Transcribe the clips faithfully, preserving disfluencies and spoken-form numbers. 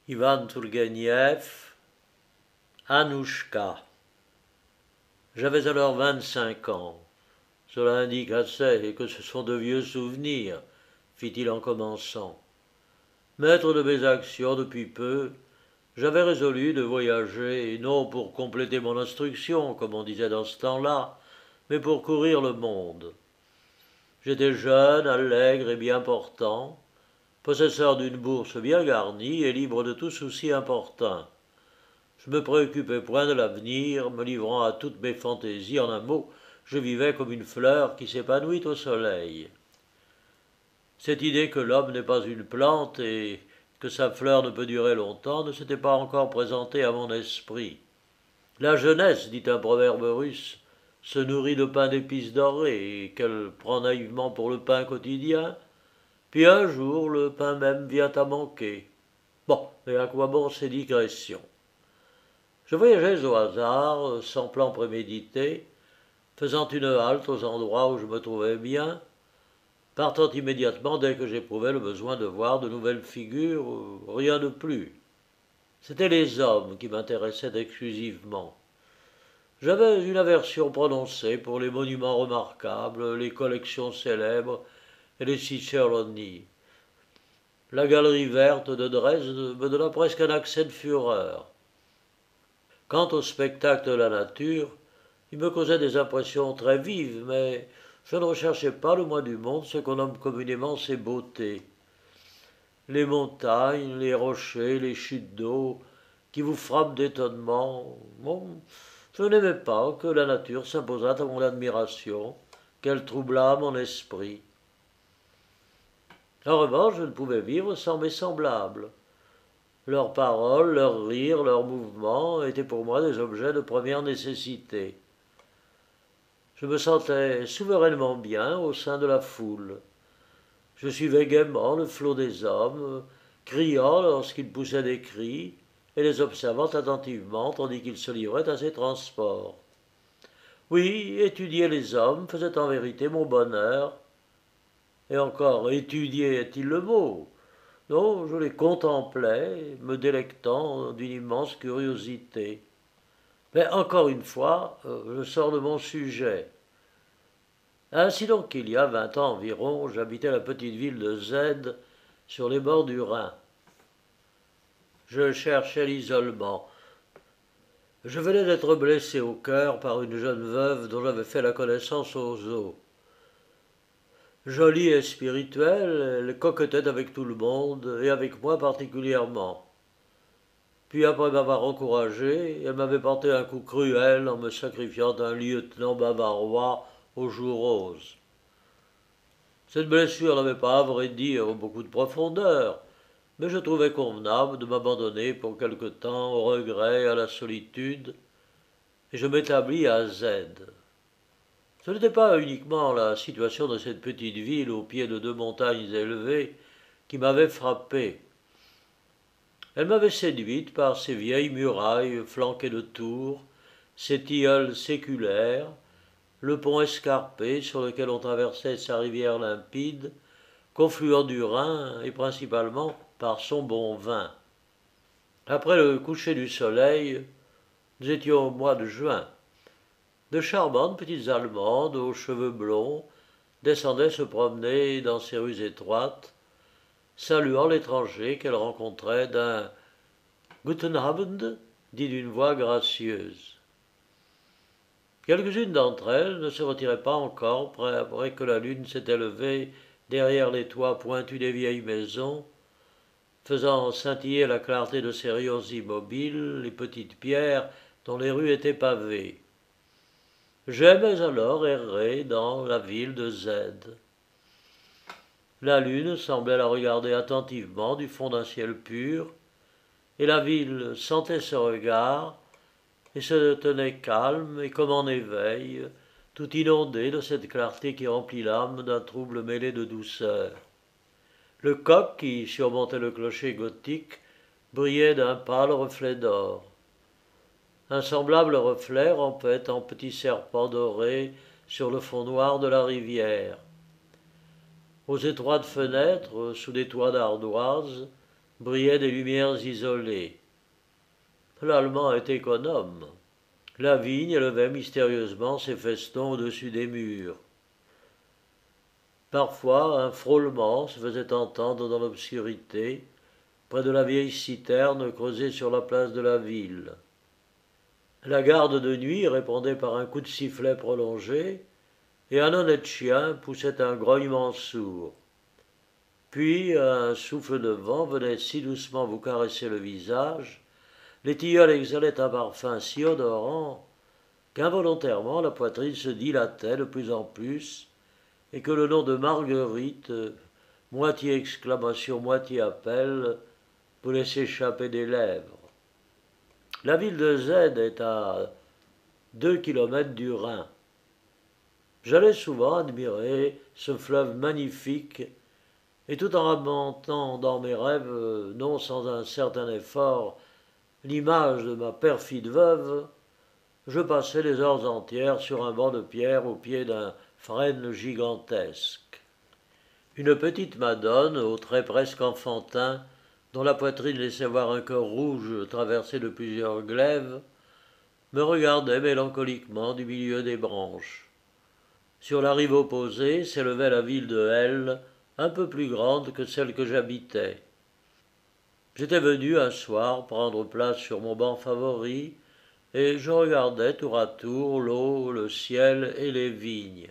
Ivan Tourguenieff, Anouchka. J'avais alors vingt-cinq ans. Cela indique assez que ce sont de vieux souvenirs, fit-il en commençant. Maître de mes actions depuis peu, j'avais résolu de voyager, non pour compléter mon instruction, comme on disait dans ce temps-là, mais pour courir le monde. J'étais jeune, allègre et bien portant, possesseur d'une bourse bien garnie et libre de tout souci importun. Je me préoccupais point de l'avenir, me livrant à toutes mes fantaisies. En un mot, je vivais comme une fleur qui s'épanouit au soleil. Cette idée que l'homme n'est pas une plante et que sa fleur ne peut durer longtemps ne s'était pas encore présentée à mon esprit. La jeunesse, dit un proverbe russe, se nourrit de pain d'épices dorées et qu'elle prend naïvement pour le pain quotidien, puis un jour le pain même vient à manquer. Bon, mais à quoi bon ces digressions? Je voyageais au hasard, sans plan prémédité, faisant une halte aux endroits où je me trouvais bien, partant immédiatement dès que j'éprouvais le besoin de voir de nouvelles figures, rien de plus. C'étaient les hommes qui m'intéressaient exclusivement. J'avais une aversion prononcée pour les monuments remarquables, les collections célèbres et les ciceroni. La galerie verte de Dresde me donna presque un accès de fureur. Quant au spectacle de la nature, il me causait des impressions très vives, mais je ne recherchais pas le moins du monde ce qu'on nomme communément ses beautés. Les montagnes, les rochers, les chutes d'eau, qui vous frappent d'étonnement. Bon, je n'aimais pas que la nature s'imposât à mon admiration, qu'elle troublât mon esprit. En revanche, je ne pouvais vivre sans mes semblables. Leurs paroles, leurs rires, leurs mouvements étaient pour moi des objets de première nécessité. Je me sentais souverainement bien au sein de la foule. Je suivais gaiement le flot des hommes, criant lorsqu'ils poussaient des cris, et les observant attentivement tandis qu'ils se livraient à ces transports. Oui, étudier les hommes faisait en vérité mon bonheur. Et encore, étudier est-il le mot? Non, je les contemplais, me délectant d'une immense curiosité. Mais encore une fois, euh, je sors de mon sujet. Ainsi donc, il y a vingt ans environ, j'habitais la petite ville de Z, sur les bords du Rhin. Je cherchais l'isolement. Je venais d'être blessé au cœur par une jeune veuve dont j'avais fait la connaissance aux eaux. Jolie et spirituelle, elle coquettait avec tout le monde, et avec moi particulièrement. Puis après m'avoir encouragé, elle m'avait porté un coup cruel en me sacrifiant un lieutenant bavarois aux joues roses. Cette blessure n'avait pas, à vrai dire, beaucoup de profondeur, mais je trouvais convenable de m'abandonner pour quelque temps au regret et à la solitude, et je m'établis à Z. Ce n'était pas uniquement la situation de cette petite ville au pied de deux montagnes élevées qui m'avait frappé. Elle m'avait séduite par ses vieilles murailles flanquées de tours, ses tilleuls séculaires, le pont escarpé sur lequel on traversait sa rivière limpide, confluent du Rhin et principalement par son bon vin. Après le coucher du soleil, nous étions au mois de juin. De charmantes petites Allemandes aux cheveux blonds descendaient se promener dans ces rues étroites, saluant l'étranger qu'elles rencontraient d'un Guten Abend, dit d'une voix gracieuse. Quelques-unes d'entre elles ne se retiraient pas encore après que la lune s'était levée derrière les toits pointus des vieilles maisons, faisant scintiller la clarté de ses rayons immobiles les petites pierres dont les rues étaient pavées. J'aimais alors errer dans la ville de Z. La lune semblait la regarder attentivement du fond d'un ciel pur, et la ville sentait ce regard et se tenait calme et comme en éveil, tout inondée de cette clarté qui remplit l'âme d'un trouble mêlé de douceur. Le coq qui surmontait le clocher gothique brillait d'un pâle reflet d'or. Un semblable reflet rampait en petits serpents dorés sur le fond noir de la rivière. Aux étroites fenêtres, sous des toits d'ardoise, brillaient des lumières isolées. L'Allemand est économe. La vigne élevait mystérieusement ses festons au-dessus des murs. Parfois, un frôlement se faisait entendre dans l'obscurité, près de la vieille citerne creusée sur la place de la ville. La garde de nuit répondait par un coup de sifflet prolongé, et un honnête chien poussait un grognement sourd. Puis un souffle de vent venait si doucement vous caresser le visage, les tilleuls exhalaient un parfum si odorant, qu'involontairement la poitrine se dilatait de plus en plus, et que le nom de Marguerite, moitié exclamation, moitié appel, voulait s'échapper des lèvres. La ville de Z est à deux kilomètres du Rhin. J'allais souvent admirer ce fleuve magnifique, et tout en remontant dans mes rêves, non sans un certain effort, l'image de ma perfide veuve, je passais des heures entières sur un banc de pierre au pied d'un frêne gigantesque. Une petite madone, aux traits presque enfantins, dont la poitrine laissait voir un cœur rouge traversé de plusieurs glaives, me regardait mélancoliquement du milieu des branches. Sur la rive opposée s'élevait la ville de L, un peu plus grande que celle que j'habitais. J'étais venu un soir prendre place sur mon banc favori, et je regardais tour à tour l'eau, le ciel et les vignes.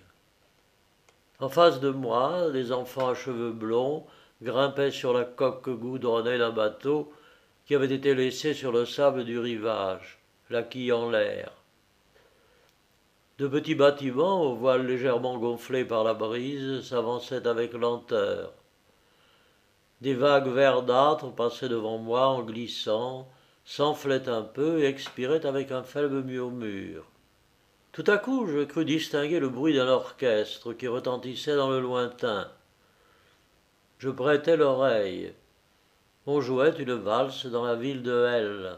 En face de moi, les enfants à cheveux blonds grimpaient sur la coque goudronnée d'un bateau qui avait été laissé sur le sable du rivage, la quille en l'air. De petits bâtiments aux voiles légèrement gonflés par la brise s'avançaient avec lenteur. Des vagues verdâtres passaient devant moi en glissant, s'enflaient un peu et expiraient avec un faible murmure. Tout à coup, je crus distinguer le bruit d'un orchestre qui retentissait dans le lointain. Je prêtai l'oreille. On jouait une valse dans la ville de L.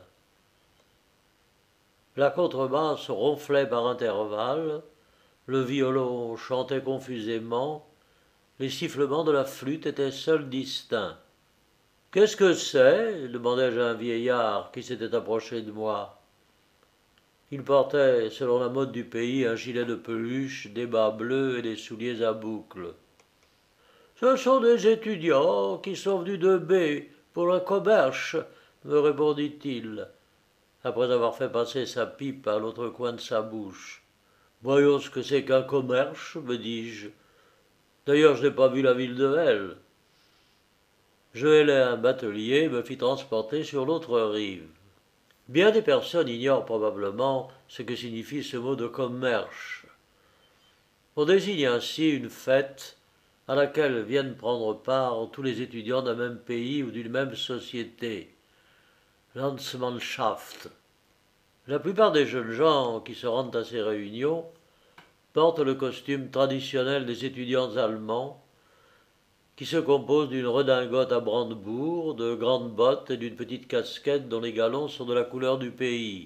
La contrebasse ronflait par intervalles, le violon chantait confusément, les sifflements de la flûte étaient seuls distincts. « Qu'est-ce que c'est » demandai-je à un vieillard qui s'était approché de moi. Il portait, selon la mode du pays, un gilet de peluche, des bas bleus et des souliers à boucles. « Ce sont des étudiants qui sont venus de B pour un commerce, me répondit-il, après avoir fait passer sa pipe à l'autre coin de sa bouche. « Voyons ce que c'est qu'un commerce, me dis-je. D'ailleurs, je n'ai pas vu la ville de L. » Je hélai un batelier et me fit transporter sur l'autre rive. Bien des personnes ignorent probablement ce que signifie ce mot de commerce. On désigne ainsi une fête à laquelle viennent prendre part tous les étudiants d'un même pays ou d'une même société. Landsmannschaft. La plupart des jeunes gens qui se rendent à ces réunions portent le costume traditionnel des étudiants allemands, qui se compose d'une redingote à brandebourgs, de grandes bottes et d'une petite casquette dont les galons sont de la couleur du pays.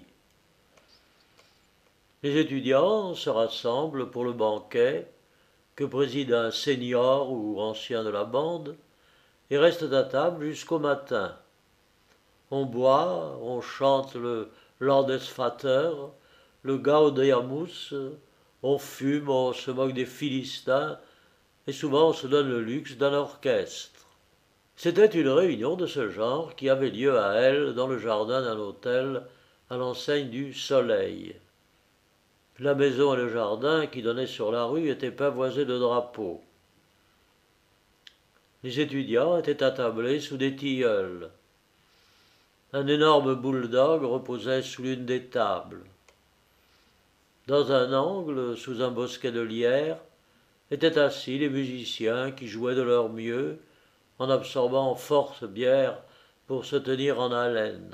Les étudiants se rassemblent pour le banquet, que préside un senior ou ancien de la bande, et restent à table jusqu'au matin. On boit, on chante le Landesvater, le Gaudeamus, on fume, on se moque des Philistins, et souvent on se donne le luxe d'un orchestre. C'était une réunion de ce genre qui avait lieu à Elle dans le jardin d'un hôtel à l'enseigne du Soleil. La maison et le jardin qui donnaient sur la rue étaient pavoisés de drapeaux. Les étudiants étaient attablés sous des tilleuls. Un énorme bouledogue reposait sous l'une des tables. Dans un angle, sous un bosquet de lierre, étaient assis les musiciens qui jouaient de leur mieux en absorbant force bière pour se tenir en haleine.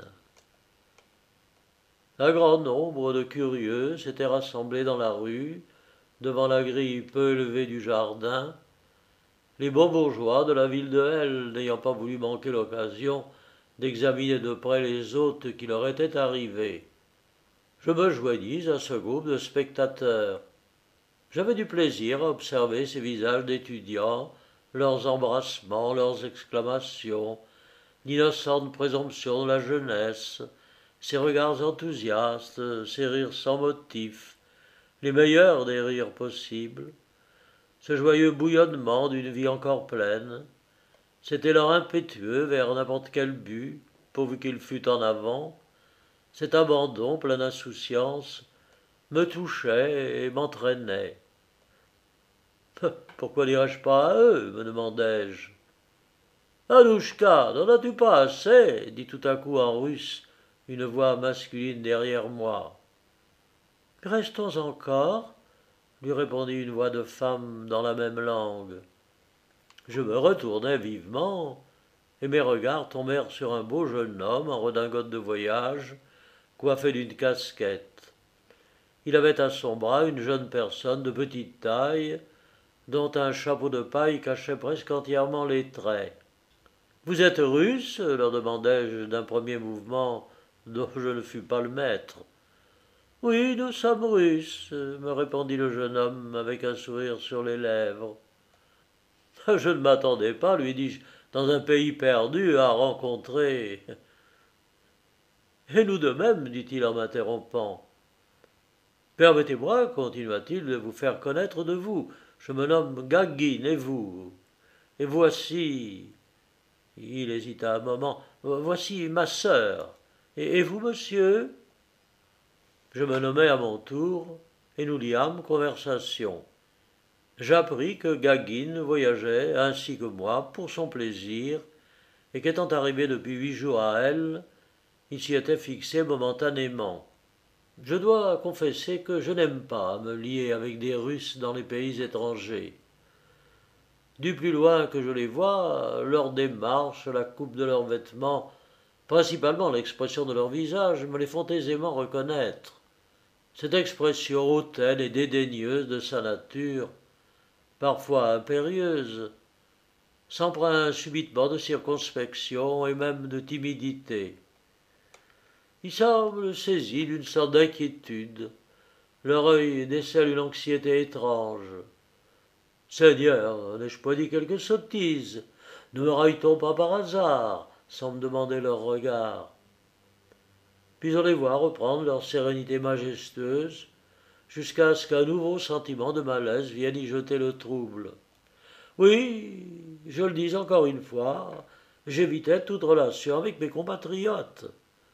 Un grand nombre de curieux s'étaient rassemblés dans la rue, devant la grille peu élevée du jardin, les bons bourgeois de la ville de L n'ayant pas voulu manquer l'occasion d'examiner de près les hôtes qui leur étaient arrivés. Je me joignis à ce groupe de spectateurs. J'avais du plaisir à observer ces visages d'étudiants, leurs embrassements, leurs exclamations, l'innocente présomption de la jeunesse, ses regards enthousiastes, ses rires sans motif, les meilleurs des rires possibles, ce joyeux bouillonnement d'une vie encore pleine, cet élan impétueux vers n'importe quel but, pourvu qu'il fût en avant, cet abandon plein d'insouciance, me touchait et m'entraînait. Pourquoi n'irais-je pas à eux, me demandai-je. Anouchka, n'en as-tu pas assez dit tout à coup en russe une voix masculine derrière moi. Restons encore, lui répondit une voix de femme dans la même langue. Je me retournai vivement, et mes regards tombèrent sur un beau jeune homme en redingote de voyage, coiffé d'une casquette. Il avait à son bras une jeune personne de petite taille, dont un chapeau de paille cachait presque entièrement les traits. Vous êtes russe leur demandai-je d'un premier mouvement dont je ne fus pas le maître. Oui, nous sommes russes, me répondit le jeune homme avec un sourire sur les lèvres. Je ne m'attendais pas, lui dis-je, dans un pays perdu, à rencontrer. Et nous de même, dit-il en m'interrompant. Permettez-moi, continua-t-il, de vous faire connaître de vous. Je me nomme Gagin, et vous Et voici. Il hésita un moment. Voici ma sœur. Et, et vous, monsieur? Je me nommai à mon tour, et nous liâmes conversation. J'appris que Gagin voyageait, ainsi que moi, pour son plaisir, et qu'étant arrivé depuis huit jours à elle, il s'y était fixé momentanément. Je dois confesser que je n'aime pas me lier avec des Russes dans les pays étrangers. Du plus loin que je les vois, leur démarche, la coupe de leurs vêtements, principalement l'expression de leur visage, me les font aisément reconnaître. Cette expression hautaine et dédaigneuse de sa nature, parfois impérieuse, s'empreint subitement de circonspection et même de timidité. Il semble saisi d'une sorte d'inquiétude. Leur œil décèle une anxiété étrange. Seigneur, n'ai-je pas dit quelque sottise? Ne me raille-t-on pas par hasard? Sans me demander leur regard. Puis on les voit reprendre leur sérénité majestueuse, jusqu'à ce qu'un nouveau sentiment de malaise vienne y jeter le trouble. Oui, je le dis encore une fois, j'évitais toute relation avec mes compatriotes.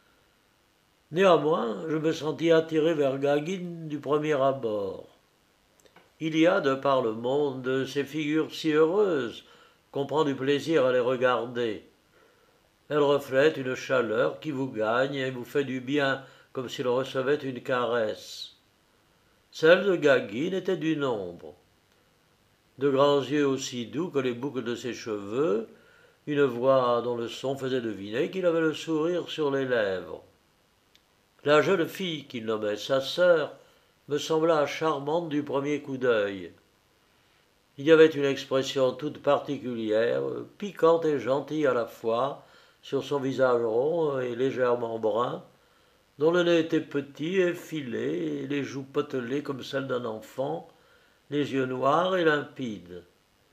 Néanmoins, je me sentis attiré vers Gagin du premier abord. Il y a, de par le monde, ces figures si heureuses qu'on prend du plaisir à les regarder. Elles reflètent une chaleur qui vous gagne et vous fait du bien comme si l'on recevait une caresse. Celle de Gagin était du nombre. De grands yeux aussi doux que les boucles de ses cheveux, une voix dont le son faisait deviner qu'il avait le sourire sur les lèvres. La jeune fille qu'il nommait sa sœur me sembla charmante du premier coup d'œil. Il y avait une expression toute particulière, piquante et gentille à la fois, sur son visage rond et légèrement brun, dont le nez était petit et effilé, et les joues potelées comme celles d'un enfant, les yeux noirs et limpides.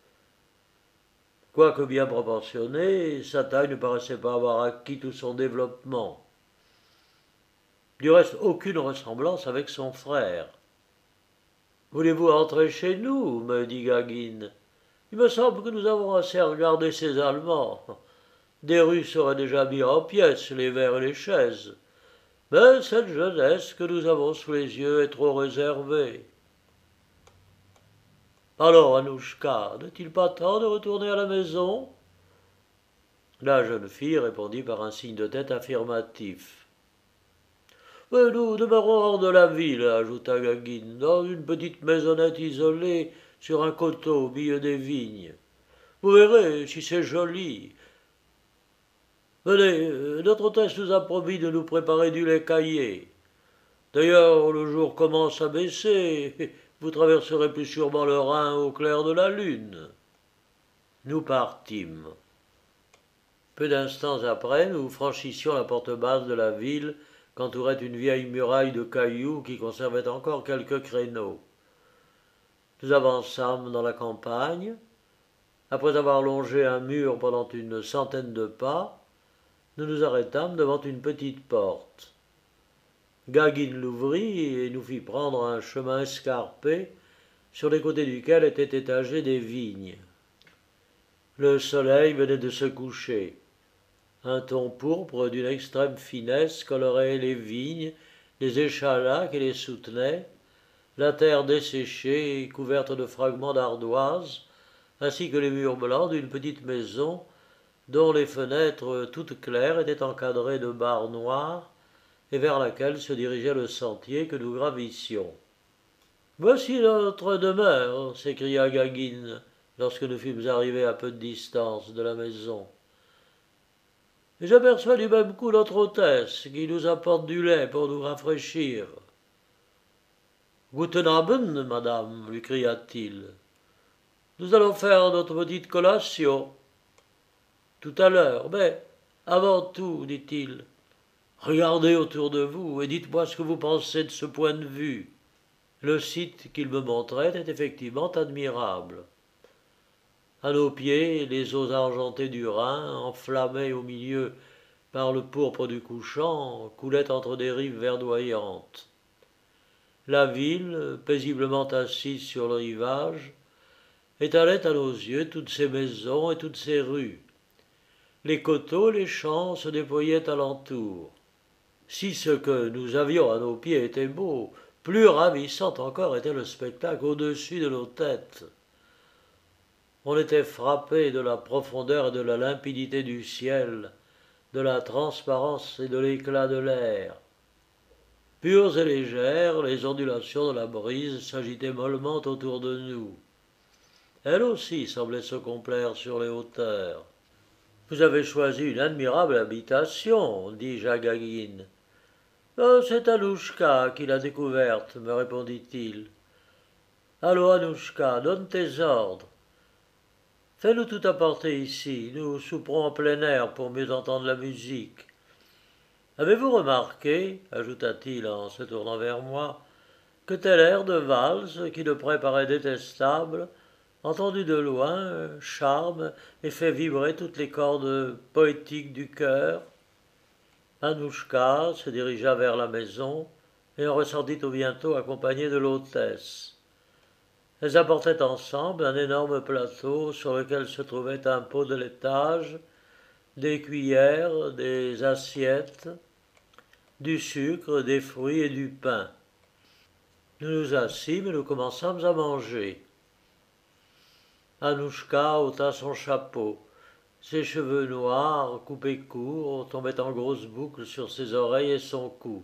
Quoique bien proportionnée, sa taille ne paraissait pas avoir acquis tout son développement. Du reste, aucune ressemblance avec son frère. « Voulez-vous entrer chez nous ?» me dit Gagin. « Il me semble que nous avons assez regardé ces Allemands. Des Russes auraient déjà mis en pièces les verres et les chaises. Mais cette jeunesse que nous avons sous les yeux est trop réservée. » Alors, Anouchka, n'est-il pas temps de retourner à la maison? La jeune fille répondit par un signe de tête affirmatif. Mais nous demeurons hors de la ville, ajouta Gagin, dans une petite maisonnette isolée sur un coteau au milieu des vignes. Vous verrez si c'est joli. Venez, notre hôtesse nous a promis de nous préparer du lait caillé. D'ailleurs, le jour commence à baisser. Vous traverserez plus sûrement le Rhin au clair de la lune. Nous partîmes. Peu d'instants après, nous franchissions la porte basse de la ville, qu'entourait une vieille muraille de cailloux qui conservait encore quelques créneaux. Nous avançâmes dans la campagne. Après avoir longé un mur pendant une centaine de pas, nous nous arrêtâmes devant une petite porte. Gagin l'ouvrit et nous fit prendre un chemin escarpé sur les côtés duquel étaient étagées des vignes. Le soleil venait de se coucher. Un ton pourpre d'une extrême finesse colorait les vignes, les échalacs qui les soutenaient, la terre desséchée et couverte de fragments d'ardoise, ainsi que les murs blancs d'une petite maison dont les fenêtres toutes claires étaient encadrées de barres noires et vers laquelle se dirigeait le sentier que nous gravissions. « Voici notre demeure !» s'écria Gagin lorsque nous fûmes arrivés à peu de distance de la maison. « Et j'aperçois du même coup notre hôtesse qui nous apporte du lait pour nous rafraîchir. »« Guten Abend, madame, lui cria-t-il. Nous allons faire notre petite collation. Tout à l'heure, mais avant tout, dit-il, regardez autour de vous et dites-moi ce que vous pensez de ce point de vue. » Le site qu'il me montrait est effectivement admirable. À nos pieds, les eaux argentées du Rhin, enflammées au milieu par le pourpre du couchant, coulaient entre des rives verdoyantes. La ville, paisiblement assise sur le rivage, étalait à nos yeux toutes ses maisons et toutes ses rues. Les coteaux, les champs se déployaient alentour. Si ce que nous avions à nos pieds était beau, plus ravissant encore était le spectacle au-dessus de nos têtes. On était frappé de la profondeur et de la limpidité du ciel, de la transparence et de l'éclat de l'air. Pures et légères, les ondulations de la brise s'agitaient mollement autour de nous. Elle aussi semblait se complaire sur les hauteurs. « Vous avez choisi une admirable habitation, dis-je à Gagin. « Oh, c'est Anouchka qui l'a découverte, me répondit-il. Allons, Anouchka, donne tes ordres. Fais-nous tout apporter ici, nous souperons en plein air pour mieux entendre la musique. Avez-vous remarqué, ajouta-t-il en se tournant vers moi, que tel air de valse, qui de près paraît détestable, entendu de loin, charme et fait vibrer toutes les cordes poétiques du cœur? » Anouchka se dirigea vers la maison et en ressortit au bientôt accompagnée de l'hôtesse. Elles apportaient ensemble un énorme plateau sur lequel se trouvait un pot de laitage, des cuillères, des assiettes, du sucre, des fruits et du pain. Nous nous assîmes et nous commençâmes à manger. Anouchka ôta son chapeau. Ses cheveux noirs, coupés courts, tombaient en grosses boucles sur ses oreilles et son cou.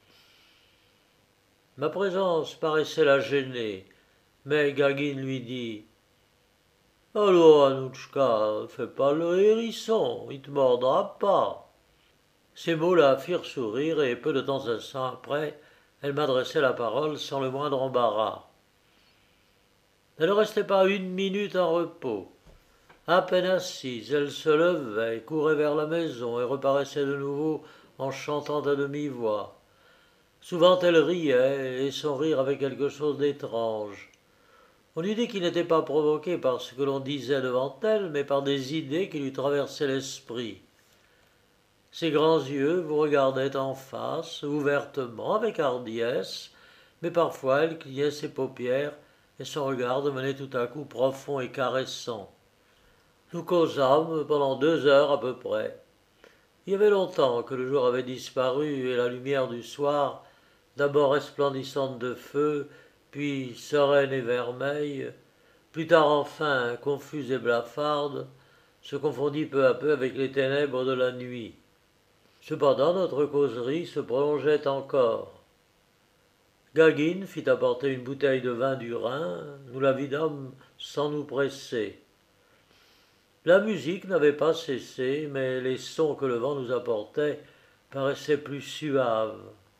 Ma présence paraissait la gêner, mais Gagin lui dit « Allons, Anouchka, fais pas le hérisson, il te mordra pas. » Ces mots la firent sourire et peu de temps après, elle m'adressait la parole sans le moindre embarras. Elle ne restait pas une minute en repos. À peine assise, elle se levait, courait vers la maison et reparaissait de nouveau en chantant à demi-voix. Souvent elle riait, et son rire avait quelque chose d'étrange. On eût dit qu'il n'était pas provoqué par ce que l'on disait devant elle, mais par des idées qui lui traversaient l'esprit. Ses grands yeux vous regardaient en face, ouvertement, avec hardiesse, mais parfois elle clignait ses paupières et son regard devenait tout à coup profond et caressant. Nous causâmes pendant deux heures à peu près. Il y avait longtemps que le jour avait disparu et la lumière du soir, d'abord resplendissante de feu, puis sereine et vermeille, plus tard enfin confuse et blafarde, se confondit peu à peu avec les ténèbres de la nuit. Cependant notre causerie se prolongeait encore. Gagin fit apporter une bouteille de vin du Rhin, nous la vidâmes sans nous presser. La musique n'avait pas cessé, mais les sons que le vent nous apportait paraissaient plus suaves.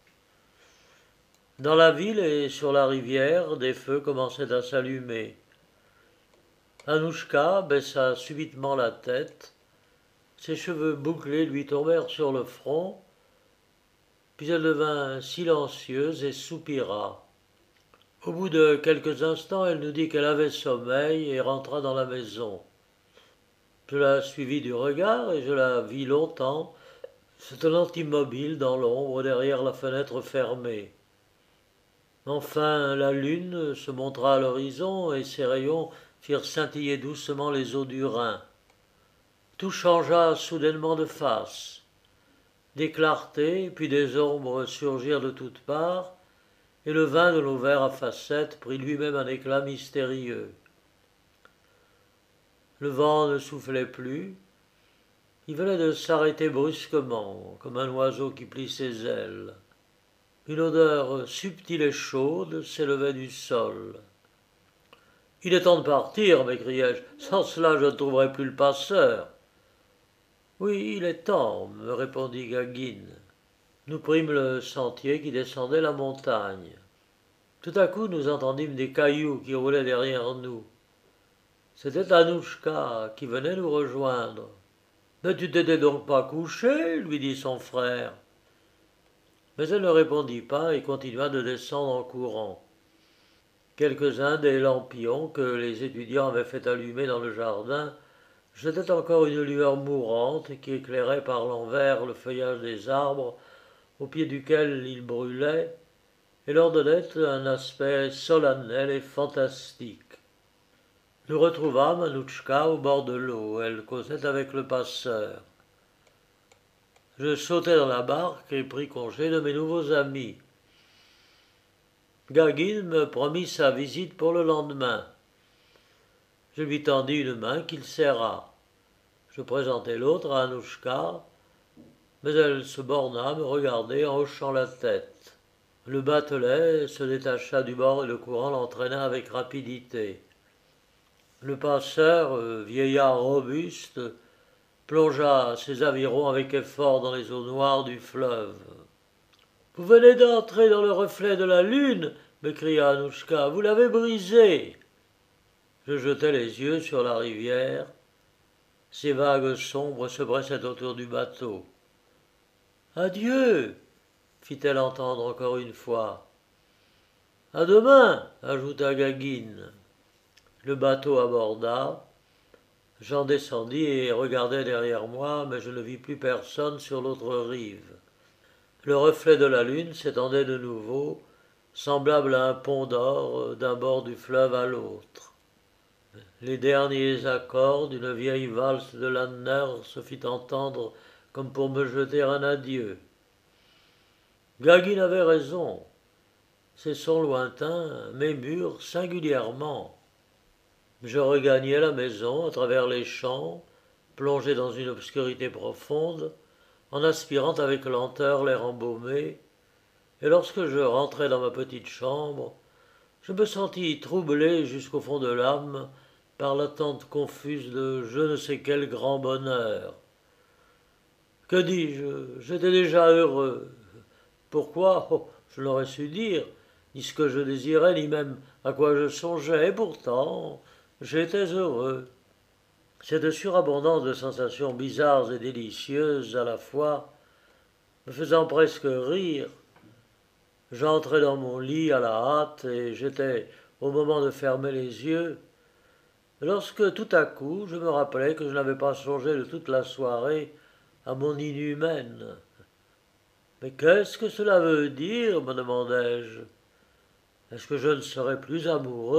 Dans la ville et sur la rivière, des feux commençaient à s'allumer. Anouchka baissa subitement la tête, ses cheveux bouclés lui tombèrent sur le front, puis elle devint silencieuse et soupira. Au bout de quelques instants, elle nous dit qu'elle avait sommeil et rentra dans la maison. Je la suivis du regard et je la vis longtemps se tenant immobile dans l'ombre derrière la fenêtre fermée. Enfin, la lune se montra à l'horizon et ses rayons firent scintiller doucement les eaux du Rhin. Tout changea soudainement de face. Des clartés, puis des ombres surgirent de toutes parts, et le vin de nos verres à facettes prit lui-même un éclat mystérieux. Le vent ne soufflait plus, il venait de s'arrêter brusquement, comme un oiseau qui plie ses ailes. Une odeur subtile et chaude s'élevait du sol. « Il est temps de partir, m'écriai-je, sans cela je ne trouverai plus le passeur. »« Oui, il est temps, me répondit Gagin. Nous prîmes le sentier qui descendait la montagne. Tout à coup, nous entendîmes des cailloux qui roulaient derrière nous. C'était Annouchka qui venait nous rejoindre. « Mais tu t'étais donc pas couché ?» lui dit son frère. Mais elle ne répondit pas et continua de descendre en courant. Quelques-uns des lampions que les étudiants avaient fait allumer dans le jardin jetaient encore une lueur mourante qui éclairait par l'envers le feuillage des arbres au pied duquel ils brûlaient et leur donnait un aspect solennel et fantastique. Nous retrouvâmes Annouchka au bord de l'eau. Elle causait avec le passeur. Je sautai dans la barque et pris congé de mes nouveaux amis. Gagin me promit sa visite pour le lendemain. Je lui tendis une main qu'il serra. Je présentai l'autre à Annouchka, mais elle se borna à me regarder en hochant la tête. Le batelet se détacha du bord et le courant l'entraîna avec rapidité. Le passeur, vieillard robuste, plongea ses avirons avec effort dans les eaux noires du fleuve. « Vous venez d'entrer dans le reflet de la lune !» m'écria Annouchka. « Vous l'avez brisé !» Je jetai les yeux sur la rivière. Ces vagues sombres se pressaient autour du bateau. « Adieu !» fit-elle entendre encore une fois. « À demain !» ajouta Gagin. Le bateau aborda. J'en descendis et regardai derrière moi, mais je ne vis plus personne sur l'autre rive. Le reflet de la lune s'étendait de nouveau, semblable à un pont d'or d'un bord du fleuve à l'autre. Les derniers accords d'une vieille valse de Landner se fit entendre comme pour me jeter un adieu. Gagin avait raison. Ces sons lointains m'émurent singulièrement. Je regagnai la maison à travers les champs, plongé dans une obscurité profonde, en aspirant avec lenteur l'air embaumé, et lorsque je rentrai dans ma petite chambre, je me sentis troublé jusqu'au fond de l'âme par l'attente confuse de je ne sais quel grand bonheur. Que dis-je? J'étais déjà heureux. Pourquoi? Oh, je l'aurais su dire, ni ce que je désirais, ni même à quoi je songeais, et pourtant j'étais heureux. Cette surabondance de sensations bizarres et délicieuses à la fois, me faisant presque rire, j'entrai dans mon lit à la hâte et j'étais au moment de fermer les yeux, lorsque tout à coup je me rappelai que je n'avais pas songé de toute la soirée à mon inhumaine. « Mais qu'est-ce que cela veut dire ?» me demandai-je. « Est-ce que je ne serai plus amoureux ?»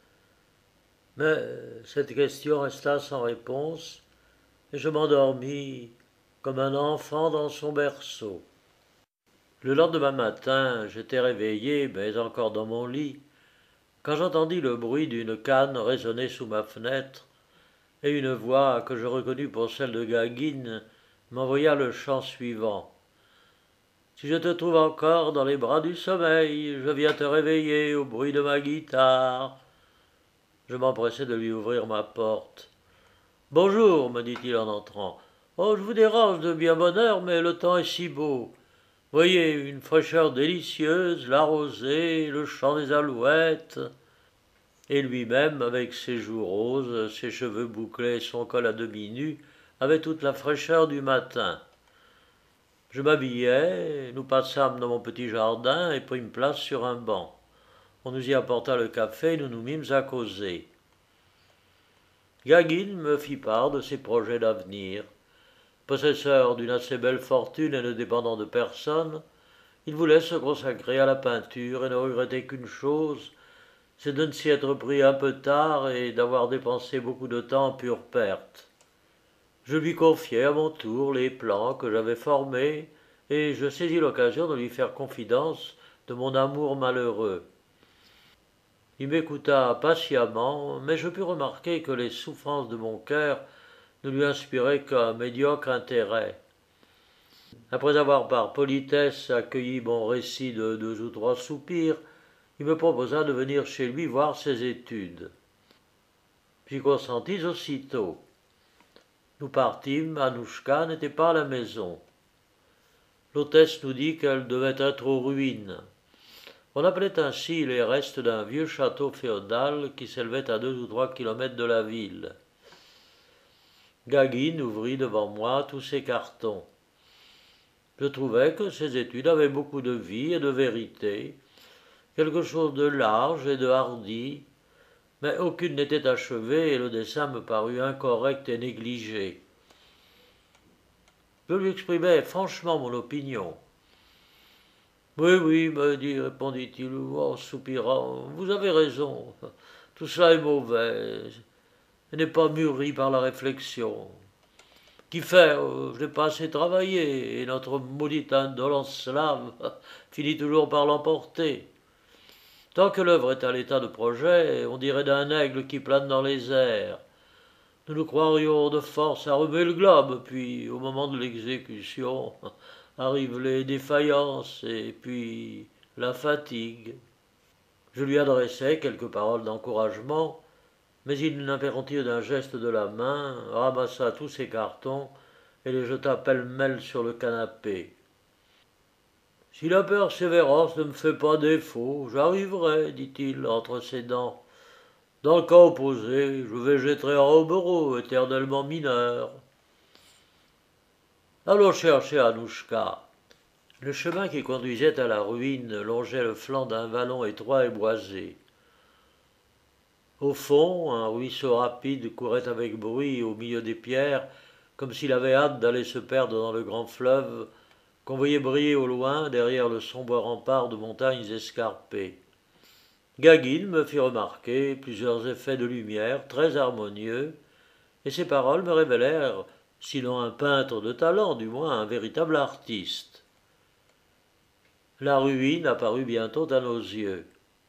Mais cette question resta sans réponse, et je m'endormis comme un enfant dans son berceau. Le lendemain matin, j'étais réveillé, mais encore dans mon lit, quand j'entendis le bruit d'une canne résonner sous ma fenêtre, et une voix que je reconnus pour celle de Gagin m'envoya le chant suivant. « Si je te trouve encore dans les bras du sommeil, je viens te réveiller au bruit de ma guitare. » Je m'empressai de lui ouvrir ma porte. « Bonjour, me dit-il en entrant. « Oh, je vous dérange de bien bonne heure, mais le temps est si beau. Voyez, une fraîcheur délicieuse, la rosée, le chant des alouettes. » Et lui-même, avec ses joues roses, ses cheveux bouclés et son col à demi nu, avait toute la fraîcheur du matin. Je m'habillai, nous passâmes dans mon petit jardin et prîmes place sur un banc. On nous y apporta le café et nous nous mîmes à causer. Gagin me fit part de ses projets d'avenir. Possesseur d'une assez belle fortune et ne dépendant de personne, il voulait se consacrer à la peinture et ne regrettait qu'une chose, c'est de ne s'y être pris un peu tard et d'avoir dépensé beaucoup de temps en pure perte. Je lui confiai à mon tour les plans que j'avais formés et je saisis l'occasion de lui faire confidence de mon amour malheureux. Il m'écouta patiemment, mais je pus remarquer que les souffrances de mon cœur ne lui inspiraient qu'un médiocre intérêt. Après avoir par politesse accueilli mon récit de deux ou trois soupirs, il me proposa de venir chez lui voir ses études. J'y consentis aussitôt. Nous partîmes, Annouchka n'était pas à la maison. L'hôtesse nous dit qu'elle devait être aux ruines. On appelait ainsi les restes d'un vieux château féodal qui s'élevait à deux ou trois kilomètres de la ville. Gagin ouvrit devant moi tous ses cartons. Je trouvais que ses études avaient beaucoup de vie et de vérité, quelque chose de large et de hardi, mais aucune n'était achevée et le dessin me parut incorrect et négligé. Je lui exprimai franchement mon opinion. Oui, oui, me dit, répondit-il en soupirant, vous avez raison, tout cela est mauvais, et n'est pas mûri par la réflexion. Qui fait, euh, je n'ai pas assez travaillé, et notre maudite indolence slave finit toujours par l'emporter. Tant que l'œuvre est à l'état de projet, on dirait d'un aigle qui plane dans les airs. Nous nous croirions de force à remuer le globe, puis, au moment de l'exécution, arrivent les défaillances et puis la fatigue. Je lui adressai quelques paroles d'encouragement, mais il m'interrompit d'un geste de la main, ramassa tous ses cartons et les jeta pêle-mêle sur le canapé. Si la persévérance ne me fait pas défaut, j'arriverai, dit-il entre ses dents. Dans le cas opposé, je végéterai en hobereau, éternellement mineur. Allons chercher Annouchka. Le chemin qui conduisait à la ruine longeait le flanc d'un vallon étroit et boisé. Au fond, un ruisseau rapide courait avec bruit au milieu des pierres, comme s'il avait hâte d'aller se perdre dans le grand fleuve, qu'on voyait briller au loin derrière le sombre rempart de montagnes escarpées. Gagin me fit remarquer plusieurs effets de lumière très harmonieux, et ses paroles me révélèrent, sinon un peintre de talent, du moins un véritable artiste. La ruine apparut bientôt à nos yeux.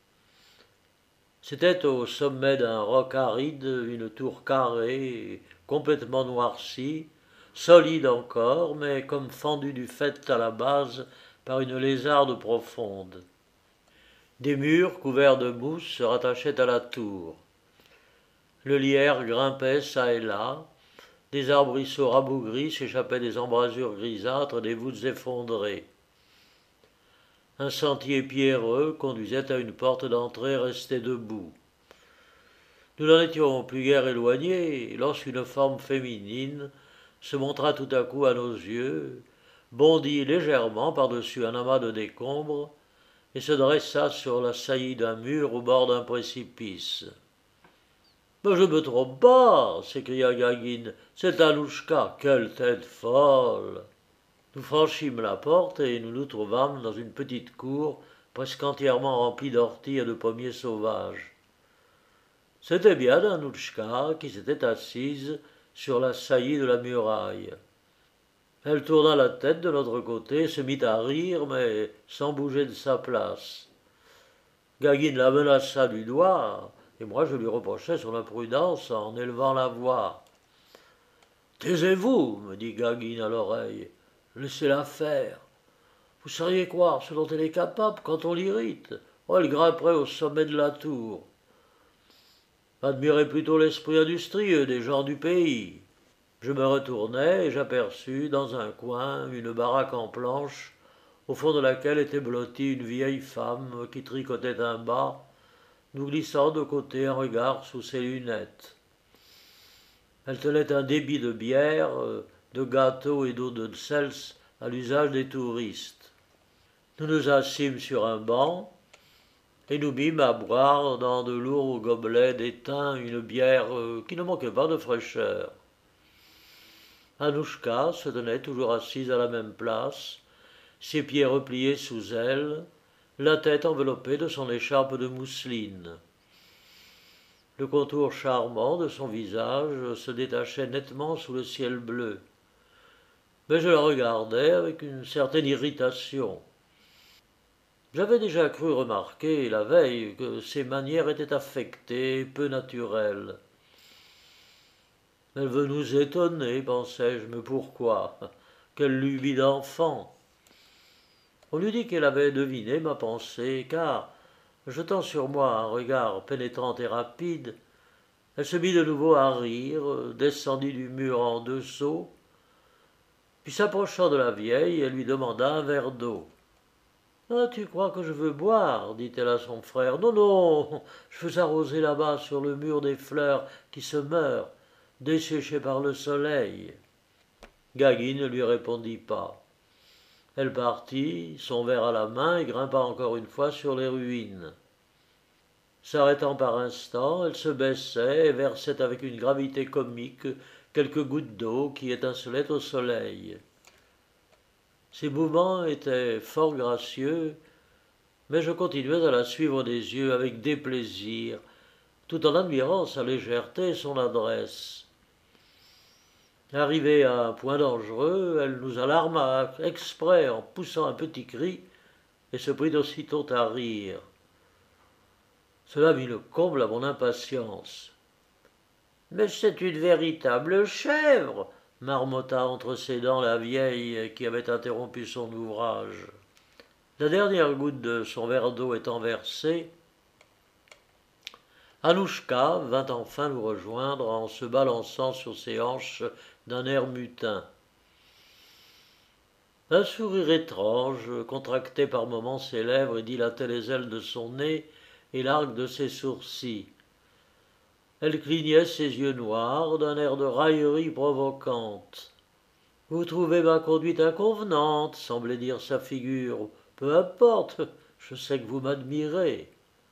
C'était au sommet d'un roc aride une tour carrée, complètement noircie, solide encore, mais comme fendue du faîte à la base par une lézarde profonde. Des murs couverts de mousse se rattachaient à la tour. Le lierre grimpait çà et là, des arbrisseaux rabougris s'échappaient des embrasures grisâtres des voûtes effondrées. Un sentier pierreux conduisait à une porte d'entrée restée debout. Nous n'en étions plus guère éloignés lorsqu'une forme féminine se montra tout à coup à nos yeux, bondit légèrement par-dessus un amas de décombres et se dressa sur la saillie d'un mur au bord d'un précipice. « Mais je me trompe pas !» s'écria Gagin. « C'est Annouchka, quelle tête folle !» Nous franchîmes la porte et nous nous trouvâmes dans une petite cour presque entièrement remplie d'orties et de pommiers sauvages. C'était bien Annouchka qui s'était assise sur la saillie de la muraille. Elle tourna la tête de notre côté, se mit à rire, mais sans bouger de sa place. Gagin la menaça du doigt, et moi je lui reprochai son imprudence en élevant la voix. « Taisez-vous, me dit Gagin à l'oreille, laissez-la faire. Vous sauriez croire ce dont elle est capable quand on l'irrite. Oh, elle grimperait au sommet de la tour. Admirez plutôt l'esprit industrieux des gens du pays. » Je me retournai et j'aperçus dans un coin une baraque en planches, au fond de laquelle était blottie une vieille femme qui tricotait un bas, nous glissant de côté un regard sous ses lunettes. Elle tenait un débit de bière, de gâteaux et d'eau de sels à l'usage des touristes. Nous nous assîmes sur un banc et nous mîmes à boire dans de lourds gobelets d'étain une bière qui ne manquait pas de fraîcheur. Anouchka se tenait toujours assise à la même place, ses pieds repliés sous elle, la tête enveloppée de son écharpe de mousseline. Le contour charmant de son visage se détachait nettement sous le ciel bleu. Mais je la regardais avec une certaine irritation. J'avais déjà cru remarquer la veille que ses manières étaient affectées, peu naturelles. Elle veut nous étonner, pensais-je, mais pourquoi? Quelle lubie d'enfant! On eût dit qu'elle avait deviné ma pensée, car, jetant sur moi un regard pénétrant et rapide, elle se mit de nouveau à rire, descendit du mur en deux sauts, puis s'approchant de la vieille, elle lui demanda un verre d'eau. Ah, tu crois que je veux boire, dit-elle à son frère. Non, non, je veux arroser là-bas sur le mur des fleurs qui se meurent, desséchées par le soleil. Gagui ne lui répondit pas. Elle partit, son verre à la main, et grimpa encore une fois sur les ruines. S'arrêtant par instants, elle se baissait et versait avec une gravité comique quelques gouttes d'eau qui étincelaient au soleil. Ses mouvements étaient fort gracieux, mais je continuais à la suivre des yeux avec déplaisir, tout en admirant sa légèreté et son adresse. Arrivée à un point dangereux, elle nous alarma exprès en poussant un petit cri et se prit aussitôt à rire. Cela mit le comble à mon impatience. « Mais c'est une véritable chèvre !» marmotta entre ses dents la vieille qui avait interrompu son ouvrage. La dernière goutte de son verre d'eau étant versée, Anouchka vint enfin nous rejoindre en se balançant sur ses hanches d'un air mutin. Un sourire étrange contractait par moments ses lèvres et dilatait les ailes de son nez et l'arc de ses sourcils. Elle clignait ses yeux noirs d'un air de raillerie provocante. « Vous trouvez ma conduite inconvenante, semblait dire sa figure. Peu importe, je sais que vous m'admirez. »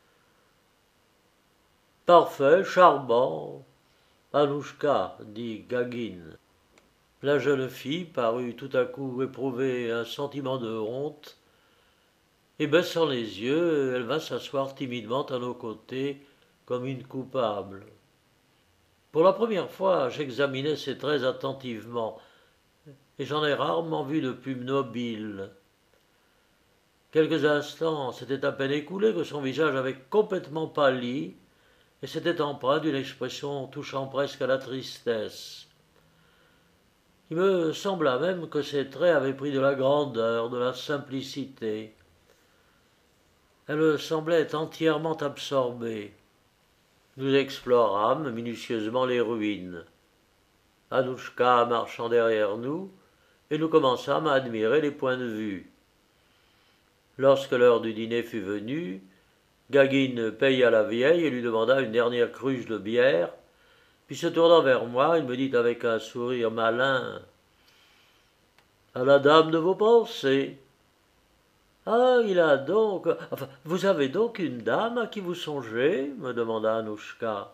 Parfait, charmant, Anouchka, dit Gagin. La jeune fille parut tout à coup éprouver un sentiment de honte, et baissant les yeux, elle vint s'asseoir timidement à nos côtés, comme une coupable. Pour la première fois, j'examinais ses traits attentivement, et j'en ai rarement vu de plus mobile. Quelques instants s'étaient à peine écoulés que son visage avait complètement pâli, et s'était empreint d'une expression touchant presque à la tristesse. Il me sembla même que ses traits avaient pris de la grandeur, de la simplicité. Elle semblait entièrement absorbée. Nous explorâmes minutieusement les ruines. Anouchka marchant derrière nous, et nous commençâmes à admirer les points de vue. Lorsque l'heure du dîner fut venue, Gagin paya la vieille et lui demanda une dernière cruche de bière, puis se tournant vers moi, il me dit avec un sourire malin « À la dame de vos pensées. »« Ah, il a donc... Enfin, vous avez donc une dame à qui vous songez ?» me demanda Anouchka.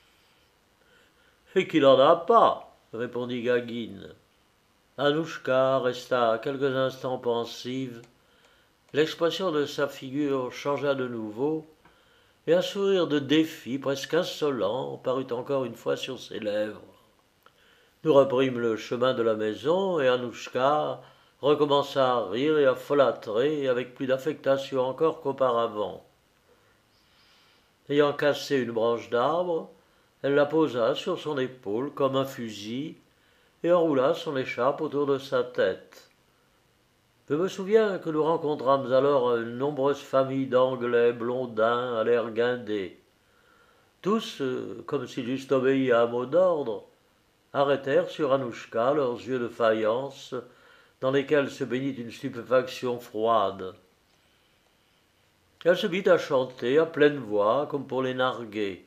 « Et qu'il n'en a pas !» répondit Gagin. Anouchka resta quelques instants pensive. L'expression de sa figure changea de nouveau, et un sourire de défi presque insolent parut encore une fois sur ses lèvres. Nous reprîmes le chemin de la maison, et Anouchka recommença à rire et à folâtrer avec plus d'affectation encore qu'auparavant. Ayant cassé une branche d'arbre, elle la posa sur son épaule comme un fusil et enroula son écharpe autour de sa tête. Je me souviens que nous rencontrâmes alors une nombreuse famille d'Anglais blondins à l'air guindé. Tous, comme s'ils eussent obéi à un mot d'ordre, arrêtèrent sur Anouchka leurs yeux de faïence, dans lesquels se baignit une stupéfaction froide. Elle se mit à chanter à pleine voix, comme pour les narguer.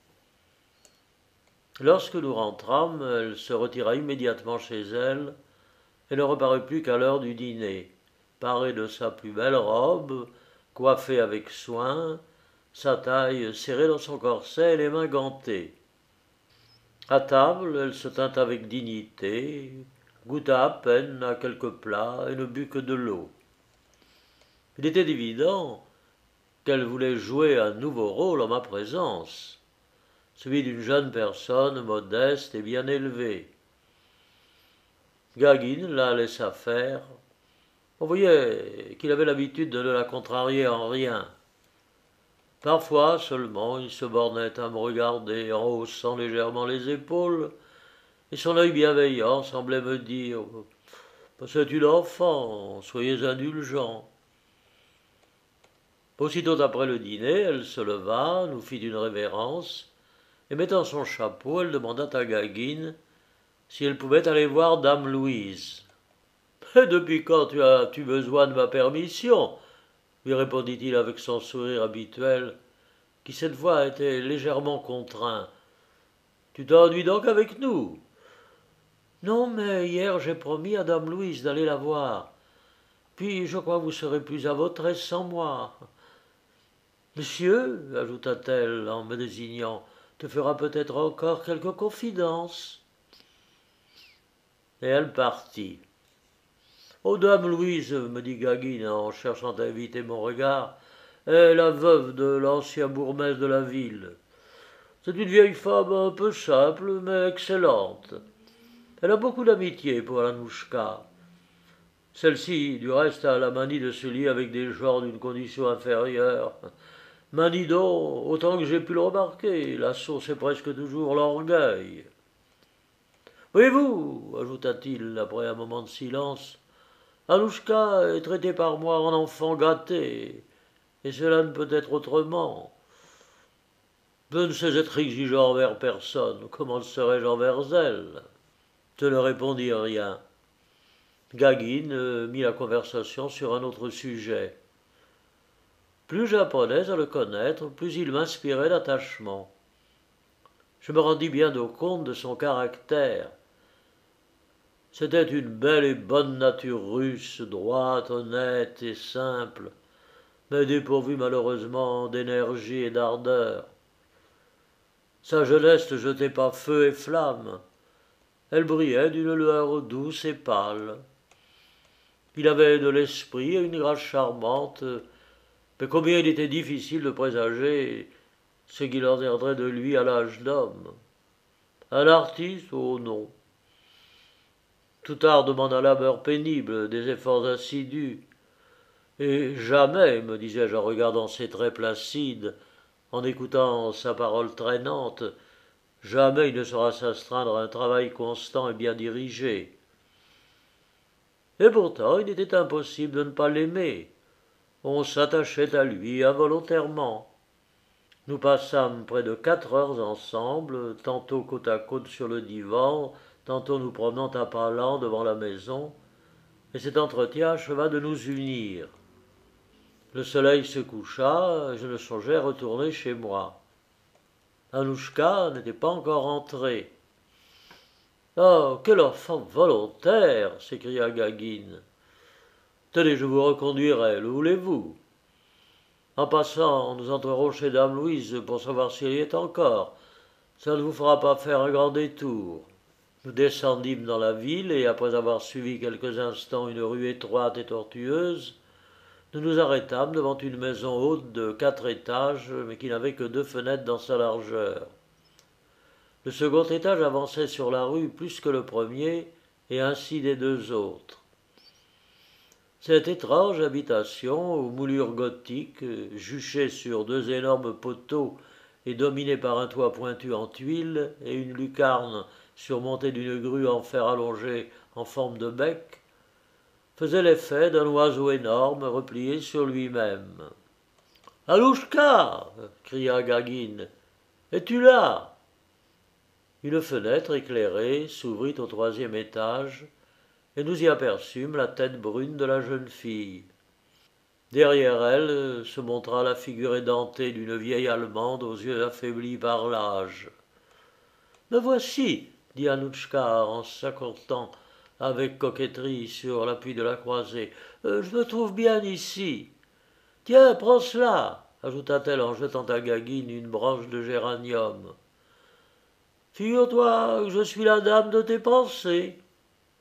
Lorsque nous rentrâmes, elle se retira immédiatement chez elle, et ne reparut plus qu'à l'heure du dîner, parée de sa plus belle robe, coiffée avec soin, sa taille serrée dans son corset et les mains gantées. À table, elle se tint avec dignité, goûta à peine à quelques plats et ne but que de l'eau. Il était évident qu'elle voulait jouer un nouveau rôle en ma présence, celui d'une jeune personne modeste et bien élevée. Gagin la laissa faire. On voyait qu'il avait l'habitude de ne la contrarier en rien. Parfois seulement il se bornait à me regarder en haussant légèrement les épaules, et son œil bienveillant semblait me dire « C'est une enfant, soyez indulgents ». Aussitôt après le dîner, elle se leva, nous fit une révérence, et mettant son chapeau, elle demanda à Gagin si elle pouvait aller voir dame Louise. « Depuis quand tu as-tu besoin de ma permission ?» lui répondit-il avec son sourire habituel, qui cette fois était légèrement contraint. « Tu t'ennuies donc avec nous ?»« Non, mais hier j'ai promis à dame Louise d'aller la voir. Puis je crois que vous serez plus à votre aise sans moi. »« Monsieur, ajouta-t-elle en me désignant, te fera peut-être encore quelques confidences. » Et elle partit. « Oh, dame Louise, me dit Gagin en cherchant à éviter mon regard, est la veuve de l'ancien bourgmestre de la ville. C'est une vieille femme un peu simple, mais excellente. Elle a beaucoup d'amitié pour Anouchka. Celle-ci, du reste, a la manie de se lier avec des gens d'une condition inférieure. Manie dont, autant que j'ai pu le remarquer, la source est presque toujours l'orgueil. Voyez-vous, ajouta-t-il après un moment de silence, Anouchka est traitée par moi en enfant gâté, et cela ne peut être autrement. Je ne sais être exigeant envers personne, comment le serais-je envers elle? Je ne répondis rien. Gagin mit la conversation sur un autre sujet. Plus j'apprenais à le connaître, plus il m'inspirait d'attachement. Je me rendis bientôt compte de son caractère. C'était une belle et bonne nature russe, droite, honnête et simple, mais dépourvue malheureusement d'énergie et d'ardeur. Sa jeunesse ne jetait pas feu et flamme. Elle brillait d'une lueur douce et pâle. Il avait de l'esprit et une grâce charmante, mais combien il était difficile de présager ce qu'il en viendrait de lui à l'âge d'homme. Un artiste, oh non. Tout art demande un labeur pénible, des efforts assidus. Et jamais, me disais-je en regardant ses traits placides, en écoutant sa parole traînante, jamais il ne saura s'astreindre à un travail constant et bien dirigé. Et pourtant, il était impossible de ne pas l'aimer. On s'attachait à lui involontairement. Nous passâmes près de quatre heures ensemble, tantôt côte à côte sur le divan, tantôt nous promenant à pas lents devant la maison, et cet entretien acheva de nous unir. Le soleil se coucha, et je ne songeais à retourner chez moi. Anouchka n'était pas encore entrée. « Oh, quel enfant volontaire !» s'écria Gagin. « Tenez, je vous reconduirai, le voulez-vous ? En passant, nous entrerons chez dame Louise pour savoir si elle y est encore. Ça ne vous fera pas faire un grand détour. » Nous descendîmes dans la ville et, après avoir suivi quelques instants une rue étroite et tortueuse, nous nous arrêtâmes devant une maison haute de quatre étages, mais qui n'avait que deux fenêtres dans sa largeur. Le second étage avançait sur la rue plus que le premier, et ainsi des deux autres. Cette étrange habitation, aux moulures gothiques, juchée sur deux énormes poteaux et dominée par un toit pointu en tuiles et une lucarne surmontée d'une grue en fer allongée en forme de bec, faisait l'effet d'un oiseau énorme replié sur lui-même. « Alouchka !» cria Gagin. « Es-tu là ?» Une fenêtre éclairée s'ouvrit au troisième étage, et nous y aperçûmes la tête brune de la jeune fille. Derrière elle se montra la figure édentée d'une vieille Allemande aux yeux affaiblis par l'âge. « Me voici !» dit Anouchka en s'accroupant avec coquetterie sur l'appui de la croisée. Euh, « Je me trouve bien ici. Tiens, prends cela !» ajouta-t-elle en jetant à Gagin une branche de géranium. « Figure-toi que je suis la dame de tes pensées. »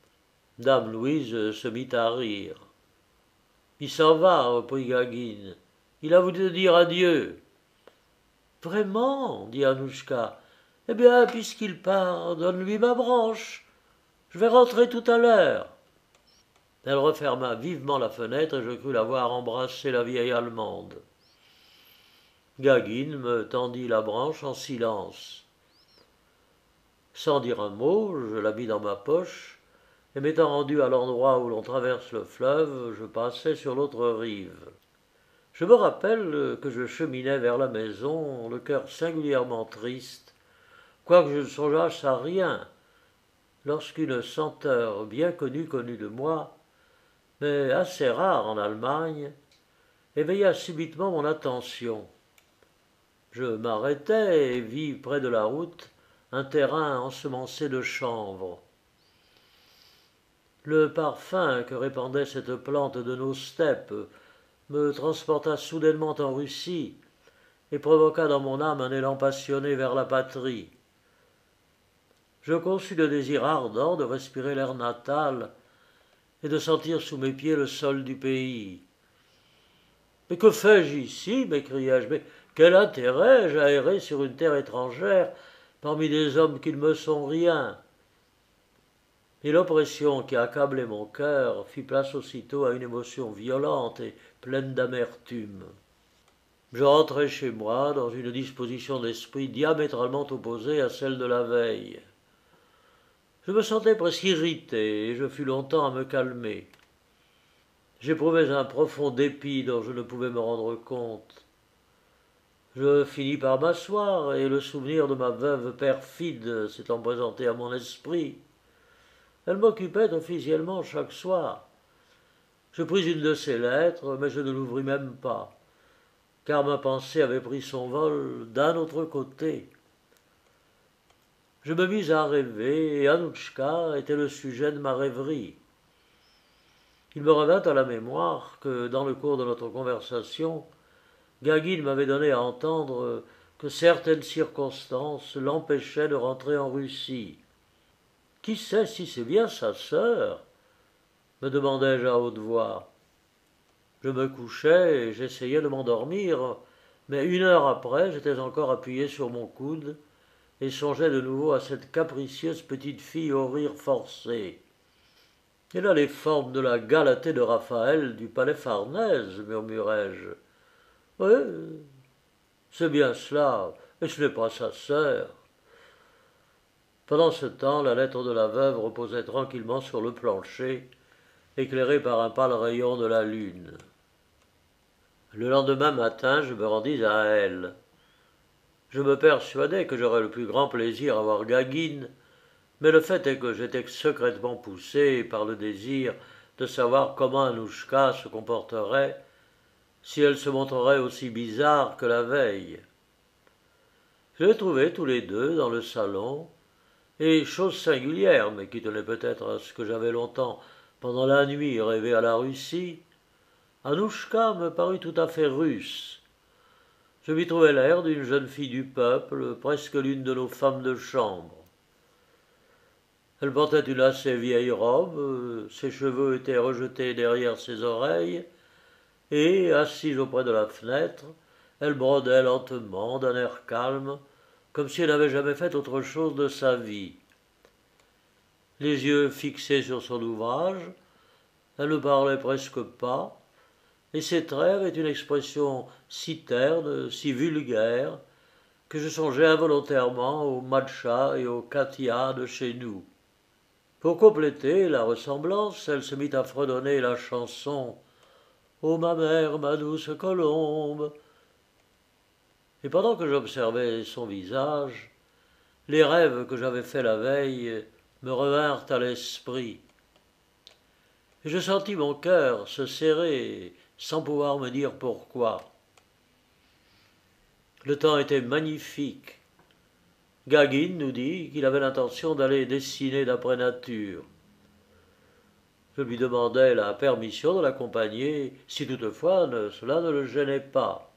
Dame Louise se mit à rire. Il s'en va, reprit Gagine. Il a voulu te dire adieu. Vraiment, dit Annouchka. Eh bien, puisqu'il part, donne-lui ma branche. Je vais rentrer tout à l'heure. Elle referma vivement la fenêtre et je crus la voir embrasser la vieille Allemande. Gagine me tendit la branche en silence. Sans dire un mot, je la mis dans ma poche, et m'étant rendu à l'endroit où l'on traverse le fleuve, je passai sur l'autre rive. Je me rappelle que je cheminais vers la maison, le cœur singulièrement triste, quoique je ne songeasse à rien, lorsqu'une senteur bien connue connue de moi, mais assez rare en Allemagne, éveilla subitement mon attention. Je m'arrêtai et vis près de la route un terrain ensemencé de chanvre. Le parfum que répandait cette plante de nos steppes me transporta soudainement en Russie et provoqua dans mon âme un élan passionné vers la patrie. Je conçus le désir ardent de respirer l'air natal et de sentir sous mes pieds le sol du pays. « Mais que fais-je ici » m'écriai-je. « Mais quel intérêt ai-je à errer sur une terre étrangère parmi des hommes qui ne me sont rien ?» Et l'oppression qui accablait mon cœur fit place aussitôt à une émotion violente et pleine d'amertume. Je rentrai chez moi dans une disposition d'esprit diamétralement opposée à celle de la veille. Je me sentais presque irrité et je fus longtemps à me calmer. J'éprouvais un profond dépit dont je ne pouvais me rendre compte. Je finis par m'asseoir et le souvenir de ma veuve perfide s'étant présenté à mon esprit. Elle m'occupait officiellement chaque soir. Je pris une de ses lettres, mais je ne l'ouvris même pas, car ma pensée avait pris son vol d'un autre côté. Je me mis à rêver, et Annouchka était le sujet de ma rêverie. Il me revint à la mémoire que, dans le cours de notre conversation, Gagine m'avait donné à entendre que certaines circonstances l'empêchaient de rentrer en Russie. « Qui sait si c'est bien sa sœur ?» me demandai-je à haute voix. Je me couchai et j'essayai de m'endormir, mais une heure après, j'étais encore appuyé sur mon coude et songeais de nouveau à cette capricieuse petite fille au rire forcé. « Elle a les formes de la Galatée de Raphaël du palais Farnèse, murmurai-je. « Oui, c'est bien cela, et ce n'est pas sa sœur. » Pendant ce temps, la lettre de la veuve reposait tranquillement sur le plancher, éclairée par un pâle rayon de la lune. Le lendemain matin, je me rendis à elle. Je me persuadais que j'aurais le plus grand plaisir à voir Gagine, mais le fait est que j'étais secrètement poussé par le désir de savoir comment Annouchka se comporterait si elle se montrerait aussi bizarre que la veille. Je les trouvai tous les deux dans le salon, et, chose singulière, mais qui tenait peut-être à ce que j'avais longtemps, pendant la nuit, rêvé à la Russie, Annouchka me parut tout à fait russe. Je m'y trouvais l'air d'une jeune fille du peuple, presque l'une de nos femmes de chambre. Elle portait une assez vieille robe, ses cheveux étaient rejetés derrière ses oreilles, et, assise auprès de la fenêtre, elle brodait lentement, d'un air calme, comme si elle n'avait jamais fait autre chose de sa vie. Les yeux fixés sur son ouvrage, elle ne parlait presque pas, et ses traits avaient une expression si terne, si vulgaire, que je songeais involontairement au matcha et au katia de chez nous. Pour compléter la ressemblance, elle se mit à fredonner la chanson « Ô ma mère, ma douce colombe !» Et pendant que j'observais son visage, les rêves que j'avais faits la veille me revinrent à l'esprit. Et je sentis mon cœur se serrer sans pouvoir me dire pourquoi. Le temps était magnifique. Gagine nous dit qu'il avait l'intention d'aller dessiner d'après nature. Je lui demandai la permission de l'accompagner, si toutefois ne, cela ne le gênait pas.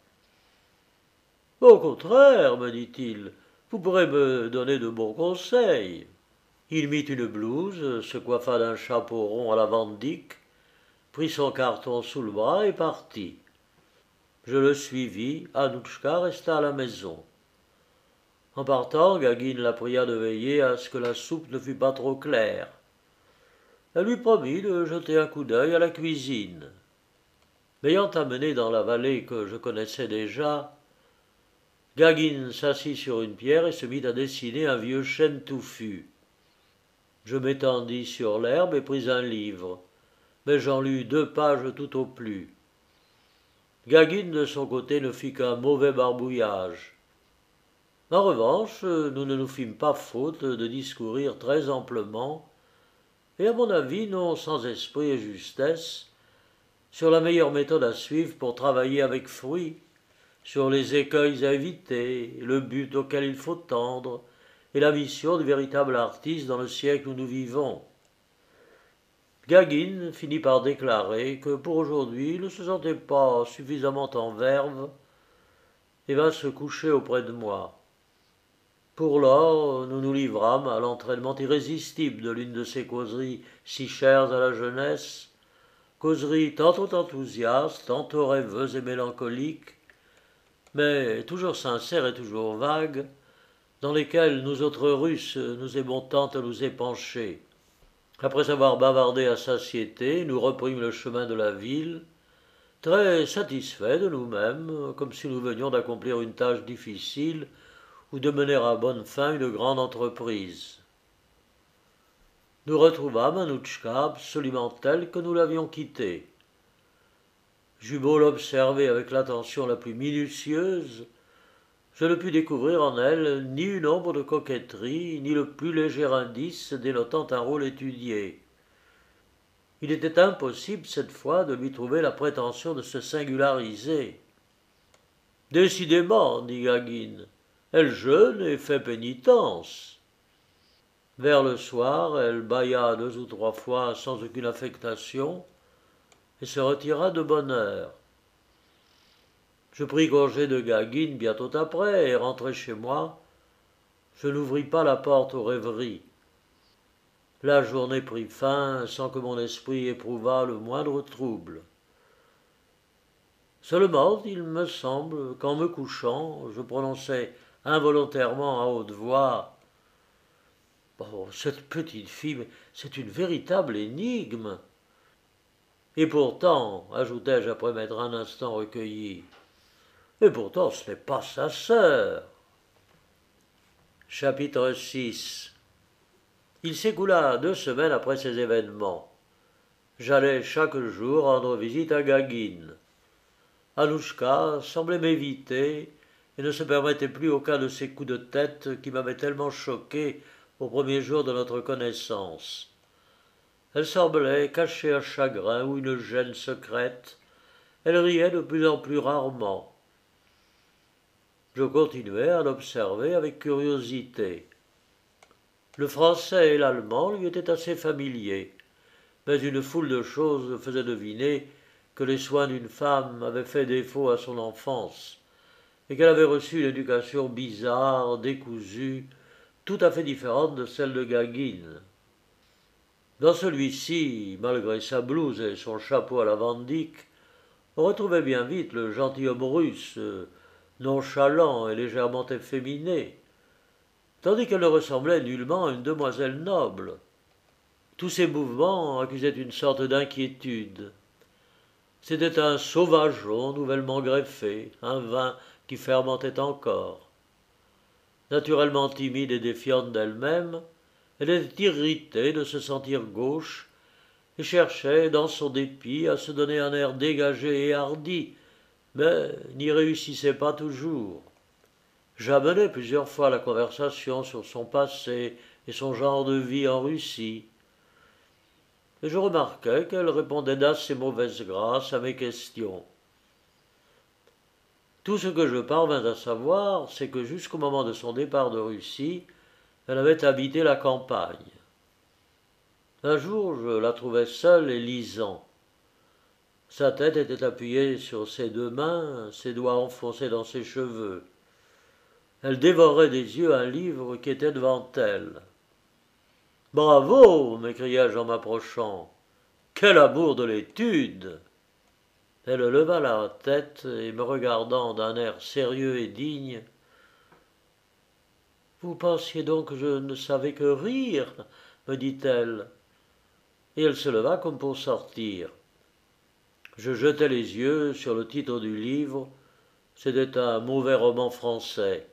« Au contraire, me dit-il, vous pourrez me donner de bons conseils. » Il mit une blouse, se coiffa d'un chapeau rond à la Van Dyck, prit son carton sous le bras et partit. Je le suivis, Annouchka resta à la maison. En partant, Gagin la pria de veiller à ce que la soupe ne fût pas trop claire. Elle lui promit de jeter un coup d'œil à la cuisine. M'ayant amené dans la vallée que je connaissais déjà, Gagin s'assit sur une pierre et se mit à dessiner un vieux chêne touffu. Je m'étendis sur l'herbe et pris un livre, mais j'en lus deux pages tout au plus. Gagin, de son côté, ne fit qu'un mauvais barbouillage. En revanche, nous ne nous fîmes pas faute de discourir très amplement, et à mon avis non sans esprit et justesse, sur la meilleure méthode à suivre pour travailler avec fruit, sur les écueils à éviter, le but auquel il faut tendre, et la mission du véritable artiste dans le siècle où nous vivons. Gagin finit par déclarer que pour aujourd'hui il ne se sentait pas suffisamment en verve et vint se coucher auprès de moi. Pour lors, nous nous livrâmes à l'entraînement irrésistible de l'une de ces causeries si chères à la jeunesse, causeries tantôt enthousiastes, tantôt rêveuses et mélancoliques, mais toujours sincères et toujours vagues, dans lesquelles nous autres Russes nous aimons tant à nous épancher. Après avoir bavardé à satiété, nous reprîmes le chemin de la ville, très satisfaits de nous-mêmes, comme si nous venions d'accomplir une tâche difficile ou de mener à bonne fin une grande entreprise. Nous retrouvâmes Annouchka absolument telle que nous l'avions quittée. J'eus beau l'observer avec l'attention la plus minutieuse, je ne pus découvrir en elle ni une ombre de coquetterie, ni le plus léger indice dénotant un rôle étudié. Il était impossible cette fois de lui trouver la prétention de se singulariser. « Décidément, dit Gagin, elle jeûne et fait pénitence. » Vers le soir, elle bâilla deux ou trois fois sans aucune affectation et se retira de bonne heure. Je pris congé de Gagin bientôt après et rentré chez moi. Je n'ouvris pas la porte aux rêveries. La journée prit fin sans que mon esprit éprouvât le moindre trouble. Seulement, il me semble qu'en me couchant, je prononçai involontairement à haute voix « Oh, cette petite fille, c'est une véritable énigme !» Et pourtant, ajoutai-je après m'être un instant recueilli, et pourtant ce n'est pas sa sœur. Chapitre six. Il s'écoula deux semaines après ces événements. J'allais chaque jour rendre visite à Gagin. Annouchka semblait m'éviter et ne se permettait plus aucun de ces coups de tête qui m'avaient tellement choqué au premier jour de notre connaissance. Elle semblait cacher un chagrin ou une gêne secrète. Elle riait de plus en plus rarement. Je continuai à l'observer avec curiosité. Le français et l'allemand lui étaient assez familiers, mais une foule de choses faisait deviner que les soins d'une femme avaient fait défaut à son enfance, et qu'elle avait reçu une éducation bizarre, décousue, tout à fait différente de celle de Gagin. Dans celui-ci, malgré sa blouse et son chapeau à la Van Dyck, on retrouvait bien vite le gentilhomme russe, nonchalant et légèrement efféminé, tandis qu'elle ne ressemblait nullement à une demoiselle noble. Tous ses mouvements accusaient une sorte d'inquiétude. C'était un sauvageon nouvellement greffé, un vin qui fermentait encore. Naturellement timide et défiante d'elle-même, elle était irritée de se sentir gauche et cherchait, dans son dépit, à se donner un air dégagé et hardi, mais n'y réussissait pas toujours. J'amenai plusieurs fois la conversation sur son passé et son genre de vie en Russie, et je remarquai qu'elle répondait d'assez mauvaise grâce à mes questions. Tout ce que je parvins à savoir, c'est que jusqu'au moment de son départ de Russie, elle avait habité la campagne. Un jour, je la trouvai seule et lisant. Sa tête était appuyée sur ses deux mains, ses doigts enfoncés dans ses cheveux. Elle dévorait des yeux un livre qui était devant elle. Bravo, m'écriai-je en m'approchant. Quel amour de l'étude! Elle leva la tête et me regardant d'un air sérieux et digne. Vous pensiez donc que je ne savais que rire, me dit-elle. Et elle se leva comme pour sortir. Je jetai les yeux sur le titre du livre. C'était un mauvais roman français.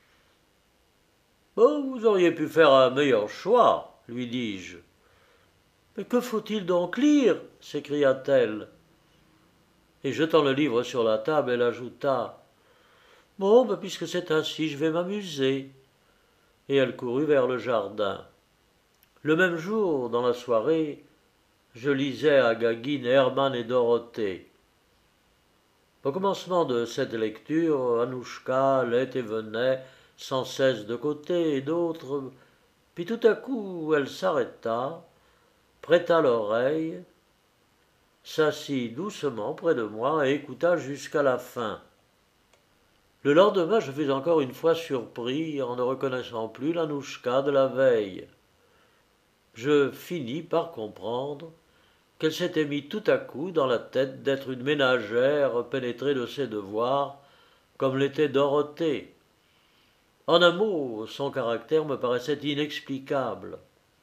Oh, vous auriez pu faire un meilleur choix, lui dis-je. Mais que faut-il donc lire s'écria-t-elle. Et jetant le livre sur la table, elle ajouta Bon, ben, puisque c'est ainsi, je vais m'amuser. Et elle courut vers le jardin. Le même jour, dans la soirée, je lisais à Gagin Hermann et Dorothée. Au commencement de cette lecture, Anouchka allait et venait sans cesse de côté et d'autre, puis tout à coup elle s'arrêta, prêta l'oreille, s'assit doucement près de moi et écouta jusqu'à la fin. Le lendemain, je fus encore une fois surpris en ne reconnaissant plus l'Anouchka de la veille. Je finis par comprendre qu'elle s'était mis tout à coup dans la tête d'être une ménagère pénétrée de ses devoirs, comme l'était Dorothée. En un mot, son caractère me paraissait inexplicable.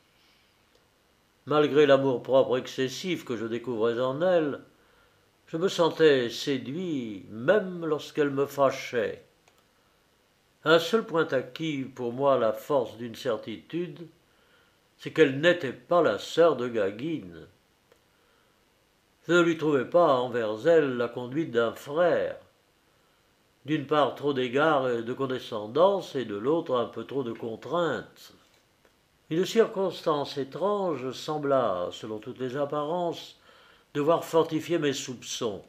Malgré l'amour-propre excessif que je découvrais en elle, je me sentais séduit, même lorsqu'elle me fâchait. Un seul point acquis pour moi la force d'une certitude, c'est qu'elle n'était pas la sœur de Gagin. Je ne lui trouvais pas envers elle la conduite d'un frère. D'une part trop d'égards et de condescendance, et de l'autre un peu trop de contraintes. Une circonstance étrange sembla, selon toutes les apparences, devoir fortifier mes soupçons.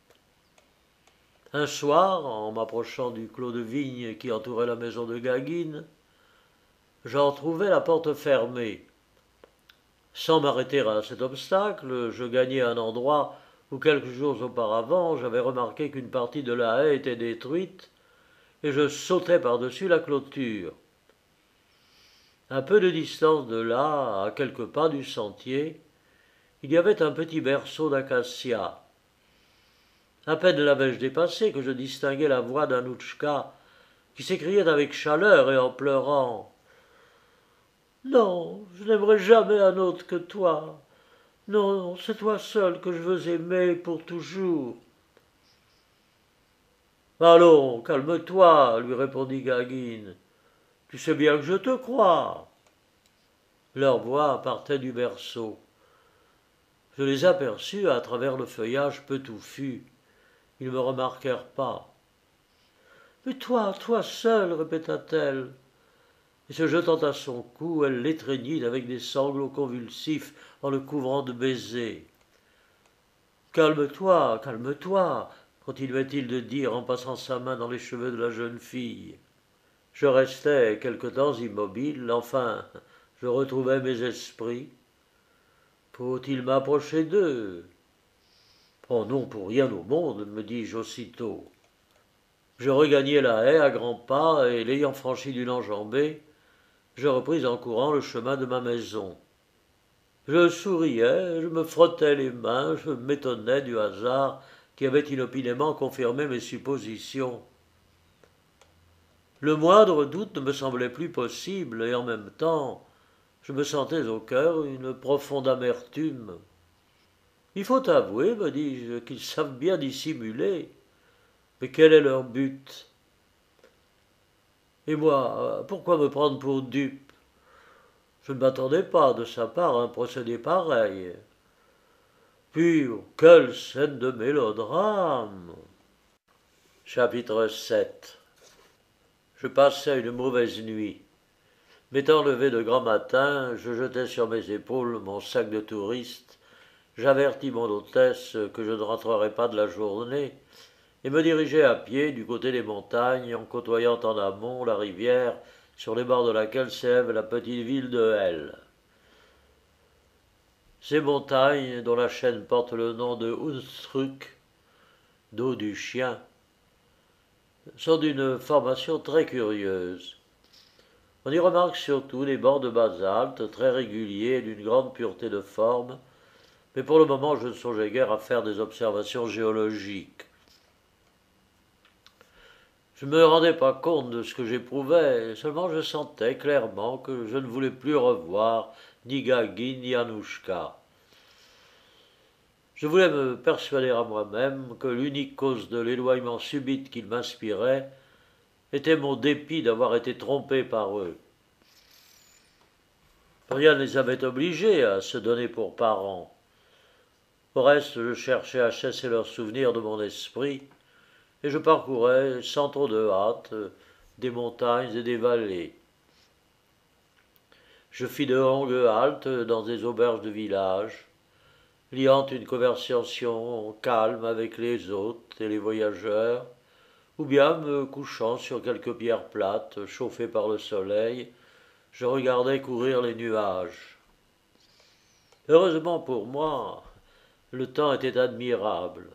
Un soir, en m'approchant du clos de vigne qui entourait la maison de Gagin, j'en trouvai la porte fermée. Sans m'arrêter à cet obstacle, je gagnai un endroit où quelques jours auparavant j'avais remarqué qu'une partie de la haie était détruite, et je sautai par-dessus la clôture. Un peu de distance de là, à quelques pas du sentier, il y avait un petit berceau d'acacia. À peine l'avais-je dépassé que je distinguai la voix d'Anouchka qui s'écriait avec chaleur et en pleurant « Non, je n'aimerai jamais un autre que toi. Non, c'est toi seul que je veux aimer pour toujours. » « Allons, calme-toi, lui répondit Gagin. Tu sais bien que je te crois. » Leur voix partait du berceau. Je les aperçus à travers le feuillage peu touffu. Ils ne me remarquèrent pas. « Mais toi, toi seul, répéta-t-elle. Et se jetant à son cou, elle l'étreignit avec des sanglots convulsifs en le couvrant de baisers. « Calme-toi, calme-toi, continuait-il de dire en passant sa main dans les cheveux de la jeune fille. Je restai quelque temps immobile, enfin, je retrouvai mes esprits. Faut-il m'approcher d'eux? Oh non, pour rien au monde, me dis-je aussitôt. Je regagnai la haie à grands pas, et l'ayant franchie d'une enjambée, je repris en courant le chemin de ma maison. Je souriais, je me frottais les mains, je m'étonnais du hasard qui avait inopinément confirmé mes suppositions. Le moindre doute ne me semblait plus possible, et en même temps, je me sentais au cœur une profonde amertume. Il faut avouer, me dis-je, qu'ils savent bien dissimuler. Mais quel est leur but? Et moi, pourquoi me prendre pour dupe? Je ne m'attendais pas de sa part à un procédé pareil. Puis, quelle scène de mélodrame! Chapitre sept. Je passai une mauvaise nuit. M'étant levé de grand matin, je jetai sur mes épaules mon sac de touriste, j'avertis mon hôtesse que je ne rentrerais pas de la journée, et me dirigeai à pied du côté des montagnes en côtoyant en amont la rivière sur les bords de laquelle s'élève la petite ville de Hell. Ces montagnes, dont la chaîne porte le nom de Unstrut, dos du chien, sont d'une formation très curieuse. On y remarque surtout des bancs de basalte très réguliers et d'une grande pureté de forme, mais pour le moment je ne songeais guère à faire des observations géologiques. Je ne me rendais pas compte de ce que j'éprouvais, seulement je sentais clairement que je ne voulais plus revoir ni Gagin ni Anouchka. Je voulais me persuader à moi-même que l'unique cause de l'éloignement subite qu'ils m'inspiraient était mon dépit d'avoir été trompé par eux. Rien ne les avait obligés à se donner pour parents. Au reste, je cherchais à chasser leurs souvenirs de mon esprit, et je parcourais, sans trop de hâte, des montagnes et des vallées. Je fis de longues haltes dans des auberges de village, liant une conversation calme avec les hôtes et les voyageurs, ou bien me couchant sur quelques pierres plates, chauffées par le soleil, je regardais courir les nuages. Heureusement pour moi, le temps était admirable.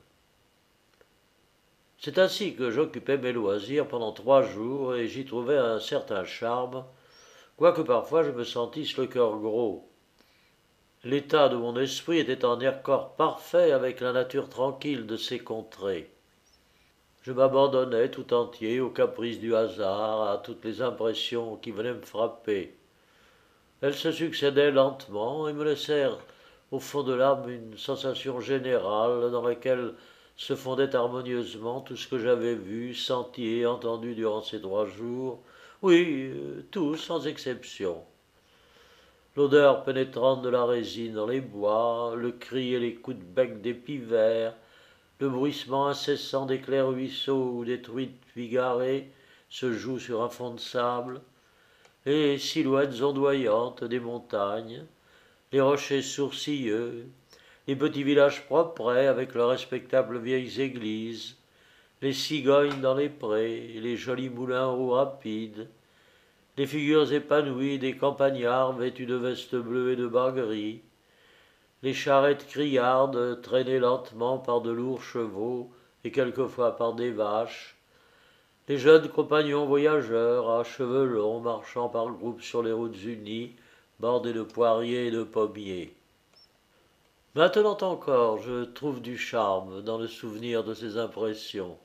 C'est ainsi que j'occupais mes loisirs pendant trois jours et j'y trouvais un certain charme, quoique parfois je me sentisse le cœur gros. L'état de mon esprit était en accord parfait avec la nature tranquille de ces contrées. Je m'abandonnais tout entier aux caprices du hasard, à toutes les impressions qui venaient me frapper. Elles se succédaient lentement et me laissèrent au fond de l'âme une sensation générale dans laquelle se fondait harmonieusement tout ce que j'avais vu, senti et entendu durant ces trois jours, oui, tout sans exception. L'odeur pénétrante de la résine dans les bois, le cri et les coups de bec des pivers, le bruissement incessant des clairs ruisseaux où des truites bigarrées se jouent sur un fond de sable, les silhouettes ondoyantes des montagnes, les rochers sourcilleux, les petits villages propres avec leurs respectables vieilles églises, les cigognes dans les prés, les jolis moulins aux roues rapides, les figures épanouies des campagnards vêtus de vestes bleues et de bas gris, les charrettes criardes traînées lentement par de lourds chevaux et quelquefois par des vaches, les jeunes compagnons voyageurs à cheveux longs marchant par groupes sur les routes unies, bordées de poiriers et de pommiers. Maintenant encore, je trouve du charme dans le souvenir de ces impressions.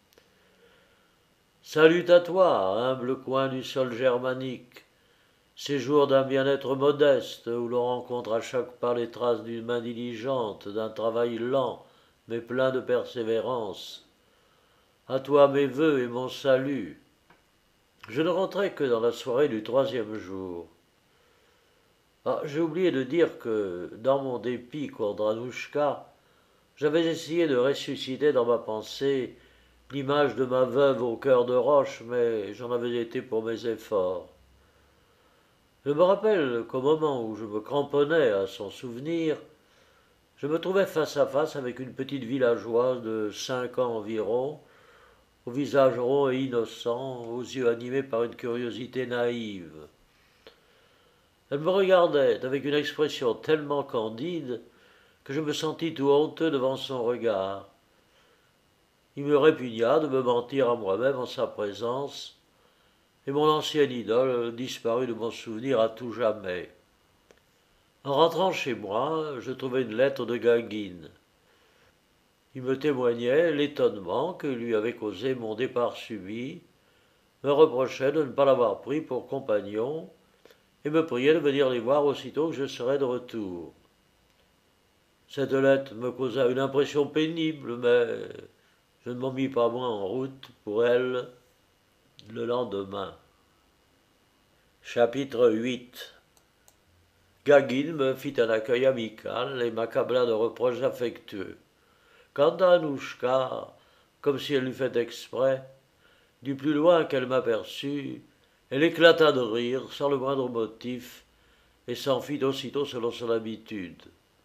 Salut à toi, humble coin du sol germanique, séjour d'un bien-être modeste où l'on rencontre à chaque pas les traces d'une main diligente, d'un travail lent mais plein de persévérance. À toi mes vœux et mon salut. Je ne rentrai que dans la soirée du troisième jour. Ah, j'ai oublié de dire que, dans mon dépit contre Anouchka, j'avais essayé de ressusciter dans ma pensée l'image de ma veuve au cœur de roche, mais j'en avais été pour mes efforts. Je me rappelle qu'au moment où je me cramponnais à son souvenir, je me trouvais face à face avec une petite villageoise de cinq ans environ, au visage rond et innocent, aux yeux animés par une curiosité naïve. Elle me regardait avec une expression tellement candide que je me sentis tout honteux devant son regard. Il me répugna de me mentir à moi-même en sa présence, et mon ancienne idole disparut de mon souvenir à tout jamais. En rentrant chez moi, je trouvai une lettre de Gagin. Il me témoignait l'étonnement que lui avait causé mon départ subit, me reprochait de ne pas l'avoir pris pour compagnon, et me priait de venir les voir aussitôt que je serais de retour. Cette lettre me causa une impression pénible, mais je ne m'en mis pas moins en route pour elle le lendemain. Chapitre huit. Gagin me fit un accueil amical et m'accabla de reproches affectueux. Quant à Anouchka, comme si elle l'eût fait exprès, du plus loin qu'elle m'aperçut, elle éclata de rire sans le moindre motif et s'enfuit aussitôt selon son habitude.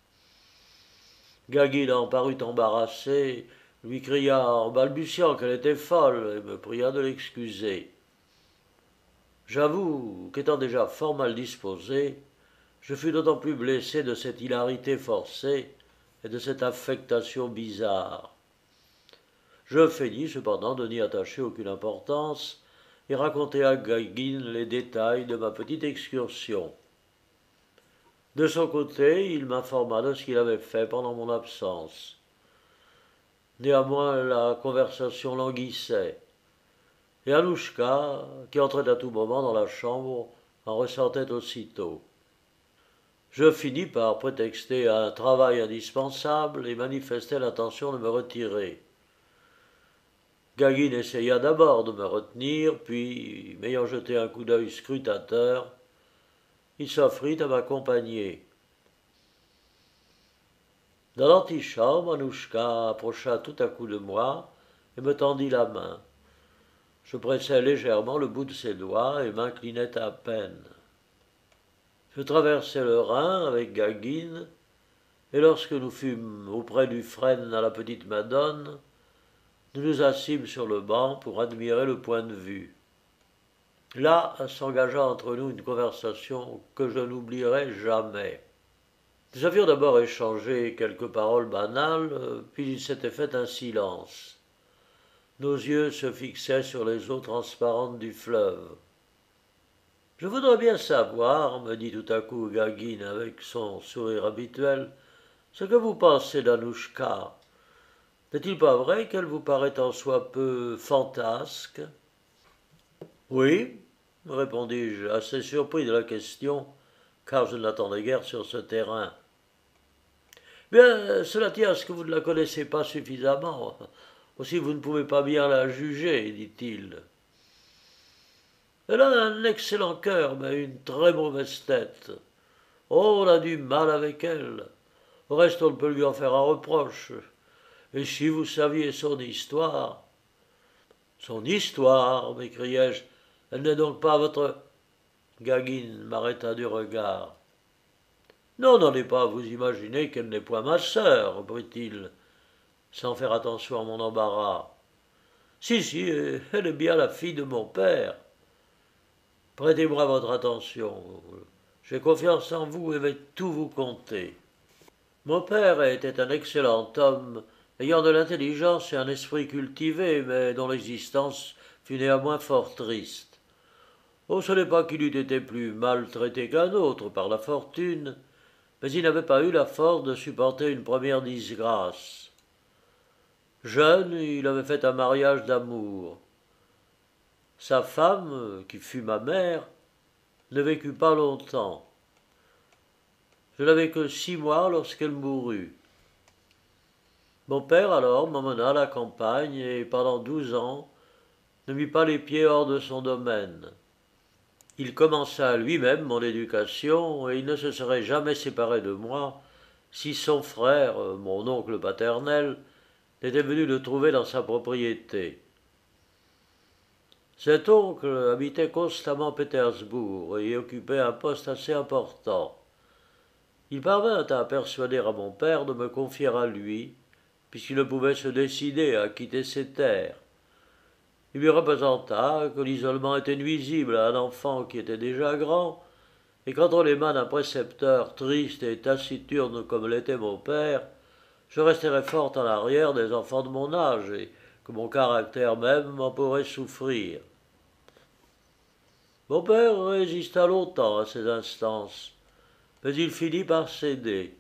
Gagin en parut embarrassé, lui cria en balbutiant qu'elle était folle et me pria de l'excuser. J'avoue qu'étant déjà fort mal disposé, je fus d'autant plus blessé de cette hilarité forcée et de cette affectation bizarre. Je feignis cependant de n'y attacher aucune importance et raconter à Gagin les détails de ma petite excursion. De son côté, il m'informa de ce qu'il avait fait pendant mon absence. Néanmoins, la conversation languissait, et Anouchka, qui entrait à tout moment dans la chambre, en ressortait aussitôt. Je finis par prétexter un travail indispensable et manifester l'intention de me retirer. Gagin essaya d'abord de me retenir, puis, m'ayant jeté un coup d'œil scrutateur, il s'offrit à m'accompagner. Dans l'antichambre, Anouchka approcha tout à coup de moi et me tendit la main. Je pressai légèrement le bout de ses doigts et m'inclinai à peine. Je traversai le Rhin avec Gagin, et lorsque nous fûmes auprès du frêne à la Petite Madone, nous nous assîmes sur le banc pour admirer le point de vue. Là s'engagea entre nous une conversation que je n'oublierai jamais. Nous avions d'abord échangé quelques paroles banales, puis il s'était fait un silence. Nos yeux se fixaient sur les eaux transparentes du fleuve. « Je voudrais bien savoir, me dit tout à coup Gagin avec son sourire habituel, ce que vous pensez d'Anouchka. N'est-il pas vrai qu'elle vous paraît en soi peu fantasque ?» « Oui, répondis-je, assez surpris de la question, car je ne l'attendais guère sur ce terrain. « Bien, cela tient à ce que vous ne la connaissez pas suffisamment. Aussi vous ne pouvez pas bien la juger, dit-il. Elle a un excellent cœur, mais une très mauvaise tête. Oh, on a du mal avec elle. Au reste, on ne peut lui en faire un reproche. Et si vous saviez son histoire… » « Son histoire, m'écriai-je, elle n'est donc pas votre… » Gagin m'arrêta du regard. « Non, n'en est pas à vous imaginer qu'elle n'est point ma sœur, reprit-il, sans faire attention à mon embarras. Si, si, elle est bien la fille de mon père. Prêtez-moi votre attention. J'ai confiance en vous et vais tout vous conter. Mon père était un excellent homme, ayant de l'intelligence et un esprit cultivé, mais dont l'existence fut néanmoins fort triste. Oh, ce n'est pas qu'il eût été plus maltraité qu'un autre par la fortune, mais il n'avait pas eu la force de supporter une première disgrâce. Jeune, il avait fait un mariage d'amour. Sa femme, qui fut ma mère, ne vécut pas longtemps. Je n'avais que six mois lorsqu'elle mourut. Mon père alors m'emmena à la campagne et pendant douze ans ne mit pas les pieds hors de son domaine. Il commença lui-même mon éducation et il ne se serait jamais séparé de moi si son frère, mon oncle paternel, n'était venu le trouver dans sa propriété. Cet oncle habitait constamment Pétersbourg et y occupait un poste assez important. Il parvint à persuader à mon père de me confier à lui, puisqu'il ne pouvait se décider à quitter ses terres. Il lui représenta que l'isolement était nuisible à un enfant qui était déjà grand, et qu'entre les mains d'un précepteur triste et taciturne comme l'était mon père, je resterais fort en arrière des enfants de mon âge, et que mon caractère même m'en pourrait souffrir. Mon père résista longtemps à ces instances, mais il finit par céder.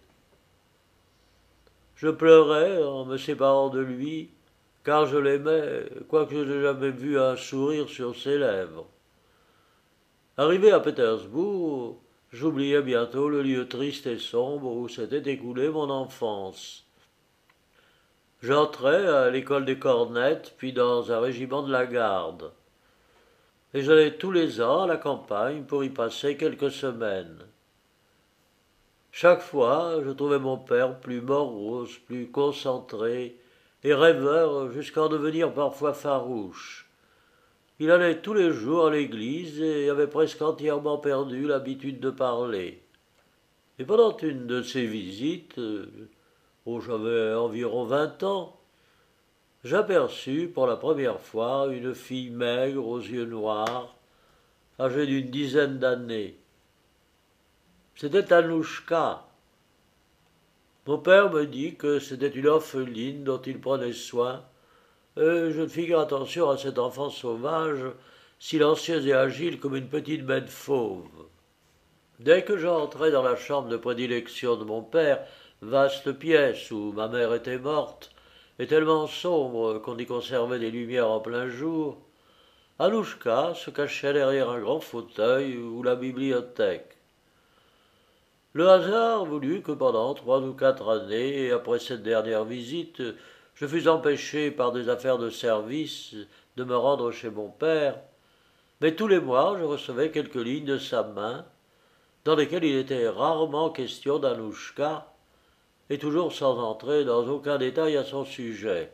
Je pleurais en me séparant de lui, car je l'aimais, quoique je n'ai jamais vu un sourire sur ses lèvres. Arrivé à Pétersbourg, j'oubliai bientôt le lieu triste et sombre où s'était écoulée mon enfance. J'entrai à l'école des Cornettes, puis dans un régiment de la garde. Et j'allais tous les ans à la campagne pour y passer quelques semaines. Chaque fois, je trouvais mon père plus morose, plus concentré et rêveur jusqu'à en devenir parfois farouche. Il allait tous les jours à l'église et avait presque entièrement perdu l'habitude de parler. Et pendant une de ces visites, où j'avais environ vingt ans, j'aperçus pour la première fois une fille maigre aux yeux noirs, âgée d'une dizaine d'années. C'était Anouchka. Mon père me dit que c'était une orpheline dont il prenait soin, et je ne fis guère attention à cet enfant sauvage silencieuse et agile comme une petite bête fauve. Dès que j'entrai dans la chambre de prédilection de mon père, vaste pièce où ma mère était morte, et tellement sombre qu'on y conservait des lumières en plein jour, Anouchka se cachait derrière un grand fauteuil ou la bibliothèque. Le hasard voulut que pendant trois ou quatre années, après cette dernière visite, je fus empêché par des affaires de service de me rendre chez mon père, mais tous les mois je recevais quelques lignes de sa main, dans lesquelles il était rarement question d'Anouchka, et toujours sans entrer dans aucun détail à son sujet.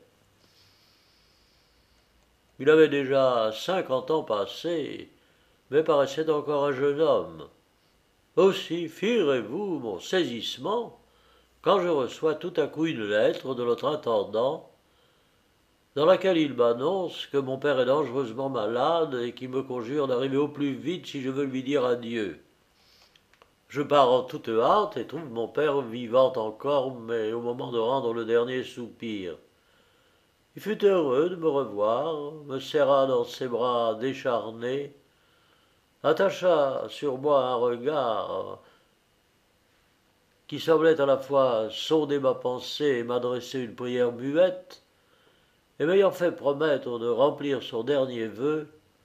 Il avait déjà cinquante ans passés, mais paraissait encore un jeune homme. Aussi firez-vous mon saisissement quand je reçois tout à coup une lettre de notre intendant, dans laquelle il m'annonce que mon père est dangereusement malade et qu'il me conjure d'arriver au plus vite si je veux lui dire adieu. Je pars en toute hâte et trouve mon père vivant encore, mais au moment de rendre le dernier soupir. Il fut heureux de me revoir, me serra dans ses bras décharnés, attacha sur moi un regard qui semblait à la fois sonder ma pensée et m'adresser une prière muette, et m'ayant fait promettre de remplir son dernier vœu,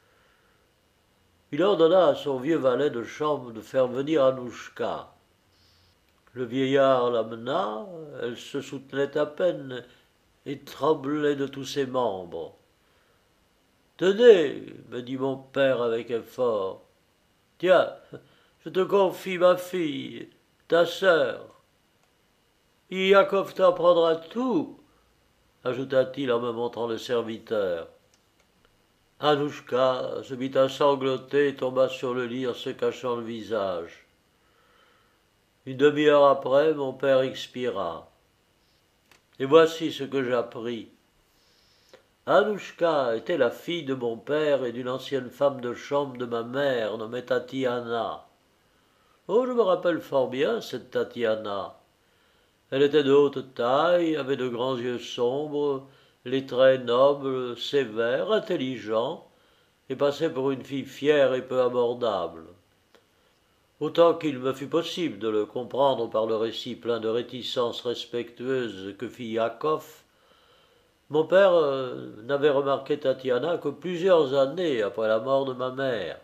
il ordonna à son vieux valet de chambre de faire venir Anouchka. Le vieillard l'amena, elle se soutenait à peine et tremblait de tous ses membres. « Tenez, me dit mon père avec effort, tiens, je te confie ma fille, ta sœur. Iakov t'apprendra tout, ajouta-t-il en me montrant le serviteur. Anouchka se mit à sangloter et tomba sur le lit en se cachant le visage. Une demi-heure après, mon père expira. Et voici ce que j'appris. Anouchka était la fille de mon père et d'une ancienne femme de chambre de ma mère, nommée Tatiana. Oh, je me rappelle fort bien cette Tatiana. Elle était de haute taille, avait de grands yeux sombres, les traits nobles, sévères, intelligents, et passait pour une fille fière et peu abordable. Autant qu'il me fut possible de le comprendre par le récit plein de réticences respectueuses que fit Yakov, mon père euh, n'avait remarqué Tatiana que plusieurs années après la mort de ma mère.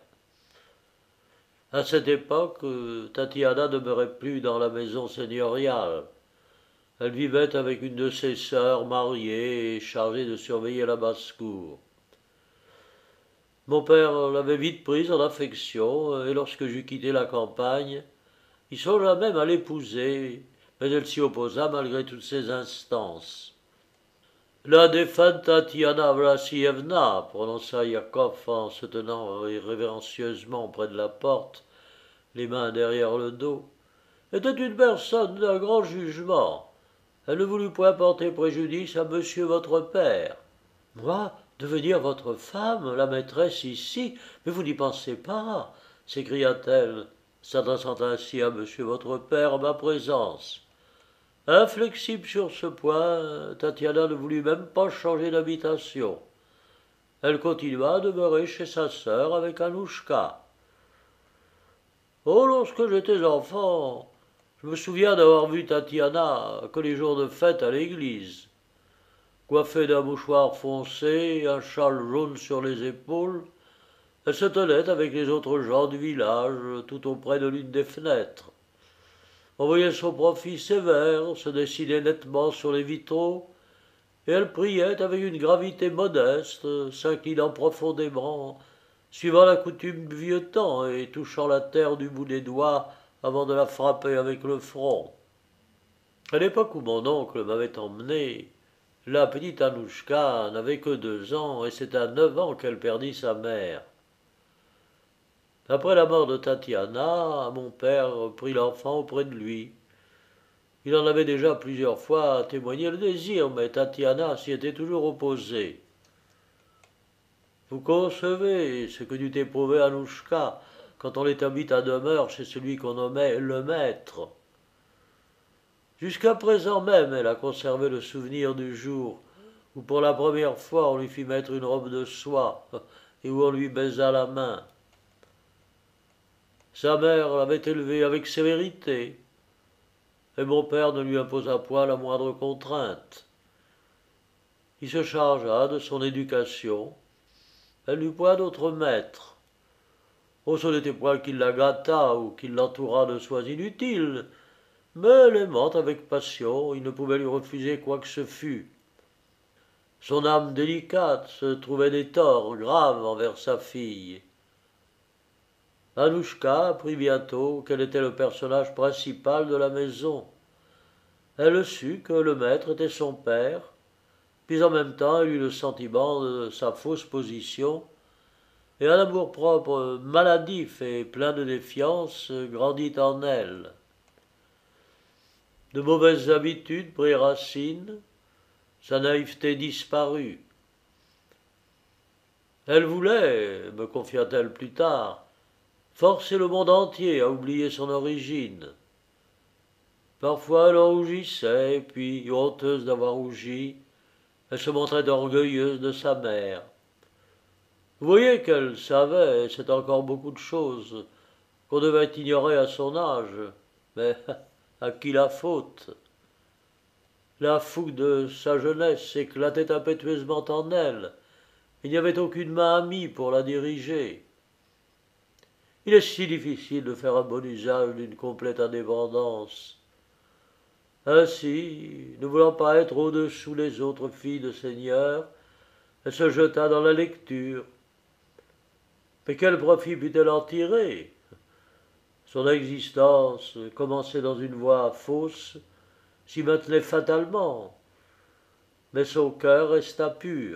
À cette époque, euh, Tatiana ne demeurait plus dans la maison seigneuriale. Elle vivait avec une de ses sœurs mariée et chargée de surveiller la basse-cour. Mon père l'avait vite prise en affection, et lorsque j'eus quitté la campagne, il songea même à l'épouser, mais elle s'y opposa malgré toutes ses instances. La défunte Tatiana Vlassievna, prononça Yakov en se tenant révérencieusement près de la porte, les mains derrière le dos, était une personne d'un grand jugement. Elle ne voulut point porter préjudice à monsieur votre père. Moi, devenir votre femme, la maîtresse ici, mais vous n'y pensez pas, s'écria-t-elle, s'adressant ainsi à monsieur votre père en ma présence. Inflexible sur ce point, Tatiana ne voulut même pas changer d'habitation. Elle continua à demeurer chez sa sœur avec Anouchka. Oh, lorsque j'étais enfant, je me souviens d'avoir vu Tatiana que les jours de fête à l'église. Coiffée d'un mouchoir foncé, un châle jaune sur les épaules, elle se tenait avec les autres gens du village tout auprès de l'une des fenêtres. On voyait son profil sévère se dessiner nettement sur les vitraux, et elle priait avec une gravité modeste, s'inclinant profondément, suivant la coutume du vieux temps et touchant la terre du bout des doigts avant de la frapper avec le front. À l'époque où mon oncle m'avait emmené, la petite Anouchka n'avait que deux ans, et c'est à neuf ans qu'elle perdit sa mère. Après la mort de Tatiana, mon père prit l'enfant auprès de lui. Il en avait déjà plusieurs fois témoigné le désir, mais Tatiana s'y était toujours opposée. Vous concevez ce que dut éprouver Anouchka quand on l'établit à demeure chez celui qu'on nommait le maître. Jusqu'à présent même, elle a conservé le souvenir du jour où pour la première fois on lui fit mettre une robe de soie et où on lui baisa la main. Sa mère l'avait élevé avec sévérité, et mon père ne lui imposa point la moindre contrainte. Il se chargea de son éducation. Elle n'eut point d'autre maître. Oh, ce n'était point qu'il la gâtât ou qu'il l'entourât de soins inutiles, mais l'aimant avec passion, il ne pouvait lui refuser quoi que ce fût. Son âme délicate se trouvait des torts graves envers sa fille. Anouchka apprit bientôt qu'elle était le personnage principal de la maison. Elle sut que le maître était son père, puis en même temps elle eut le sentiment de sa fausse position, et un amour-propre maladif et plein de défiance grandit en elle. De mauvaises habitudes prirent racine, sa naïveté disparut. Elle voulait, me confia-t-elle plus tard, forcer le monde entier à oublier son origine. Parfois elle en rougissait, puis, honteuse d'avoir rougi, elle se montrait orgueilleuse de sa mère. Vous voyez qu'elle savait, et c'est encore beaucoup de choses, qu'on devait ignorer à son âge, mais à qui la faute? La fougue de sa jeunesse éclatait impétueusement en elle. Il n'y avait aucune main amie pour la diriger. Il est si difficile de faire un bon usage d'une complète indépendance. Ainsi, ne voulant pas être au-dessous les autres filles de seigneurs, elle se jeta dans la lecture. Mais quel profit put-elle en tirer? Son existence, commencée dans une voie fausse, s'y maintenait fatalement, mais son cœur resta pur.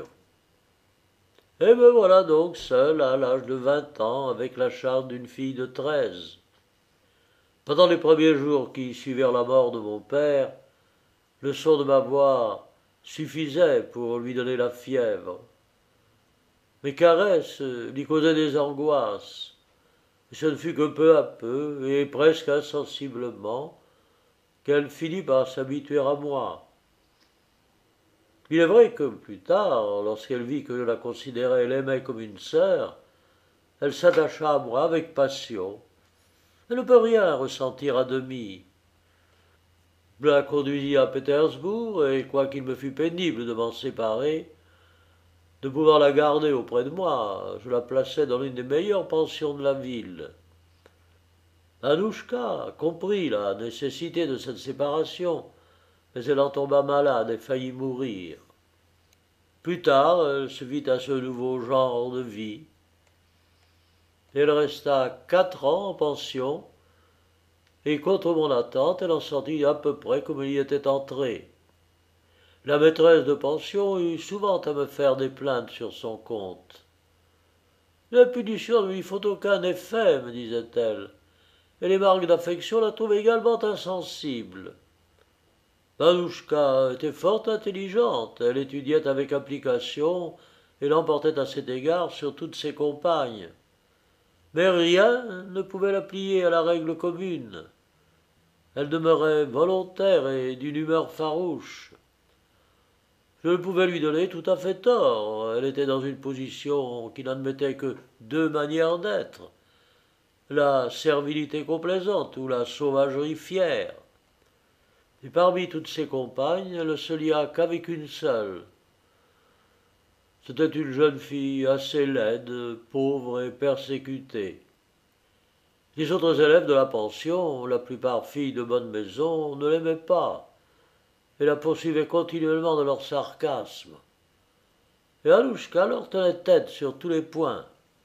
Et me voilà donc seul à l'âge de vingt ans avec la charge d'une fille de treize. Pendant les premiers jours qui suivirent la mort de mon père, le son de ma voix suffisait pour lui donner la fièvre. Mes caresses lui causaient des angoisses, et ce ne fut que peu à peu, et presque insensiblement, qu'elle finit par s'habituer à moi. Il est vrai que plus tard, lorsqu'elle vit que je la considérais et l'aimais comme une sœur, elle s'attacha à moi avec passion. Elle ne peut rien ressentir à demi. Je la conduisis à Pétersbourg, et quoiqu'il me fût pénible de m'en séparer, de pouvoir la garder auprès de moi, je la plaçai dans l'une des meilleures pensions de la ville. Anouchka comprit la nécessité de cette séparation, mais elle en tomba malade et faillit mourir. Plus tard, elle se vit à ce nouveau genre de vie. Elle resta quatre ans en pension, et contre mon attente, elle en sortit à peu près comme elle y était entrée. La maîtresse de pension eut souvent à me faire des plaintes sur son compte. La punition ne lui faut aucun effet, me disait-elle, et les marques d'affection la trouvent également insensible. Anouchka était fort intelligente, elle étudiait avec application et l'emportait à cet égard sur toutes ses compagnes. Mais rien ne pouvait la plier à la règle commune. Elle demeurait volontaire et d'une humeur farouche. Je ne pouvais lui donner tout à fait tort. Elle était dans une position qui n'admettait que deux manières d'être, la servilité complaisante ou la sauvagerie fière. Et parmi toutes ses compagnes, elle ne se lia qu'avec une seule. C'était une jeune fille assez laide, pauvre et persécutée. Les autres élèves de la pension, la plupart filles de bonne maison, ne l'aimaient pas, et la poursuivaient continuellement de leur sarcasme. Et Anouchka leur tenait tête sur tous les points.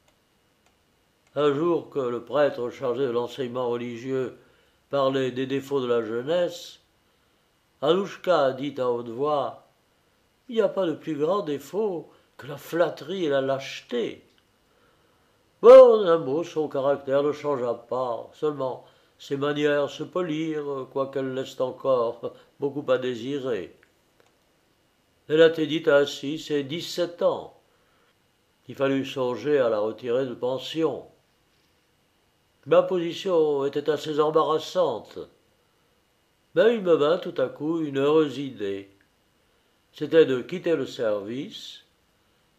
Un jour que le prêtre chargé de l'enseignement religieux parlait des défauts de la jeunesse, Anouchka dit à haute voix « Il n'y a pas de plus grand défaut que la flatterie et la lâcheté. » Bon, en un mot, son caractère ne changea pas, seulement ses manières se polirent, quoiqu'elles laissent encore beaucoup à désirer. Elle atteignit ainsi ses dix-sept ans. Il fallut songer à la retirer de pension. Ma position était assez embarrassante, mais il me vint tout à coup une heureuse idée. C'était de quitter le service,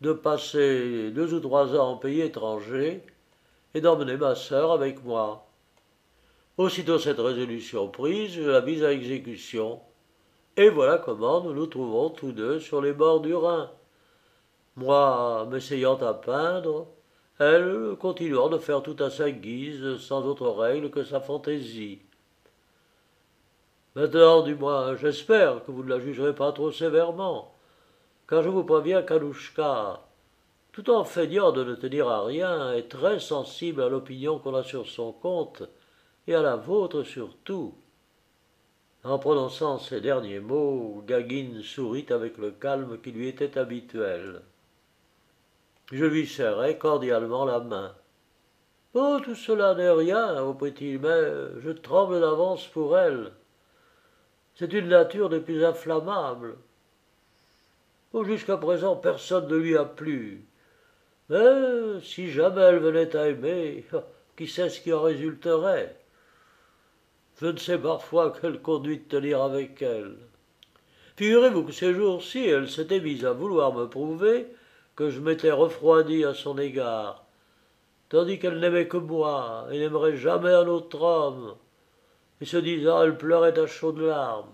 de passer deux ou trois ans en pays étranger et d'emmener ma sœur avec moi. Aussitôt cette résolution prise, je la mise à exécution. Et voilà comment nous nous trouvons tous deux sur les bords du Rhin. Moi m'essayant à peindre, elle continuant de faire tout à sa guise, sans autre règle que sa fantaisie. Maintenant, du moins, j'espère que vous ne la jugerez pas trop sévèrement, car je vous préviens qu'Anouchka, tout en feignant de ne tenir à rien, est très sensible à l'opinion qu'on a sur son compte, et à la vôtre surtout. En prononçant ces derniers mots, Gagin sourit avec le calme qui lui était habituel. Je lui serrai cordialement la main. Oh, tout cela n'est rien, reprit-il, mais je tremble d'avance pour elle. C'est une nature des plus inflammables. Oh, jusqu'à présent, personne ne lui a plu. Mais si jamais elle venait à aimer, qui sait ce qui en résulterait? Je ne sais parfois quelle conduite tenir avec elle. Figurez-vous que ces jours-ci, elle s'était mise à vouloir me prouver que je m'étais refroidi à son égard, tandis qu'elle n'aimait que moi et n'aimerait jamais un autre homme. Et se disant, elle pleurait à chaudes larmes.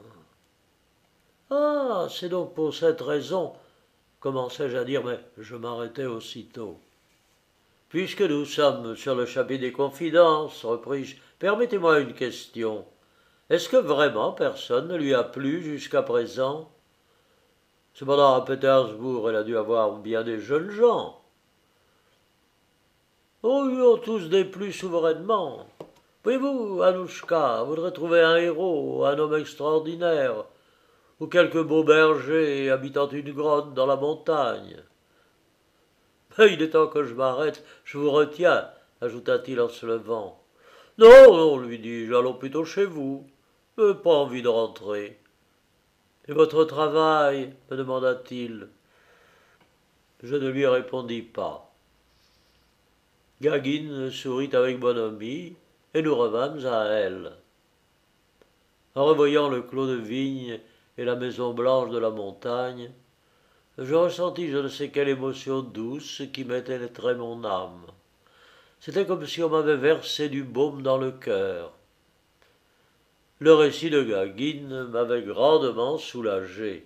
Ah, c'est donc pour cette raison, commençai-je à dire, mais je m'arrêtai aussitôt. Puisque nous sommes sur le chapitre des confidences, repris-je, permettez-moi une question. Est-ce que vraiment personne ne lui a plu jusqu'à présent? Cependant, à Pétersbourg, elle a dû avoir bien des jeunes gens. Oh, ils ont tous déplu souverainement. Voyez-vous, Anouchka voudrait trouver un héros, un homme extraordinaire, ou quelque beau berger habitant une grotte dans la montagne. Mais il est temps que je m'arrête, je vous retiens, ajouta-t-il en se levant. Non, non, lui dis-je, allons plutôt chez vous. Je n'ai pas envie de rentrer. Et votre travail? Me demanda-t-il. Je ne lui répondis pas. Gagin sourit avec bonhomie, et nous revînmes à elle. En revoyant le clos de vigne et la maison blanche de la montagne, je ressentis je ne sais quelle émotion douce qui pénétrait mon âme. C'était comme si on m'avait versé du baume dans le cœur. Le récit de Gagin m'avait grandement soulagé.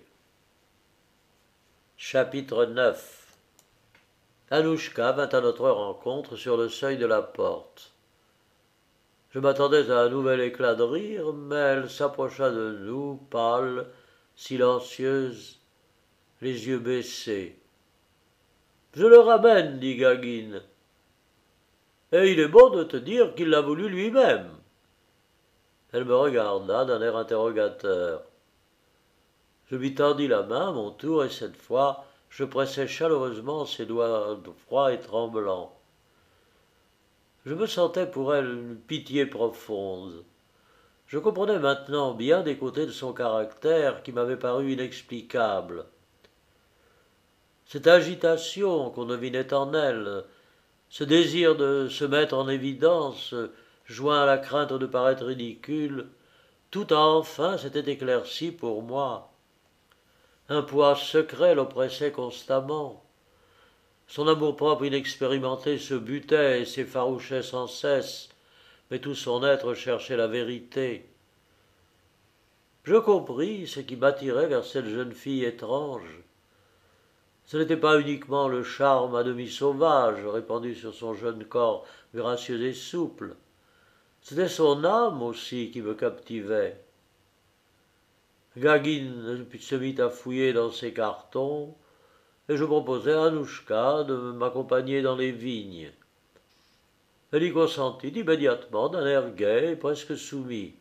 Chapitre neuf. Anouchka vint à notre rencontre sur le seuil de la porte. Je m'attendais à un nouvel éclat de rire, mais elle s'approcha de nous, pâle, silencieuse, les yeux baissés. « Je le ramène, dit Gagin. Et il est bon de te dire qu'il l'a voulu lui-même. » Elle me regarda d'un air interrogateur. Je lui tendis la main à mon tour, et cette fois, je pressai chaleureusement ses doigts froids et tremblants. Je me sentais pour elle une pitié profonde. Je comprenais maintenant bien des côtés de son caractère qui m'avaient paru inexplicables. Cette agitation qu'on devinait en elle, ce désir de se mettre en évidence, joint à la crainte de paraître ridicule, tout a enfin s'était éclairci pour moi. Un poids secret l'oppressait constamment. Son amour-propre inexpérimenté se butait et s'effarouchait sans cesse, mais tout son être cherchait la vérité. Je compris ce qui m'attirait vers cette jeune fille étrange. Ce n'était pas uniquement le charme à demi sauvage répandu sur son jeune corps gracieux et souple. C'était son âme aussi qui me captivait. Gagin se mit à fouiller dans ses cartons, et je proposai à Anouchka de m'accompagner dans les vignes. Elle y consentit immédiatement d'un air gai et presque soumis.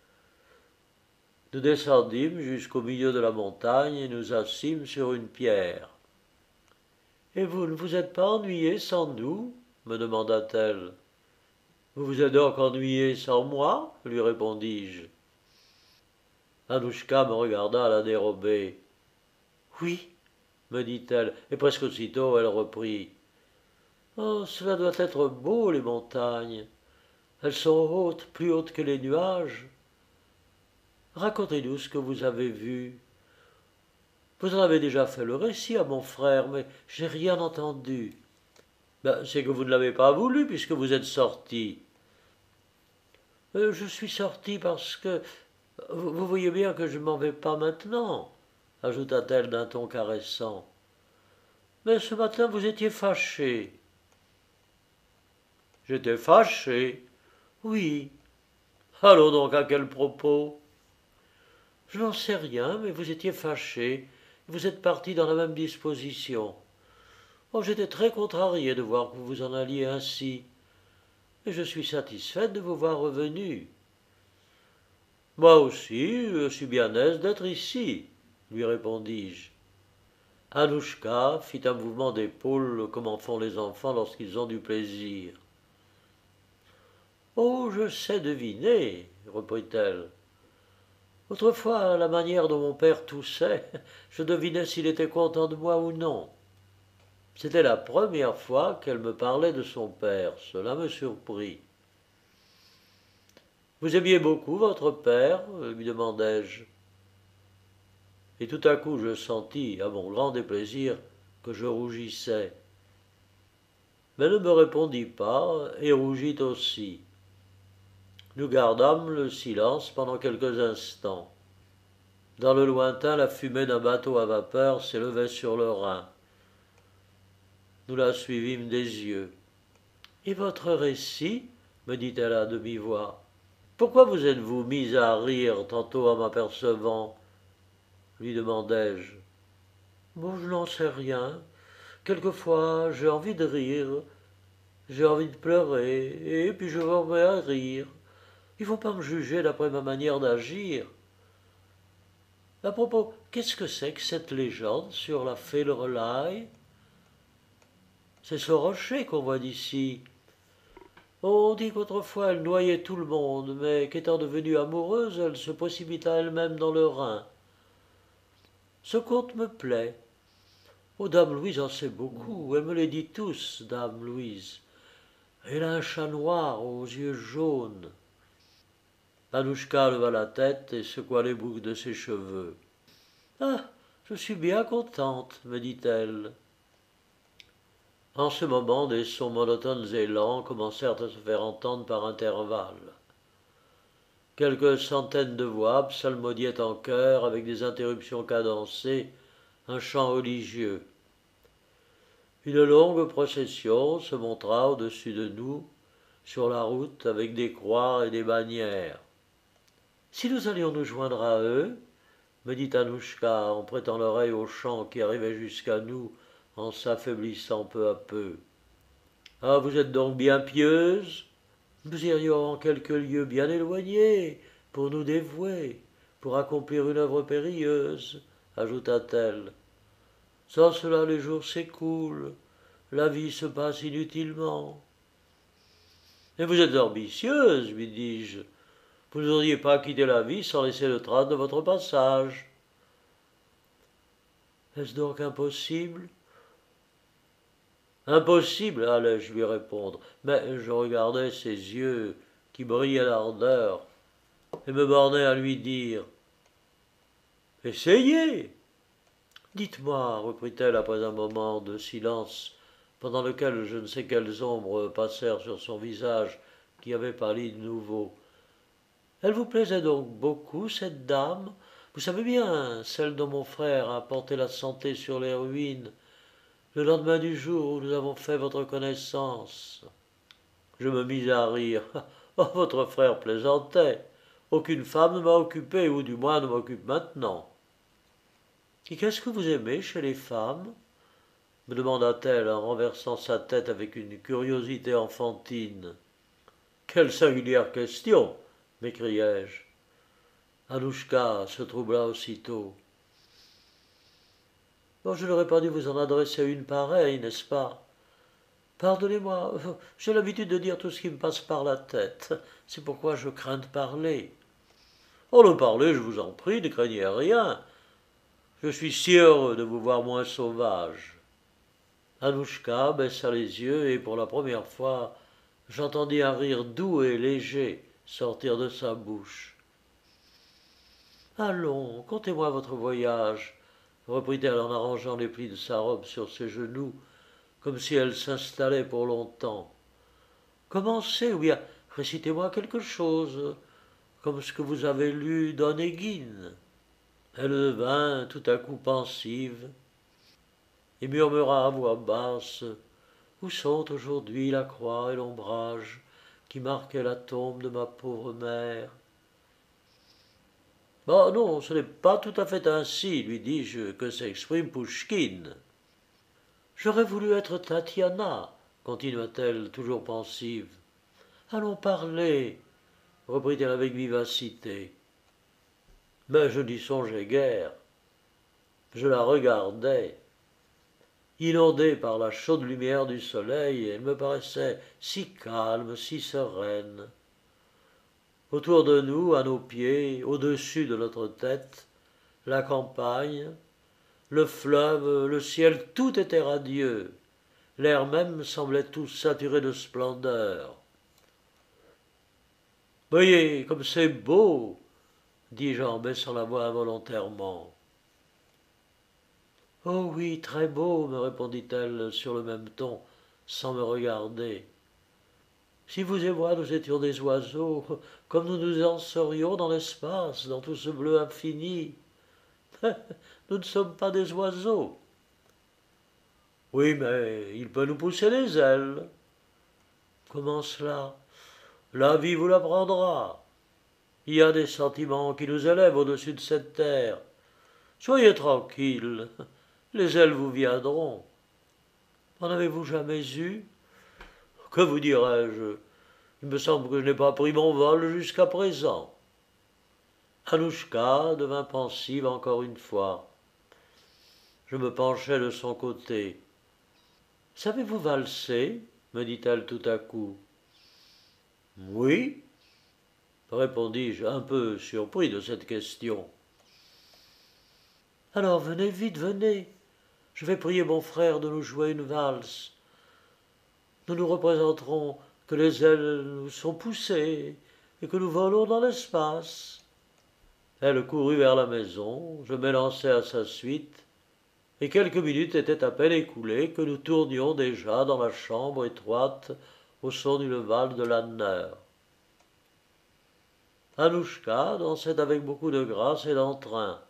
Nous descendîmes jusqu'au milieu de la montagne et nous assîmes sur une pierre. « Et vous ne vous êtes pas ennuyé sans nous ?» me demanda-t-elle. « Vous vous êtes donc ennuyé sans moi ?» lui répondis-je. Anouchka me regarda à la dérobée. « Oui, » me dit-elle, et presque aussitôt elle reprit. « Oh, cela doit être beau, les montagnes. Elles sont hautes, plus hautes que les nuages. Racontez-nous ce que vous avez vu. Vous en avez déjà fait le récit à mon frère, mais je n'ai rien entendu. Ben, c'est que vous ne l'avez pas voulu, puisque vous êtes sorti. Euh, je suis sorti parce que... Vous, vous voyez bien que je m'en vais pas maintenant, ajouta-t-elle d'un ton caressant. Mais ce matin, vous étiez fâché. J'étais fâché. Oui. Allons donc, à quel propos? Je n'en sais rien, mais vous étiez fâché. Vous êtes parti dans la même disposition. Oh, j'étais très contrarié de voir que vous vous en alliez ainsi. Et je suis satisfaite de vous voir revenu. Moi aussi, je suis bien aise d'être ici, lui répondis-je. Anouchka fit un mouvement d'épaule comme en font les enfants lorsqu'ils ont du plaisir. Oh, je sais deviner, reprit-elle. Autrefois, à la manière dont mon père toussait, je devinais s'il était content de moi ou non. C'était la première fois qu'elle me parlait de son père. Cela me surprit. Vous aimiez beaucoup votre père lui demandai-je. Et tout à coup je sentis, à mon grand déplaisir, que je rougissais. Mais elle ne me répondit pas et rougit aussi. Nous gardâmes le silence pendant quelques instants. Dans le lointain, la fumée d'un bateau à vapeur s'élevait sur le Rhin. Nous la suivîmes des yeux. « Et votre récit ?» me dit-elle à demi-voix. « Pourquoi vous êtes-vous mise à rire tantôt en m'apercevant ?» lui demandai-je. « Bon, je n'en sais rien. Quelquefois, j'ai envie de rire, j'ai envie de pleurer, et puis je m'en mets à rire. Il ne faut pas me juger d'après ma manière d'agir. À propos, qu'est-ce que c'est que cette légende sur la fée Loreley? C'est ce rocher qu'on voit d'ici. On dit qu'autrefois elle noyait tout le monde, mais qu'étant devenue amoureuse, elle se précipita elle-même dans le Rhin. Ce conte me plaît. Oh, dame Louise en sait beaucoup, elle me les dit tous, dame Louise. Elle a un chat noir aux yeux jaunes. Anouchka leva la tête et secoua les boucles de ses cheveux. Ah, je suis bien contente, me dit-elle. En ce moment, des sons monotones et lents commencèrent à se faire entendre par intervalles. Quelques centaines de voix psalmodiaient en chœur, avec des interruptions cadencées, un chant religieux. Une longue procession se montra au-dessus de nous, sur la route, avec des croix et des bannières. « Si nous allions nous joindre à eux, me dit Anouchka en prêtant l'oreille au chant qui arrivait jusqu'à nous en s'affaiblissant peu à peu. « Ah, vous êtes donc bien pieuse? Nous irions en quelques lieux bien éloignés pour nous dévouer, pour accomplir une œuvre périlleuse, ajouta-t-elle. Sans cela les jours s'écoulent, la vie se passe inutilement. Et vous êtes ambitieuse, lui dis-je. Vous n'auriez pas quitté la vie sans laisser le trace de votre passage. Est-ce donc impossible? Impossible, allais-je lui répondre, mais je regardais ses yeux qui brillaient d'ardeur et me bornais à lui dire « Essayez !» Dites-moi, reprit-elle après un moment de silence, pendant lequel je ne sais quelles ombres passèrent sur son visage qui avait pâli de nouveau. Elle vous plaisait donc beaucoup, cette dame? Vous savez bien, celle dont mon frère a porté la santé sur les ruines, le lendemain du jour où nous avons fait votre connaissance. Je me mis à rire. Oh, votre frère plaisantait. Aucune femme ne m'a occupé, ou du moins ne m'occupe maintenant. Et qu'est-ce que vous aimez chez les femmes? Me demanda-t-elle en renversant sa tête avec une curiosité enfantine. Quelle singulière question, m'écriai-je. Anouchka se troubla aussitôt. Bon, je n'aurais pas dû vous en adresser une pareille, n'est-ce pas? Pardonnez-moi, j'ai l'habitude de dire tout ce qui me passe par la tête. C'est pourquoi je crains de parler. Oh, le parler, je vous en prie, ne craignez rien. Je suis si heureux de vous voir moins sauvage. Anouchka baissa les yeux et pour la première fois, j'entendis un rire doux et léger sortir de sa bouche. Allons, contez-moi votre voyage. reprit-elle en arrangeant les plis de sa robe sur ses genoux, comme si elle s'installait pour longtemps. Commencez, ou bien récitez-moi quelque chose, comme ce que vous avez lu d'Onégine. Elle devint tout à coup pensive et murmura à voix basse « Où sont aujourd'hui la croix et l'ombrage qui marquaient la tombe de ma pauvre mère ?» « Oh non, ce n'est pas tout à fait ainsi, lui dis-je, que s'exprime Pouchkine. »« J'aurais voulu être Tatiana, continua-t-elle, toujours pensive. »« Allons parler, reprit-elle avec vivacité. Mais je n'y songeais guère. Je la regardais. Inondée par la chaude lumière du soleil, elle me paraissait si calme, si sereine. Autour de nous, à nos pieds, au-dessus de notre tête, la campagne, le fleuve, le ciel, tout était radieux. L'air même semblait tout saturé de splendeur. « Voyez, comme c'est beau !» dis-je en baissant la voix involontairement. « Oh oui, très beau, me répondit-elle sur le même ton, sans me regarder. Si vous et moi nous étions des oiseaux, comme nous nous en serions dans l'espace, dans tout ce bleu infini. Nous ne sommes pas des oiseaux. Oui, mais il peut nous pousser les ailes. Comment cela? La vie vous l'apprendra. Il y a des sentiments qui nous élèvent au-dessus de cette terre. Soyez tranquille, les ailes vous viendront. En avez-vous jamais eu? Que vous dirais-je? Il me semble que je n'ai pas pris mon vol jusqu'à présent. Anouchka devint pensive encore une fois. Je me penchai de son côté. « Savez-vous valser ?» me dit-elle tout à coup. « Oui, » répondis-je, un peu surpris de cette question. « Alors venez vite, venez. Je vais prier mon frère de nous jouer une valse. Nous nous représenterons que les ailes nous sont poussées et que nous volons dans l'espace. » Elle courut vers la maison, je m'élançai à sa suite, et quelques minutes étaient à peine écoulées que nous tournions déjà dans la chambre étroite au son d'une valse de Lanner. Anouchka dansait avec beaucoup de grâce et d'entrain.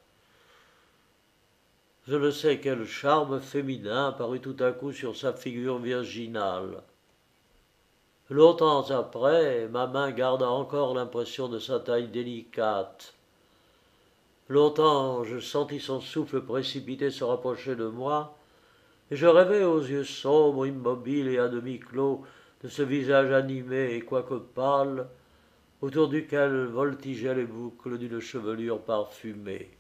Je ne sais quel charme féminin apparut tout à coup sur sa figure virginale. Longtemps après, ma main garda encore l'impression de sa taille délicate. Longtemps, je sentis son souffle précipité se rapprocher de moi, et je rêvais aux yeux sombres, immobiles et à demi clos de ce visage animé et quoique pâle, autour duquel voltigeaient les boucles d'une chevelure parfumée.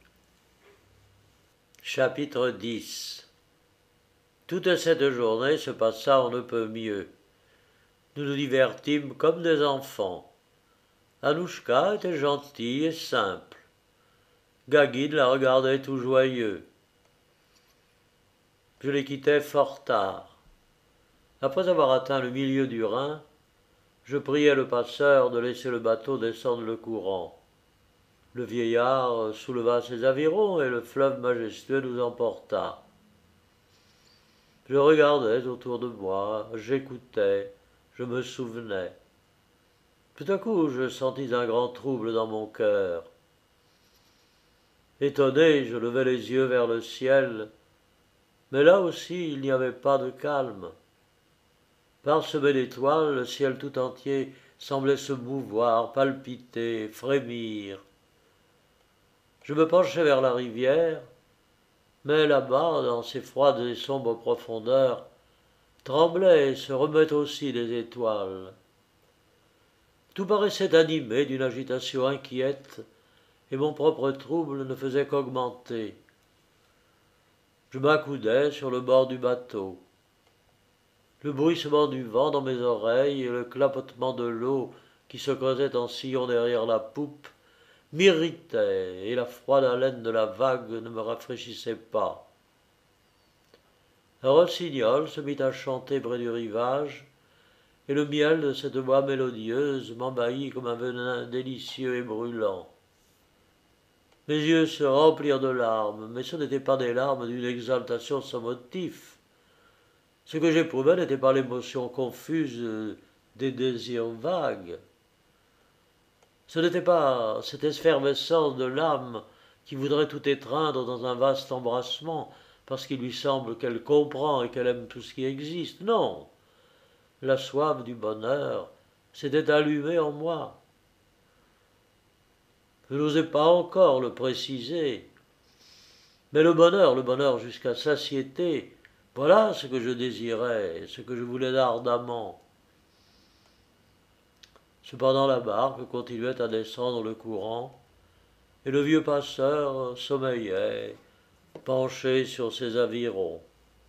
Chapitre dix. Toute cette journée se passa on ne peut mieux. Nous nous divertîmes comme des enfants. Anouchka était gentille et simple. Gagin la regardait tout joyeux. Je les quittai fort tard. Après avoir atteint le milieu du Rhin, je priai le passeur de laisser le bateau descendre le courant. Le vieillard souleva ses avirons et le fleuve majestueux nous emporta. Je regardais autour de moi, j'écoutais, je me souvenais. Tout à coup, je sentis un grand trouble dans mon cœur. Étonné, je levai les yeux vers le ciel, mais là aussi il n'y avait pas de calme. Parsemé d'étoiles, le ciel tout entier semblait se mouvoir, palpiter, frémir. Je me penchai vers la rivière, mais là-bas, dans ces froides et sombres profondeurs, tremblaient et se remuaient aussi des étoiles. Tout paraissait animé d'une agitation inquiète, et mon propre trouble ne faisait qu'augmenter. Je m'accoudai sur le bord du bateau. Le bruissement du vent dans mes oreilles et le clapotement de l'eau qui se creusait en sillon derrière la poupe m'irritaient, et la froide haleine de la vague ne me rafraîchissait pas. Un rossignol se mit à chanter près du rivage, et le miel de cette voix mélodieuse m'envahit comme un venin délicieux et brûlant. Mes yeux se remplirent de larmes, mais ce n'étaient pas des larmes d'une exaltation sans motif. Ce que j'éprouvais n'était pas l'émotion confuse des désirs vagues. Ce n'était pas cette effervescence de l'âme qui voudrait tout étreindre dans un vaste embrassement parce qu'il lui semble qu'elle comprend et qu'elle aime tout ce qui existe. Non, la soif du bonheur s'était allumée en moi. Je n'osais pas encore le préciser, mais le bonheur, le bonheur jusqu'à satiété, voilà ce que je désirais, ce que je voulais ardemment. Cependant la barque continuait à descendre le courant, et le vieux passeur sommeillait, penché sur ses avirons.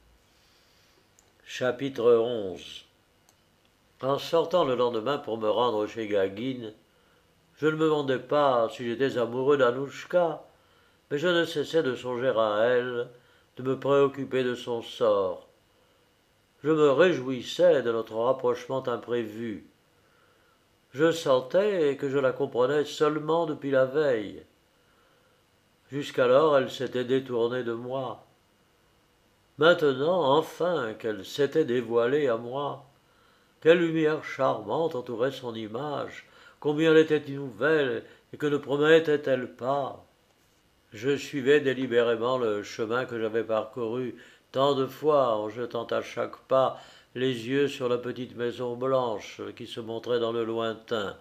Chapitre onze. En sortant le lendemain pour me rendre chez Gagine, je ne me demandais pas si j'étais amoureux d'Anouchka, mais je ne cessais de songer à elle, de me préoccuper de son sort. Je me réjouissais de notre rapprochement imprévu. Je sentais que je la comprenais seulement depuis la veille. Jusqu'alors, elle s'était détournée de moi. Maintenant, enfin, qu'elle s'était dévoilée à moi, quelle lumière charmante entourait son image, combien elle était nouvelle et que ne promettait-elle pas. Je suivais délibérément le chemin que j'avais parcouru tant de fois en jetant à chaque pas les yeux sur la petite maison blanche qui se montrait dans le lointain.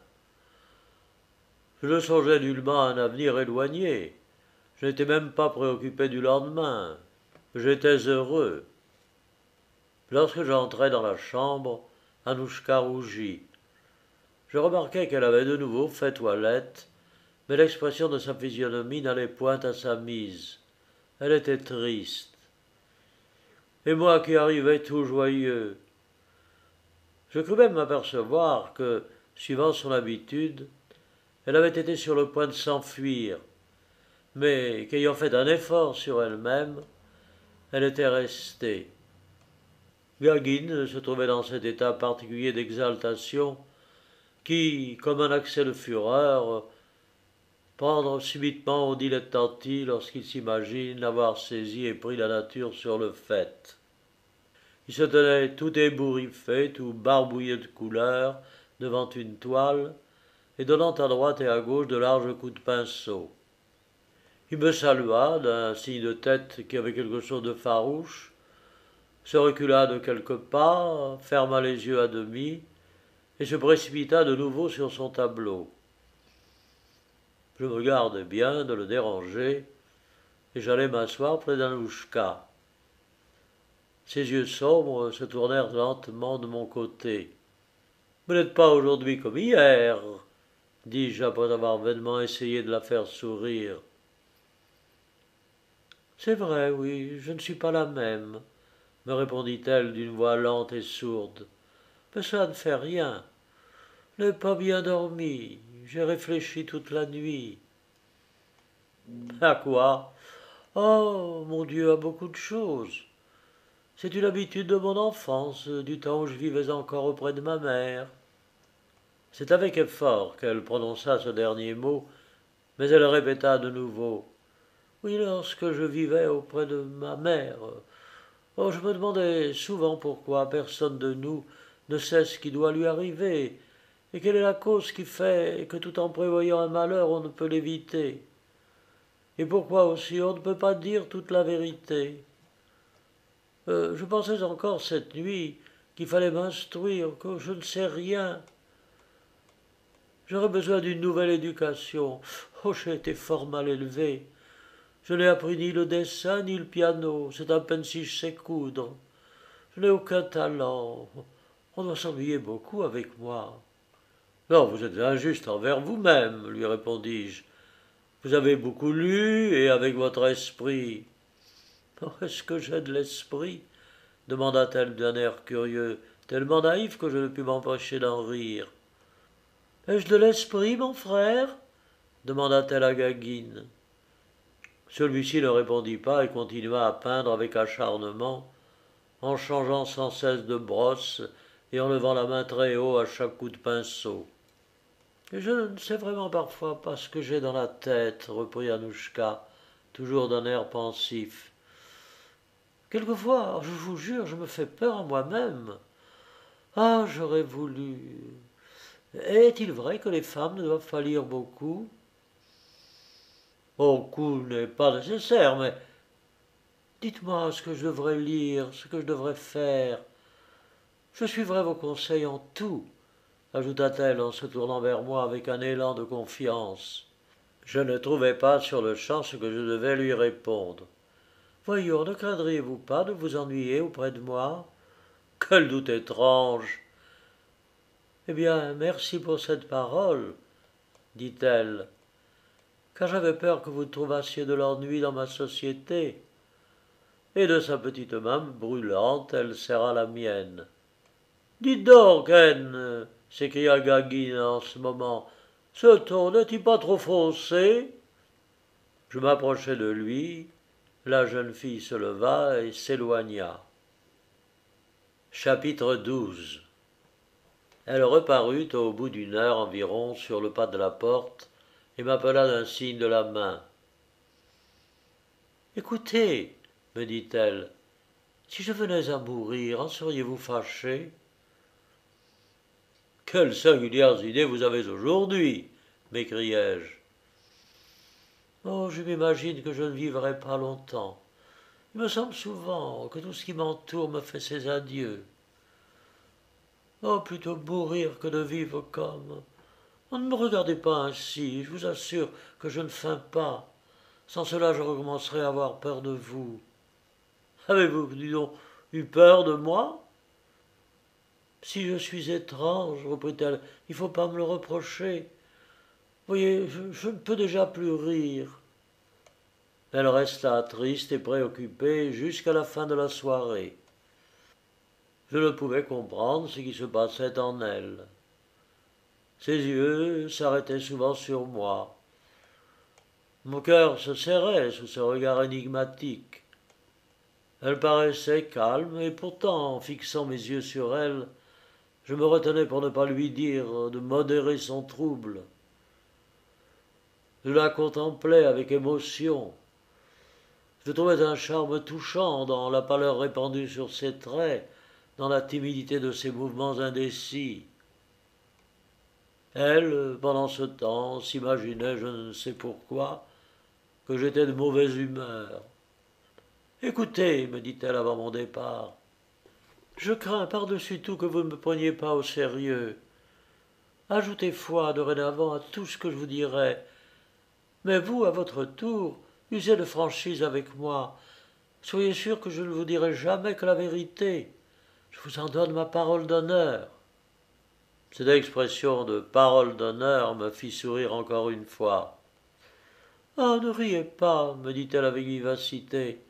Je ne songeais nullement à un avenir éloigné. Je n'étais même pas préoccupé du lendemain. J'étais heureux. Lorsque j'entrai dans la chambre, Anouchka rougit. Je remarquai qu'elle avait de nouveau fait toilette, mais l'expression de sa physionomie n'allait point à sa mise. Elle était triste. Et moi qui arrivais tout joyeux. Je crus même m'apercevoir que, suivant son habitude, elle avait été sur le point de s'enfuir, mais qu'ayant fait un effort sur elle-même, elle était restée. Gagine se trouvait dans cet état particulier d'exaltation qui, comme un accès de fureur, prend subitement au dilettanti lorsqu'il s'imagine avoir saisi et pris la nature sur le fait. Il se tenait tout ébouriffé, tout barbouillé de couleurs, devant une toile, et donnant à droite et à gauche de larges coups de pinceau. Il me salua d'un signe de tête qui avait quelque chose de farouche, se recula de quelques pas, ferma les yeux à demi, et se précipita de nouveau sur son tableau. Je me gardais bien de le déranger, et j'allai m'asseoir près d'Anouchka. Ses yeux sombres se tournèrent lentement de mon côté. « Vous n'êtes pas aujourd'hui comme hier, » dis-je après avoir vainement essayé de la faire sourire. « C'est vrai, oui, je ne suis pas la même, » me répondit-elle d'une voix lente et sourde. « Mais ça ne fait rien. Je n'ai pas bien dormi, j'ai réfléchi toute la nuit. »« À quoi ? » ?»« Oh, mon Dieu, à beaucoup de choses. C'est une habitude de mon enfance, du temps où je vivais encore auprès de ma mère. » C'est avec effort qu'elle prononça ce dernier mot, mais elle répéta de nouveau. « Oui, lorsque je vivais auprès de ma mère. Oh, je me demandais souvent pourquoi personne de nous ne sait ce qui doit lui arriver, et quelle est la cause qui fait que tout en prévoyant un malheur, on ne peut l'éviter. Et pourquoi aussi on ne peut pas dire toute la vérité. Euh, je pensais encore cette nuit qu'il fallait m'instruire, que je ne sais rien. J'aurais besoin d'une nouvelle éducation. Oh, j'ai été fort mal élevé. Je n'ai appris ni le dessin ni le piano, c'est à peine si je sais coudre. Je n'ai aucun talent. On doit s'ennuyer beaucoup avec moi. »« Non, vous êtes injuste envers vous-même, lui répondis-je. Vous avez beaucoup lu, et avec votre esprit. »« Oh, est-ce que j'ai de l'esprit ?» demanda-t-elle d'un air curieux, tellement naïf que je ne pus m'empêcher d'en rire. « Ai-je de l'esprit, mon frère ?» demanda-t-elle à Gagine. Celui-ci ne répondit pas et continua à peindre avec acharnement, en changeant sans cesse de brosse et en levant la main très haut à chaque coup de pinceau. Je ne sais vraiment parfois pas ce que j'ai dans la tête, reprit Annouchka, toujours d'un air pensif. Quelquefois, je vous jure, je me fais peur à moi-même. Ah, j'aurais voulu. Est-il vrai que les femmes ne doivent pas lire beaucoup? Beaucoup n'est pas nécessaire, mais dites-moi ce que je devrais lire, ce que je devrais faire. Je suivrai vos conseils en tout, ajouta-t-elle en se tournant vers moi avec un élan de confiance. Je ne trouvais pas sur le champ ce que je devais lui répondre. Voyons, ne craindriez-vous pas de vous ennuyer auprès de moi? Quel doute étrange! Eh bien, merci pour cette parole, dit-elle, car j'avais peur que vous trouvassiez de l'ennui dans ma société. Et de sa petite main brûlante, elle serra la mienne. Dites donc, Anne, s'écria Gagin en ce moment, ce ton n'est-il pas trop foncé? Je m'approchai de lui. La jeune fille se leva et s'éloigna. Chapitre douze. Elle reparut au bout d'une heure environ sur le pas de la porte et m'appela d'un signe de la main. Écoutez, me dit-elle, si je venais à mourir, en seriez-vous fâché? Quelles singulières idées vous avez aujourd'hui, m'écriai-je. Oh, je m'imagine que je ne vivrai pas longtemps. Il me semble souvent que tout ce qui m'entoure me fait ses adieux. Oh, plutôt mourir que de vivre comme. Oh, ne me regardez pas ainsi, je vous assure que je ne feins pas. Sans cela, je recommencerai à avoir peur de vous. Avez-vous, dis donc, eu peur de moi? Si je suis étrange, reprit-elle, il ne faut pas me le reprocher. Voyez, je, je ne peux déjà plus rire. Elle resta triste et préoccupée jusqu'à la fin de la soirée. Je ne pouvais comprendre ce qui se passait en elle. Ses yeux s'arrêtaient souvent sur moi. Mon cœur se serrait sous ce regard énigmatique. Elle paraissait calme, et pourtant, en fixant mes yeux sur elle, je me retenais pour ne pas lui dire de modérer son trouble. Je la contemplais avec émotion. Je trouvais un charme touchant dans la pâleur répandue sur ses traits, dans la timidité de ses mouvements indécis. Elle, pendant ce temps, s'imaginait, je ne sais pourquoi, que j'étais de mauvaise humeur. Écoutez, me dit-elle avant mon départ, je crains par-dessus tout que vous ne me preniez pas au sérieux. Ajoutez foi dorénavant à tout ce que je vous dirai. Mais vous, à votre tour, usez de franchise avec moi. Soyez sûr que je ne vous dirai jamais que la vérité. Je vous en donne ma parole d'honneur. Cette expression de parole d'honneur me fit sourire encore une fois. Ah, ne riez pas, me dit-elle avec vivacité.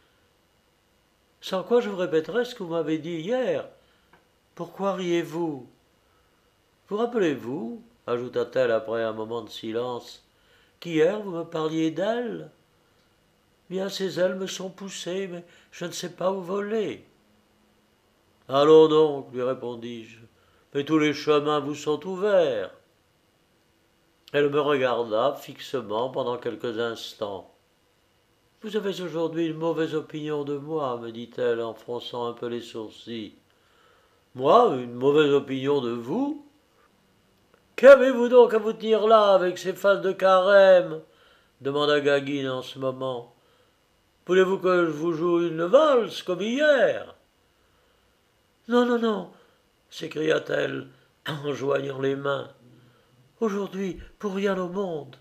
Sans quoi je vous répéterai ce que vous m'avez dit hier. Pourquoi riez-vous? Vous rappelez-vous, ajouta-t-elle après un moment de silence, qu'hier vous me parliez d'ailes? Bien, ces ailes me sont poussées, mais je ne sais pas où voler. Allons donc, lui répondis-je, mais tous les chemins vous sont ouverts. Elle me regarda fixement pendant quelques instants. Vous avez aujourd'hui une mauvaise opinion de moi, me dit-elle en fronçant un peu les sourcils. Moi, une mauvaise opinion de vous? Qu'avez-vous donc à vous tenir là avec ces faces de carême? Demanda Gagin en ce moment. Voulez-vous que je vous joue une valse comme hier? Non, non, non, s'écria-t-elle en joignant les mains. Aujourd'hui, pour rien au monde.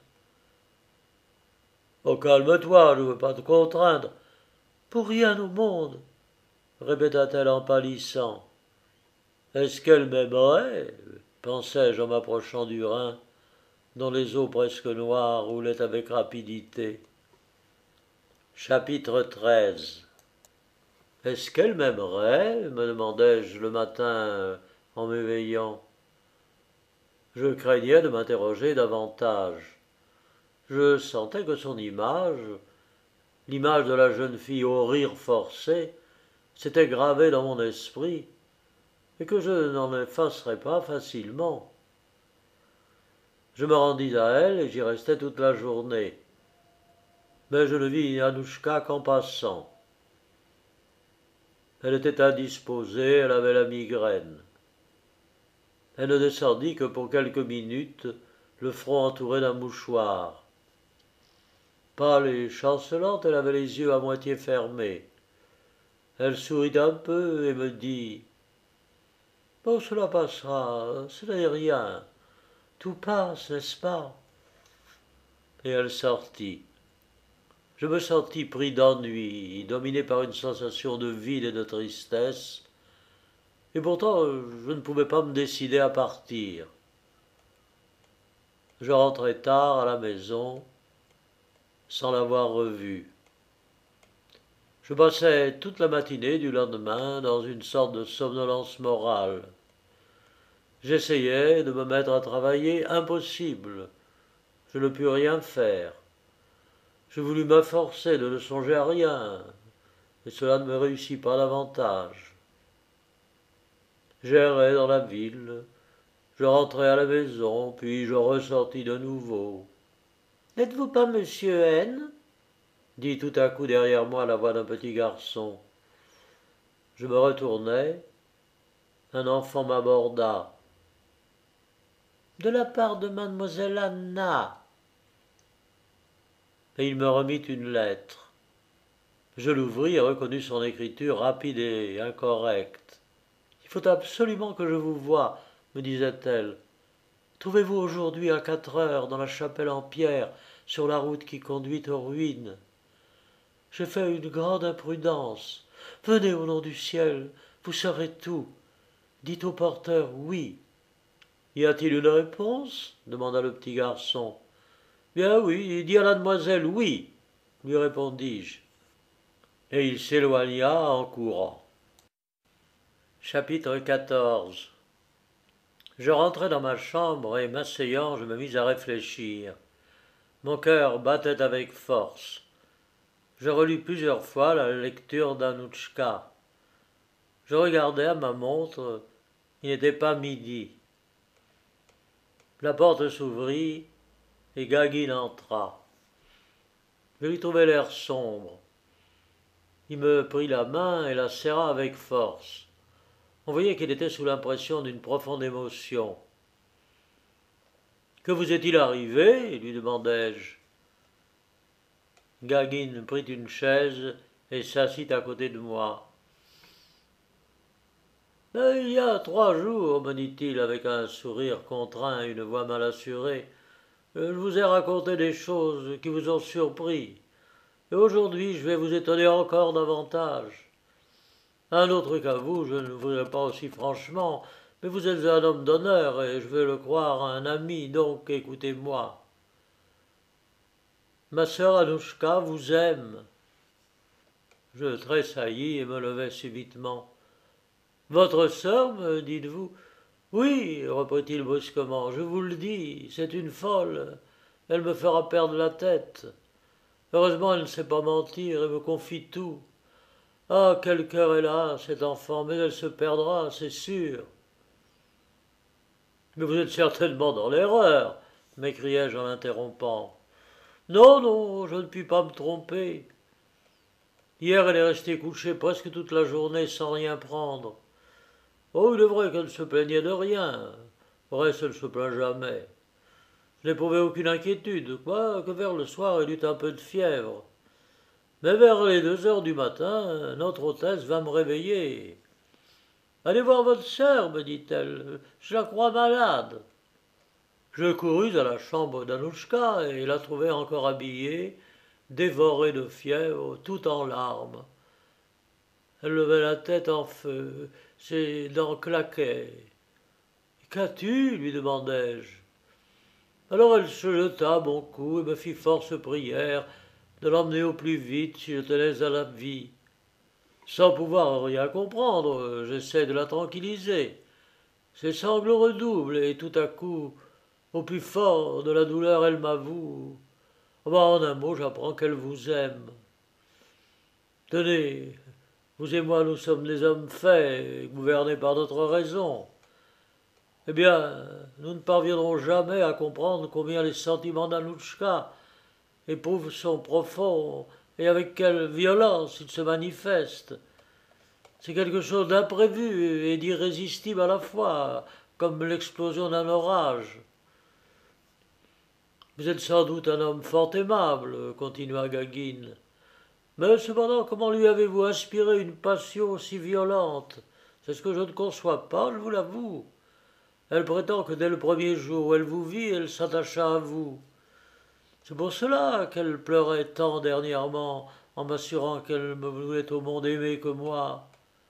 Oh, calme-toi, je ne veux pas te contraindre. Pour rien au monde, répéta-t-elle en pâlissant. Est-ce qu'elle m'aimerait? Pensai-je en m'approchant du Rhin, dont les eaux presque noires roulaient avec rapidité. Chapitre treize. Est-ce qu'elle m'aimerait? Me demandai-je le matin en m'éveillant. Je craignais de m'interroger davantage. Je sentais que son image, l'image de la jeune fille au rire forcé, s'était gravée dans mon esprit, et que je n'en effacerais pas facilement. Je me rendis à elle et j'y restai toute la journée. Mais je ne vis Annouchka qu'en passant. Elle était indisposée, elle avait la migraine. Elle ne descendit que pour quelques minutes, le front entouré d'un mouchoir. Pâle et chancelante, elle avait les yeux à moitié fermés. Elle sourit un peu et me dit « Bon, cela passera, ce n'est rien. Tout passe, n'est-ce pas ?» Et elle sortit. Je me sentis pris d'ennui, dominé par une sensation de vide et de tristesse, et pourtant je ne pouvais pas me décider à partir. Je rentrai tard à la maison, sans l'avoir revue. Je passai toute la matinée du lendemain dans une sorte de somnolence morale. J'essayais de me mettre à travailler, impossible. Je ne pus rien faire. Je voulus m'efforcer de ne songer à rien, et cela ne me réussit pas davantage. J'errais dans la ville, je rentrai à la maison, puis je ressortis de nouveau. « N'êtes-vous pas monsieur N ?» dit tout à coup derrière moi la voix d'un petit garçon. Je me retournai, un enfant m'aborda. « De la part de mademoiselle Anna. » Et il me remit une lettre. Je l'ouvris et reconnus son écriture rapide et incorrecte. « Il faut absolument que je vous voie, » me disait-elle. « Trouvez-vous aujourd'hui à quatre heures dans la chapelle en pierre, sur la route qui conduit aux ruines. J'ai fait une grande imprudence. Venez au nom du ciel, vous saurez tout. Dites au porteur oui. »« Y a-t-il une réponse ?» demanda le petit garçon. « Bien oui, dis à la demoiselle oui, » lui répondis-je. Et il s'éloigna en courant. Chapitre quatorze. Je rentrai dans ma chambre et, m'asseyant, je me mis à réfléchir. Mon cœur battait avec force. Je relus plusieurs fois la lecture d'Annouchka. Je regardai à ma montre, il n'était pas midi. La porte s'ouvrit et Gagin entra. Je lui trouvai l'air sombre. Il me prit la main et la serra avec force. On voyait qu'il était sous l'impression d'une profonde émotion. « Que vous est-il arrivé ?» lui demandai-je. Gagin prit une chaise et s'assit à côté de moi. « Il y a trois jours, me dit-il avec un sourire contraint et une voix mal assurée, je vous ai raconté des choses qui vous ont surpris. Et aujourd'hui, je vais vous étonner encore davantage. Un autre qu'à vous, je ne le voudrais pas aussi franchement, mais vous êtes un homme d'honneur et je veux le croire un ami, donc écoutez-moi. Ma sœur Annouchka vous aime. » Je tressaillis et me levai subitement. « Votre sœur, me dites-vous ? » ?»« Oui, reprit-il brusquement, je vous le dis, c'est une folle. Elle me fera perdre la tête. Heureusement, elle ne sait pas mentir et me confie tout. Ah, quel cœur elle a, cette enfant, mais elle se perdra, c'est sûr. »« Mais vous êtes certainement dans l'erreur, » m'écriai-je en l'interrompant. « Non, non, je ne puis pas me tromper. Hier, elle est restée couchée presque toute la journée sans rien prendre. Oh, il est vrai qu'elle se plaignait de rien. Reste, elle ne se plaint jamais. Je n'éprouvais aucune inquiétude, quoique vers le soir, elle eut un peu de fièvre. Mais vers les deux heures du matin, notre hôtesse vint me réveiller. « Allez voir votre sœur, me dit-elle, je la crois malade. » Je courus à la chambre d'Annouchka et la trouvai encore habillée, dévorée de fièvre, tout en larmes. Elle levait la tête en feu, ses dents claquaient. « Qu'as-tu » lui demandai-je. Alors elle se jeta à mon cou et me fit force prière de l'emmener au plus vite si je tenais à la vie. Sans pouvoir rien comprendre, j'essaie de la tranquilliser. Ses sanglots redoublent et tout à coup, au plus fort de la douleur, elle m'avoue. Oh ben, en un mot, j'apprends qu'elle vous aime. Tenez, vous et moi, nous sommes des hommes faits, gouvernés par notre raison. eh bien, nous ne parviendrons jamais à comprendre combien les sentiments d'Anouchka éprouvent son profond et avec quelle violence ils se manifestent. C'est quelque chose d'imprévu et d'irrésistible à la fois, comme l'explosion d'un orage. Vous êtes sans doute un homme fort aimable, continua Gagin. Mais cependant, comment lui avez-vous inspiré une passion si violente? C'est ce que je ne conçois pas, je vous l'avoue. Elle prétend que dès le premier jour où elle vous vit, elle s'attacha à vous. C'est pour cela qu'elle pleurait tant dernièrement, en m'assurant qu'elle me voulait au monde aimer que moi.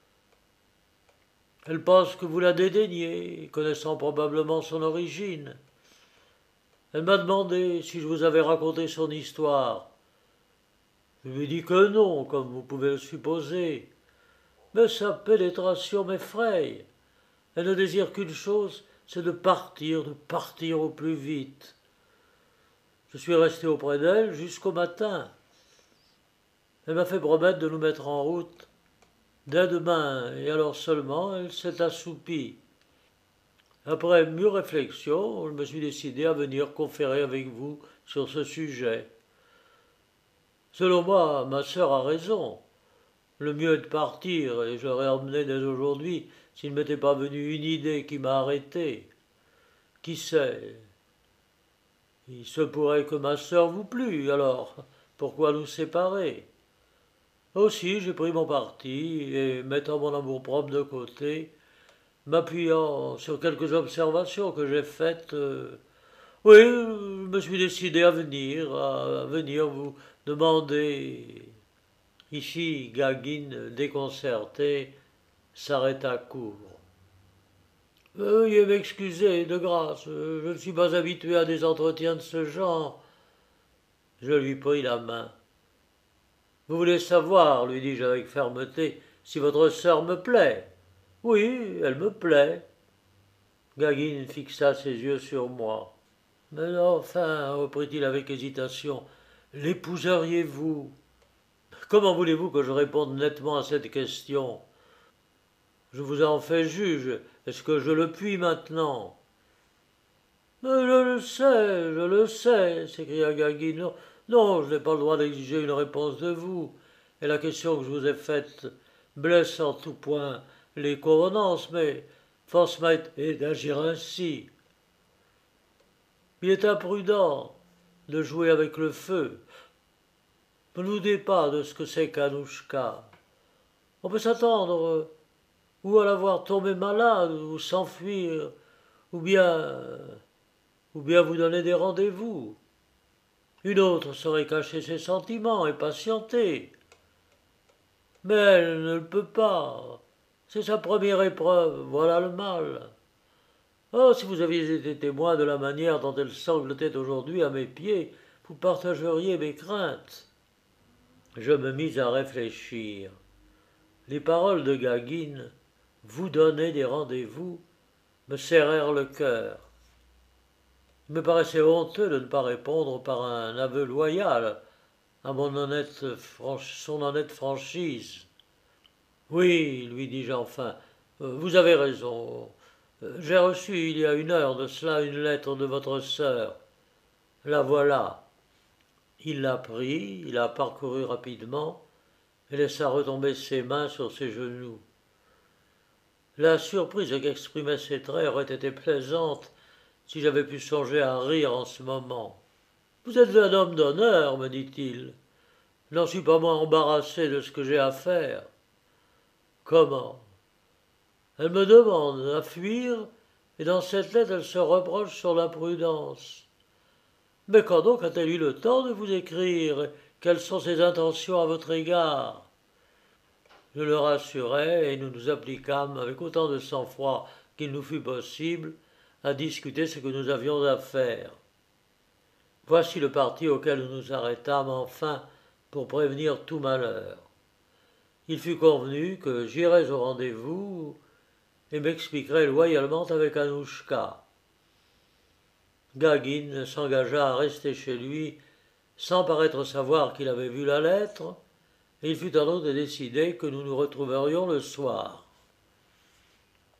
Elle pense que vous la dédaignez, connaissant probablement son origine. Elle m'a demandé si je vous avais raconté son histoire. Je lui ai dit que non, comme vous pouvez le supposer. Mais sa pénétration m'effraie. Elle ne désire qu'une chose, c'est de partir, de partir au plus vite. Je suis resté auprès d'elle jusqu'au matin. Elle m'a fait promettre de nous mettre en route dès demain, et alors seulement elle s'est assoupie. Après mûre réflexion, je me suis décidé à venir conférer avec vous sur ce sujet. Selon moi, ma sœur a raison. Le mieux est de partir, et je l'aurais emmené dès aujourd'hui s'il ne m'était pas venu une idée qui m'a arrêté. Qui sait? Il se pourrait que ma sœur vous plût, alors pourquoi nous séparer? Aussi j'ai pris mon parti, et mettant mon amour-propre de côté, m'appuyant sur quelques observations que j'ai faites, euh, oui, je me suis décidé à venir, à venir vous demander. Ici, Gagin, déconcerté, s'arrêta court. Veuillez m'excuser, de grâce, je ne suis pas habitué à des entretiens de ce genre. Je lui pris la main. Vous voulez savoir, lui dis-je avec fermeté, si votre sœur me plaît? Oui, elle me plaît. Gagin fixa ses yeux sur moi. Mais enfin, reprit-il avec hésitation, l'épouseriez-vous? Comment voulez-vous que je réponde nettement à cette question? Je vous en fais juge. Est-ce que je le puis maintenant? Mais je le sais, je le sais, s'écria Gagin. Non, non, je n'ai pas le droit d'exiger une réponse de vous. Et la question que je vous ai faite blesse en tout point les convenances, mais force m'a été d'agir ainsi. Il est imprudent de jouer avec le feu. Ne doutez pas de ce que c'est qu'Anouchka. On peut s'attendre ou à la voir tomber malade, ou s'enfuir, ou bien, ou bien vous donner des rendez-vous. Une autre saurait cacher ses sentiments et patienter. Mais elle ne le peut pas. C'est sa première épreuve, voilà le mal. Oh, si vous aviez été témoin de la manière dont elle sanglotait aujourd'hui à mes pieds, vous partageriez mes craintes. Je me mis à réfléchir. Les paroles de Gagin, vous donner des rendez-vous, me serrèrent le cœur. Il me paraissait honteux de ne pas répondre par un aveu loyal à mon honnête son honnête franchise. Oui, lui dis-je enfin, vous avez raison. J'ai reçu il y a une heure de cela une lettre de votre sœur. La voilà. Il la prit, il la parcourut rapidement et laissa retomber ses mains sur ses genoux. La surprise qu'exprimaient ses traits aurait été plaisante si j'avais pu songer à rire en ce moment. Vous êtes un homme d'honneur, me dit-il. Je n'en suis pas moins embarrassé de ce que j'ai à faire. Comment? Elle me demande à fuir, et dans cette lettre elle se reproche sur l'imprudence. Mais quand donc a-t-elle eu le temps de vous écrire? Quelles sont ses intentions à votre égard? Je le rassurai, et nous nous appliquâmes avec autant de sang-froid qu'il nous fut possible à discuter ce que nous avions à faire. Voici le parti auquel nous nous arrêtâmes enfin pour prévenir tout malheur. Il fut convenu que j'irais au rendez-vous et m'expliquerais loyalement avec Anouchka. Gagin s'engagea à rester chez lui sans paraître savoir qu'il avait vu la lettre, et il fut en outre décidé que nous nous retrouverions le soir.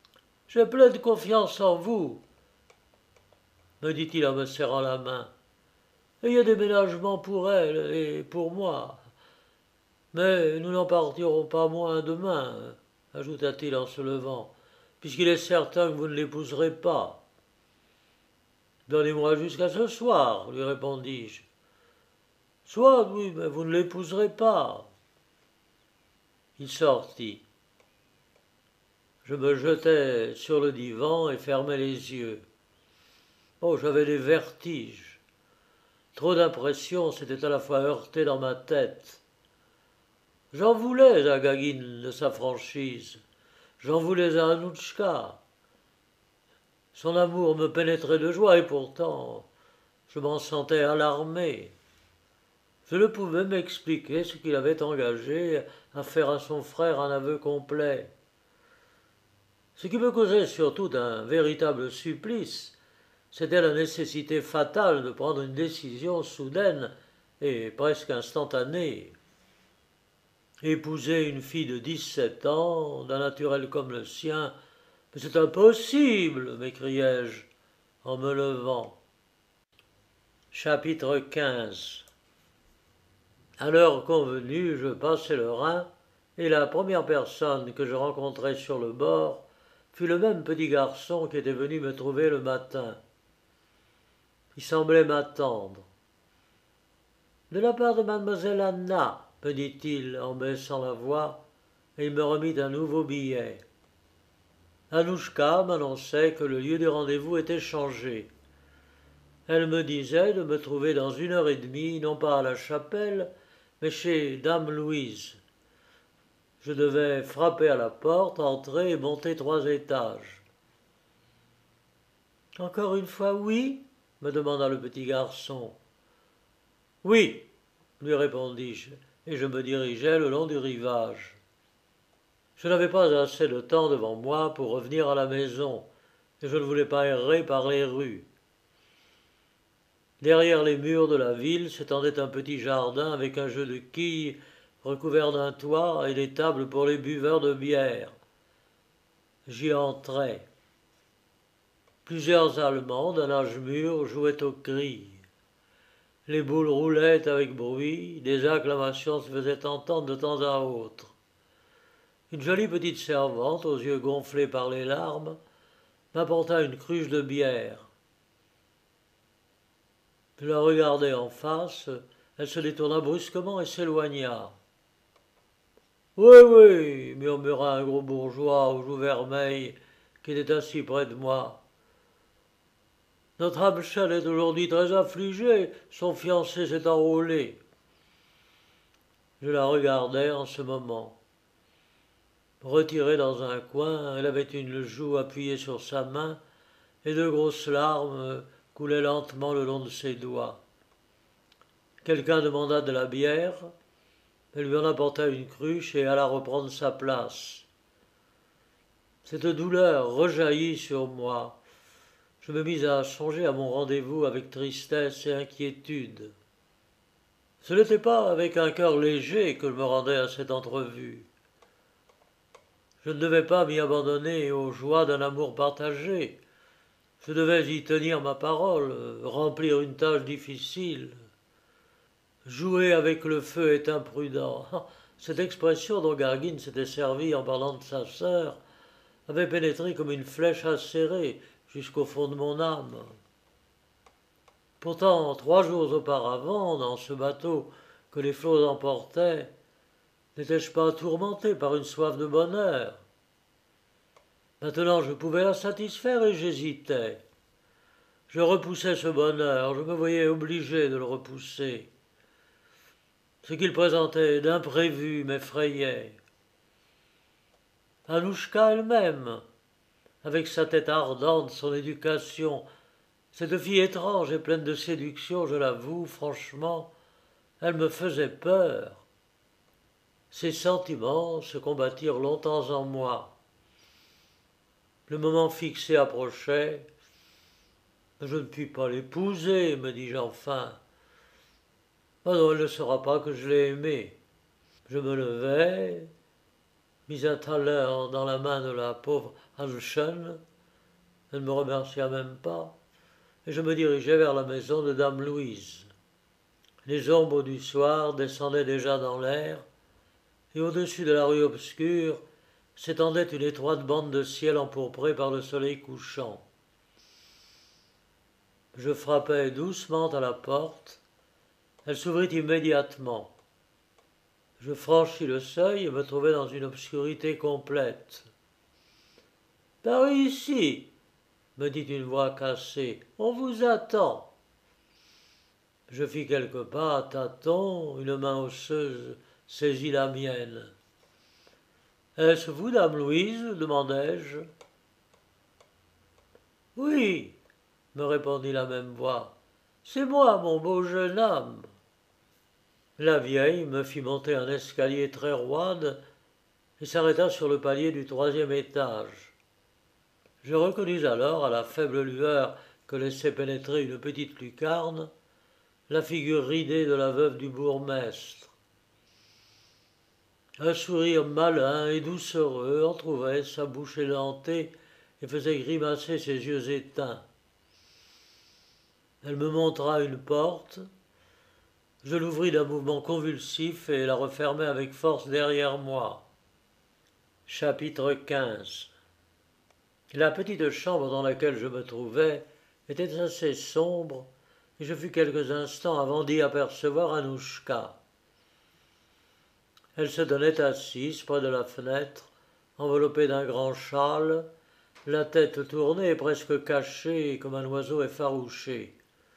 j'ai pleine confiance en vous, me dit-il en me serrant la main. Il y a des ménagements pour elle et pour moi. Mais nous n'en partirons pas moins demain, ajouta-t-il en se levant, puisqu'il est certain que vous ne l'épouserez pas. Donnez-moi jusqu'à ce soir, lui répondis-je. Soit, oui, mais vous ne l'épouserez pas. Il sortit. Je me jetai sur le divan et fermai les yeux. Oh, j'avais des vertiges. Trop d'impressions s'étaient à la fois heurtées dans ma tête. J'en voulais à Gagin de sa franchise. J'en voulais à Annouchka. Son amour me pénétrait de joie et pourtant je m'en sentais alarmé. Je ne pouvais m'expliquer ce qu'il avait engagé à faire à son frère un aveu complet. Ce qui me causait surtout un véritable supplice, c'était la nécessité fatale de prendre une décision soudaine et presque instantanée. Épouser une fille de dix-sept ans, d'un naturel comme le sien, mais c'est impossible, m'écriai-je en me levant. Chapitre quinze. À l'heure convenue, je passai le Rhin, et la première personne que je rencontrai sur le bord fut le même petit garçon qui était venu me trouver le matin. Il semblait m'attendre. « De la part de mademoiselle Anna », me dit-il en baissant la voix, et il me remit un nouveau billet. Annouchka m'annonçait que le lieu du rendez-vous était changé. Elle me disait de me trouver dans une heure et demie, non pas à la chapelle, mais chez Dame Louise. Je devais frapper à la porte, entrer et monter trois étages. « Encore une fois, oui ?» me demanda le petit garçon. « Oui », lui répondis-je, et je me dirigeai le long du rivage. Je n'avais pas assez de temps devant moi pour revenir à la maison, et je ne voulais pas errer par les rues. Derrière les murs de la ville s'étendait un petit jardin avec un jeu de quilles recouvert d'un toit et des tables pour les buveurs de bière. J'y entrai. Plusieurs Allemands d'un âge mûr jouaient aux grilles. Les boules roulaient avec bruit, des acclamations se faisaient entendre de temps à autre. Une jolie petite servante, aux yeux gonflés par les larmes, m'apporta une cruche de bière. Je la regardai en face, elle se détourna brusquement et s'éloigna. « Oui, oui, » murmura un gros bourgeois aux joues vermeilles qui était assis près de moi. « Notre Amschel est aujourd'hui très affligé, son fiancé s'est enrôlé. » Je la regardai en ce moment. Retirée dans un coin, elle avait une joue appuyée sur sa main et de grosses larmes coulaient lentement le long de ses doigts. Quelqu'un demanda de la bière, elle lui en apporta une cruche et alla reprendre sa place. Cette douleur rejaillit sur moi. Je me mis à songer à mon rendez-vous avec tristesse et inquiétude. Ce n'était pas avec un cœur léger que je me rendais à cette entrevue. Je ne devais pas m'y abandonner aux joies d'un amour partagé. Je devais y tenir ma parole, remplir une tâche difficile. Jouer avec le feu est imprudent. Cette expression dont Gagin s'était servi en parlant de sa sœur avait pénétré comme une flèche acérée jusqu'au fond de mon âme. Pourtant, trois jours auparavant, dans ce bateau que les flots emportaient, n'étais-je pas tourmenté par une soif de bonheur? Maintenant, je pouvais la satisfaire et j'hésitais. Je repoussais ce bonheur, je me voyais obligé de le repousser. Ce qu'il présentait d'imprévu m'effrayait. Annouchka elle-même, avec sa tête ardente, son éducation, cette fille étrange et pleine de séduction, je l'avoue, franchement, elle me faisait peur. Ces sentiments se combattirent longtemps en moi. Le moment fixé approchait. Je ne puis pas l'épouser, me dis-je enfin. Ah non, elle ne saura pas que je l'ai aimée. Je me levai, mis un thaler dans la main de la pauvre Hannchen. Elle ne me remercia même pas, et je me dirigeai vers la maison de dame Louise. Les ombres du soir descendaient déjà dans l'air, et au-dessus de la rue obscure s'étendait une étroite bande de ciel empourprée par le soleil couchant. Je frappai doucement à la porte. Elle s'ouvrit immédiatement. Je franchis le seuil et me trouvai dans une obscurité complète. « Par ici !» me dit une voix cassée. « On vous attend !» Je fis quelques pas à tâtons, une main osseuse saisit la mienne. « Est-ce vous, dame Louise ?» demandai-je. « Oui !» me répondit la même voix. « C'est moi, mon beau jeune homme !» La vieille me fit monter un escalier très roide et s'arrêta sur le palier du troisième étage. Je reconnus alors, à la faible lueur que laissait pénétrer une petite lucarne, la figure ridée de la veuve du bourgmestre. Un sourire malin et doucereux entrouvrait sa bouche édentée et faisait grimacer ses yeux éteints. Elle me montra une porte. Je l'ouvris d'un mouvement convulsif et la refermai avec force derrière moi. Chapitre quinze. La petite chambre dans laquelle je me trouvais était assez sombre et je fus quelques instants avant d'y apercevoir Annouchka. Elle se tenait assise près de la fenêtre, enveloppée d'un grand châle, la tête tournée et presque cachée comme un oiseau effarouché.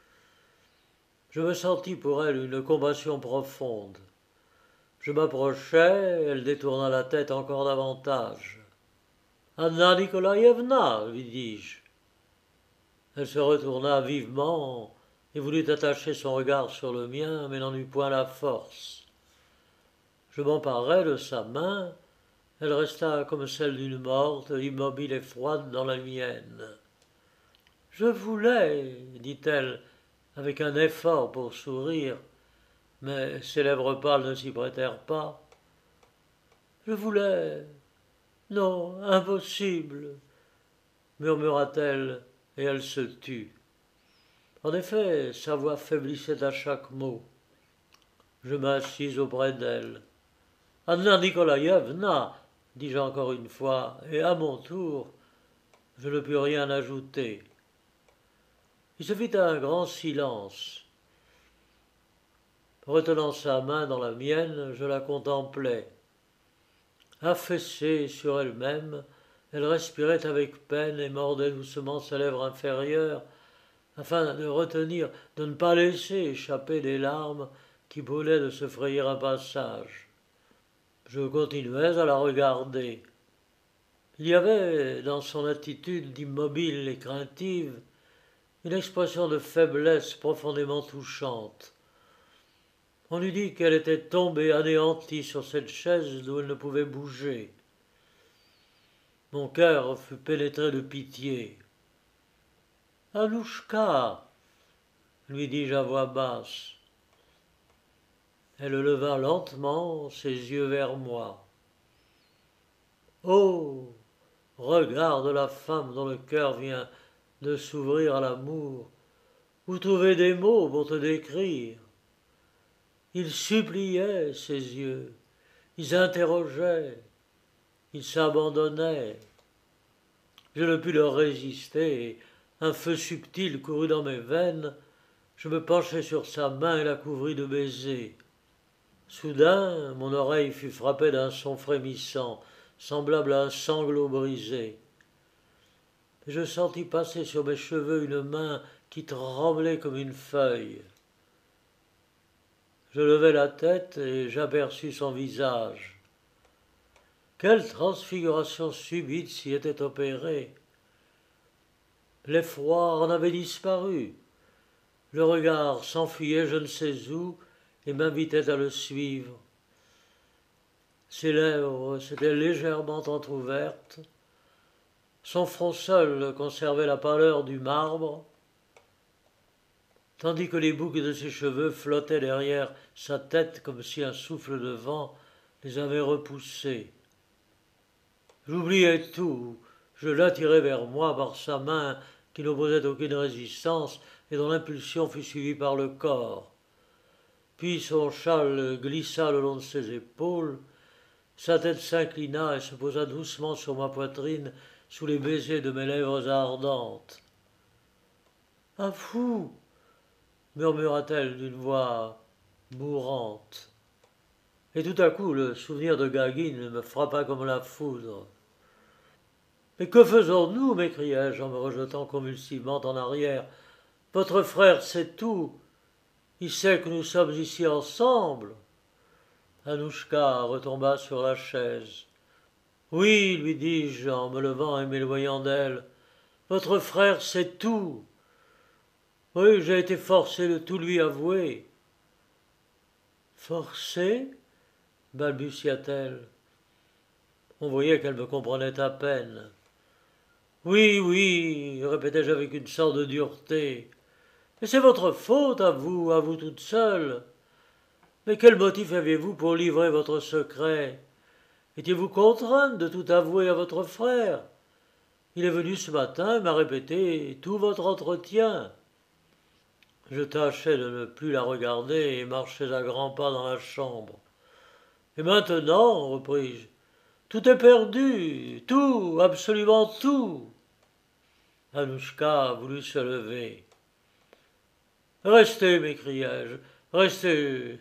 Je me sentis pour elle une compassion profonde. Je m'approchai, elle détourna la tête encore davantage. « Anna Nikolaïevna !» lui dis-je. Elle se retourna vivement et voulut attacher son regard sur le mien, mais n'en eut point la force. Je m'emparai de sa main, elle resta comme celle d'une morte, immobile et froide dans la mienne. « Je voulais, dit-elle, avec un effort pour sourire, mais ses lèvres pâles ne s'y prêtèrent pas. « Je voulais... Non, impossible, murmura-t-elle, et elle se tut. En effet, sa voix faiblissait à chaque mot. Je m'assis auprès d'elle. « Anna Nikolaïevna !» dis-je encore une fois, et à mon tour, je ne pus rien ajouter. Il se fit un grand silence. Retenant sa main dans la mienne, je la contemplais. Affaissée sur elle-même, elle respirait avec peine et mordait doucement sa lèvre inférieure, afin de retenir, de ne pas laisser échapper des larmes qui brûlaient de se frayer un passage. Je continuais à la regarder. Il y avait dans son attitude immobile et craintive une expression de faiblesse profondément touchante. On eût dit qu'elle était tombée anéantie sur cette chaise d'où elle ne pouvait bouger. Mon cœur fut pénétré de pitié. « Annouchka !» lui dis-je à voix basse. Elle leva lentement ses yeux vers moi. « Oh, regarde la femme dont le cœur vient de s'ouvrir à l'amour. Vous trouvez des mots pour te décrire. Ils suppliaient, ses yeux, ils interrogeaient, ils s'abandonnaient. Je ne pus leur résister, et un feu subtil courut dans mes veines. Je me penchai sur sa main et la couvris de baisers. Soudain, mon oreille fut frappée d'un son frémissant, semblable à un sanglot brisé. Je sentis passer sur mes cheveux une main qui tremblait comme une feuille. Je levai la tête et j'aperçus son visage. Quelle transfiguration subite s'y était opérée! L'effroi en avait disparu. Le regard s'enfuyait je ne sais où et m'invitait à le suivre. Ses lèvres s'étaient légèrement entr'ouvertes. Son front seul conservait la pâleur du marbre, tandis que les boucles de ses cheveux flottaient derrière sa tête comme si un souffle de vent les avait repoussés. J'oubliais tout. Je l'attirai vers moi par sa main qui n'opposait aucune résistance et dont l'impulsion fut suivie par le corps. Puis son châle glissa le long de ses épaules, sa tête s'inclina et se posa doucement sur ma poitrine sous les baisers de mes lèvres ardentes. « Un fou !» murmura-t-elle d'une voix mourante. Et tout à coup, le souvenir de Gagin me frappa comme la foudre. « Mais que faisons-nous » m'écriai-je en me rejetant convulsivement en arrière. « Votre frère sait tout. Il sait que nous sommes ici ensemble. » Anouchka retomba sur la chaise. « Oui, lui dis-je en me levant et m'éloignant d'elle, votre frère sait tout. Oui, j'ai été forcé de tout lui avouer. » « Forcé ?» balbutia-t-elle. On voyait qu'elle me comprenait à peine. « Oui, oui, répétai-je avec une sorte de dureté. Mais c'est votre faute, à vous, à vous toute seule. Mais quel motif aviez-vous pour livrer votre secret? Étiez-vous contrainte de tout avouer à votre frère? Il est venu ce matin et m'a répété tout votre entretien. » Je tâchais de ne plus la regarder et marchais à grands pas dans la chambre. « Et maintenant, repris-je, tout est perdu, tout, absolument tout. » Anouchka voulut se lever. « Restez, m'écriai-je, restez,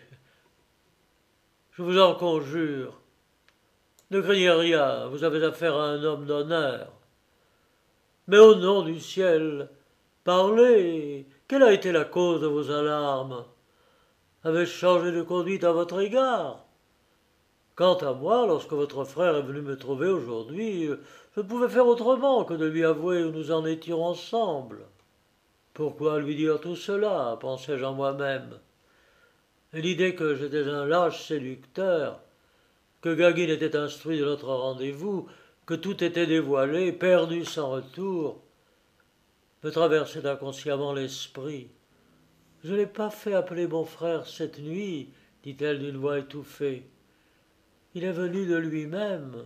je vous en conjure. Ne craignez rien, vous avez affaire à un homme d'honneur. Mais au nom du ciel, parlez, quelle a été la cause de vos alarmes? Avez-je changé de conduite à votre égard? Quant à moi, lorsque votre frère est venu me trouver aujourd'hui, je ne pouvais faire autrement que de lui avouer où nous en étions ensemble. Pourquoi lui dire tout cela, pensai-je en moi-même. Et l'idée que j'étais un lâche séducteur, que Gagin était instruit de notre rendez-vous, que tout était dévoilé, perdu sans retour, me traversait inconsciemment l'esprit. « Je n'ai pas fait appeler mon frère cette nuit, dit-elle d'une voix étouffée. Il est venu de lui-même.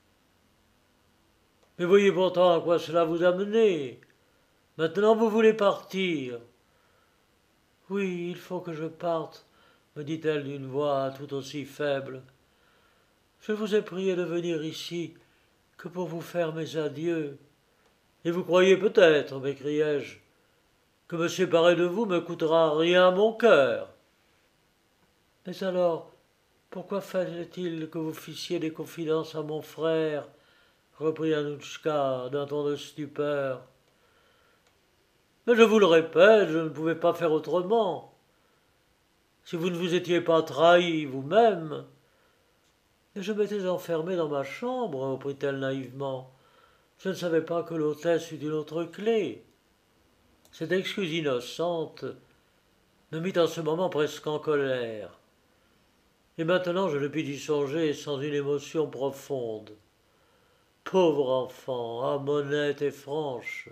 Mais voyez pourtant à quoi cela vous a mené. Maintenant vous voulez partir. »« Oui, il faut que je parte, me dit-elle d'une voix tout aussi faible. Je vous ai prié de venir ici que pour vous faire mes adieux. Et vous croyez peut-être, m'écriai-je, que me séparer de vous me coûtera rien à mon cœur. Mais alors, pourquoi fallait-il que vous fissiez des confidences à mon frère, reprit Anouchka d'un ton de stupeur. Mais je vous le répète, je ne pouvais pas faire autrement. Si vous ne vous étiez pas trahi vous-même. Mais je m'étais enfermée dans ma chambre, reprit-elle naïvement. Je ne savais pas que l'hôtesse eût une autre clé. Cette excuse innocente me mit en ce moment presque en colère. Et maintenant je ne puis y songer sans une émotion profonde. Pauvre enfant, âme honnête et franche.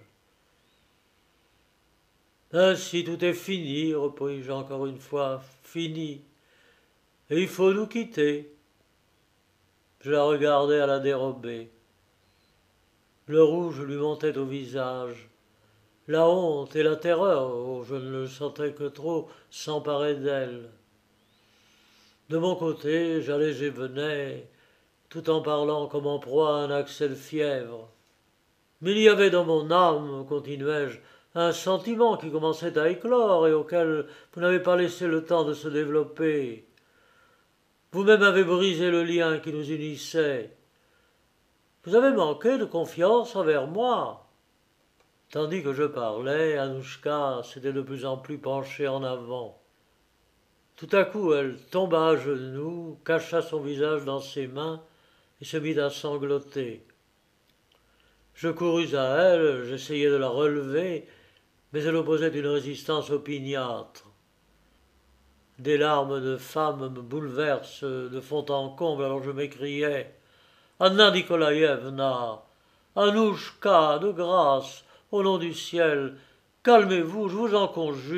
Ainsi tout est fini, repris-je encore une fois, fini. Et il faut nous quitter. Je la regardais à la dérobée. Le rouge lui montait au visage. La honte et la terreur, oh, je ne le sentais que trop, s'emparaient d'elle. De mon côté, j'allais et venais, tout en parlant comme en proie à un accès de fièvre. Mais il y avait dans mon âme, continuai-je, un sentiment qui commençait à éclore et auquel vous n'avez pas laissé le temps de se développer. Vous-même avez brisé le lien qui nous unissait. Vous avez manqué de confiance envers moi. » Tandis que je parlais, Anouchka s'était de plus en plus penchée en avant. Tout à coup, elle tomba à genoux, cacha son visage dans ses mains et se mit à sangloter. Je courus à elle, j'essayai de la relever, mais elle opposait une résistance opiniâtre. Des larmes de femme me bouleversent de fond en comble, alors je m'écriai « Anna Nikolaïevna, Anouchka, de grâce, au nom du ciel, calmez-vous, je vous en conjure. »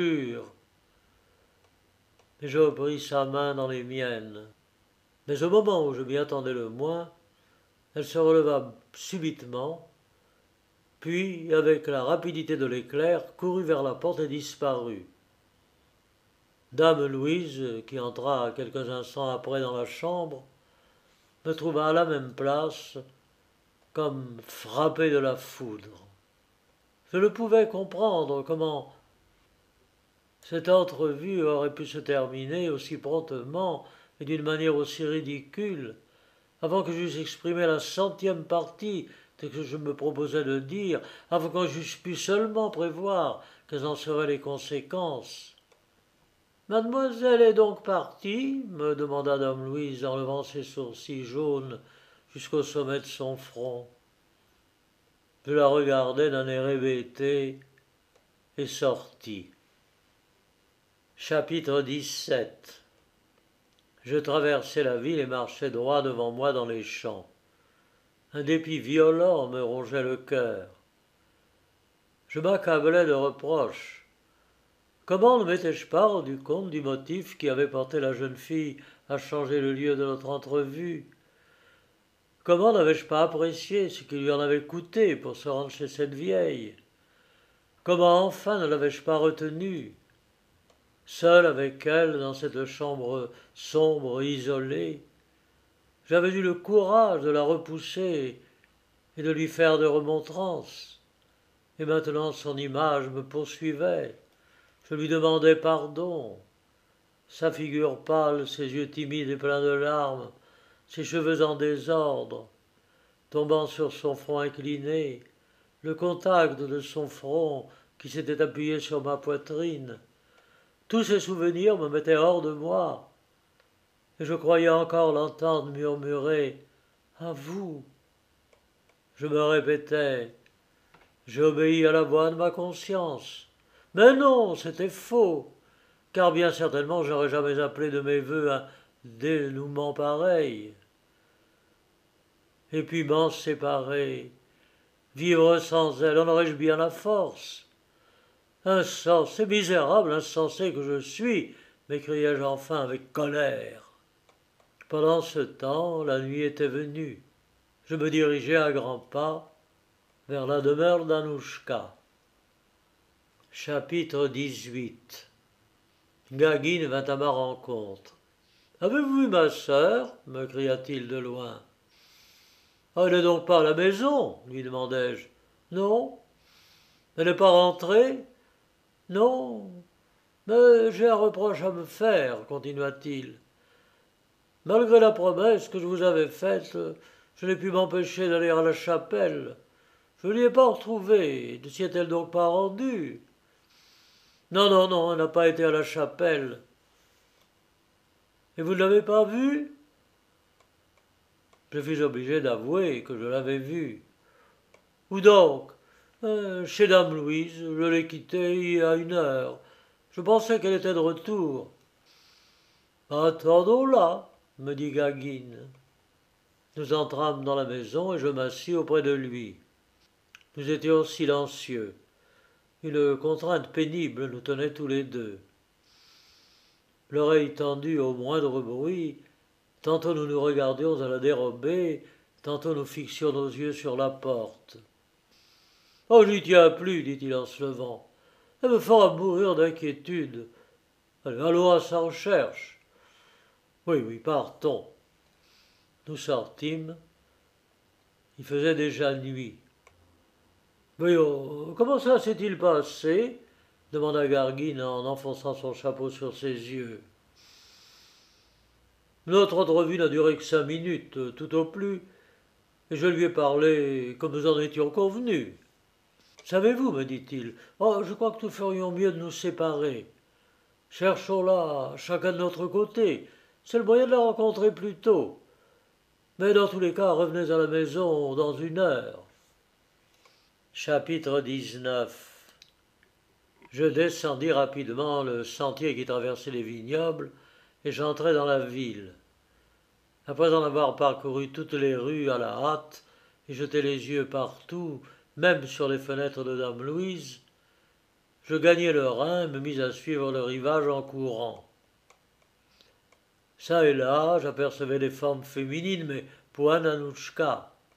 Et je pris sa main dans les miennes. Mais au moment où je m'y attendais le moins, Elle se releva subitement, puis, avec la rapidité de l'éclair, courut vers la porte et disparut. Dame Louise, qui entra quelques instants après dans la chambre, me trouva à la même place, comme frappé de la foudre. Je ne pouvais comprendre comment cette entrevue aurait pu se terminer aussi promptement et d'une manière aussi ridicule, avant que j'eusse exprimé la centième partie de ce que je me proposais de dire, avant que j'eusse pu seulement prévoir quelles en seraient les conséquences. Mademoiselle est donc partie me demanda dame Louise en levant ses sourcils jaunes jusqu'au sommet de son front. Je la regardai d'un air hébété et sortis. Chapitre dix-sept. Je traversai la ville et marchai droit devant moi dans les champs. Un dépit violent me rongeait le cœur. Je m'accablais de reproches. Comment ne m'étais-je pas rendu compte du motif qui avait porté la jeune fille à changer le lieu de notre entrevue? Comment n'avais-je pas apprécié ce qui lui en avait coûté pour se rendre chez cette vieille? Comment enfin ne l'avais-je pas retenue? Seul avec elle dans cette chambre sombre et isolée, j'avais eu le courage de la repousser et de lui faire de remontrances. Et maintenant son image me poursuivait. Je lui demandais pardon. Sa figure pâle, ses yeux timides et pleins de larmes, ses cheveux en désordre, tombant sur son front incliné, le contact de son front qui s'était appuyé sur ma poitrine. Tous ces souvenirs me mettaient hors de moi, et je croyais encore l'entendre murmurer « À vous ». Je me répétais « J'ai obéi à la voix de ma conscience ». Mais non, c'était faux, car bien certainement j'aurais jamais appelé de mes voeux un dénouement pareil. Et puis m'en séparer, vivre sans elle, en aurais-je bien la force? Insensé, misérable, insensé que je suis, m'écriai-je enfin avec colère. Pendant ce temps, la nuit était venue. Je me dirigeais à grands pas vers la demeure d'Anouchka. Chapitre dix-huit. Gagin vint à ma rencontre. « Avez-vous vu ma sœur » me cria-t-il de loin. « Elle n'est donc pas à la maison » lui demandai-je. « Non. »« Elle n'est pas rentrée ?»« Non. »« Mais j'ai un reproche à me faire, continua-t-il. Malgré la promesse que je vous avais faite, je n'ai pu m'empêcher d'aller à la chapelle. Je ne l'y ai pas retrouvée. Ne s'y est-elle donc pas rendue ? Non, non, non, elle n'a pas été à la chapelle. Et vous ne l'avez pas vue? Je fus obligé d'avouer que je l'avais vue. Où donc? euh, Chez dame Louise, je l'ai quittée il y a une heure. Je pensais qu'elle était de retour. Attendons-la, me dit Gagin. Nous entrâmes dans la maison et je m'assis auprès de lui. Nous étions silencieux. Une contrainte pénible nous tenait tous les deux. L'oreille tendue au moindre bruit, tantôt nous nous regardions à la dérobée, tantôt nous fixions nos yeux sur la porte. « Oh, je n'y tiens plus, dit-il en se levant. Elle me fera mourir d'inquiétude. Allez, allons à sa recherche. Oui, oui, partons. » Nous sortîmes. Il faisait déjà nuit. « Mais oh, comment ça s'est-il passé ?» demanda Gagin en enfonçant son chapeau sur ses yeux. Notre entrevue n'a duré que cinq minutes, tout au plus, et je lui ai parlé comme nous en étions convenus. Savez-vous, me dit-il, oh, je crois que nous ferions mieux de nous séparer. Cherchons-la chacun de notre côté, c'est le moyen de la rencontrer plus tôt. Mais dans tous les cas, revenez à la maison dans une heure. Chapitre dix-neuf. Je descendis rapidement le sentier qui traversait les vignobles et j'entrai dans la ville. Après en avoir parcouru toutes les rues à la hâte et jeté les yeux partout, même sur les fenêtres de dame Louise, je gagnai le Rhin et me mis à suivre le rivage en courant. Ça et là, j'apercevais des formes féminines, mais point d'Anouchka.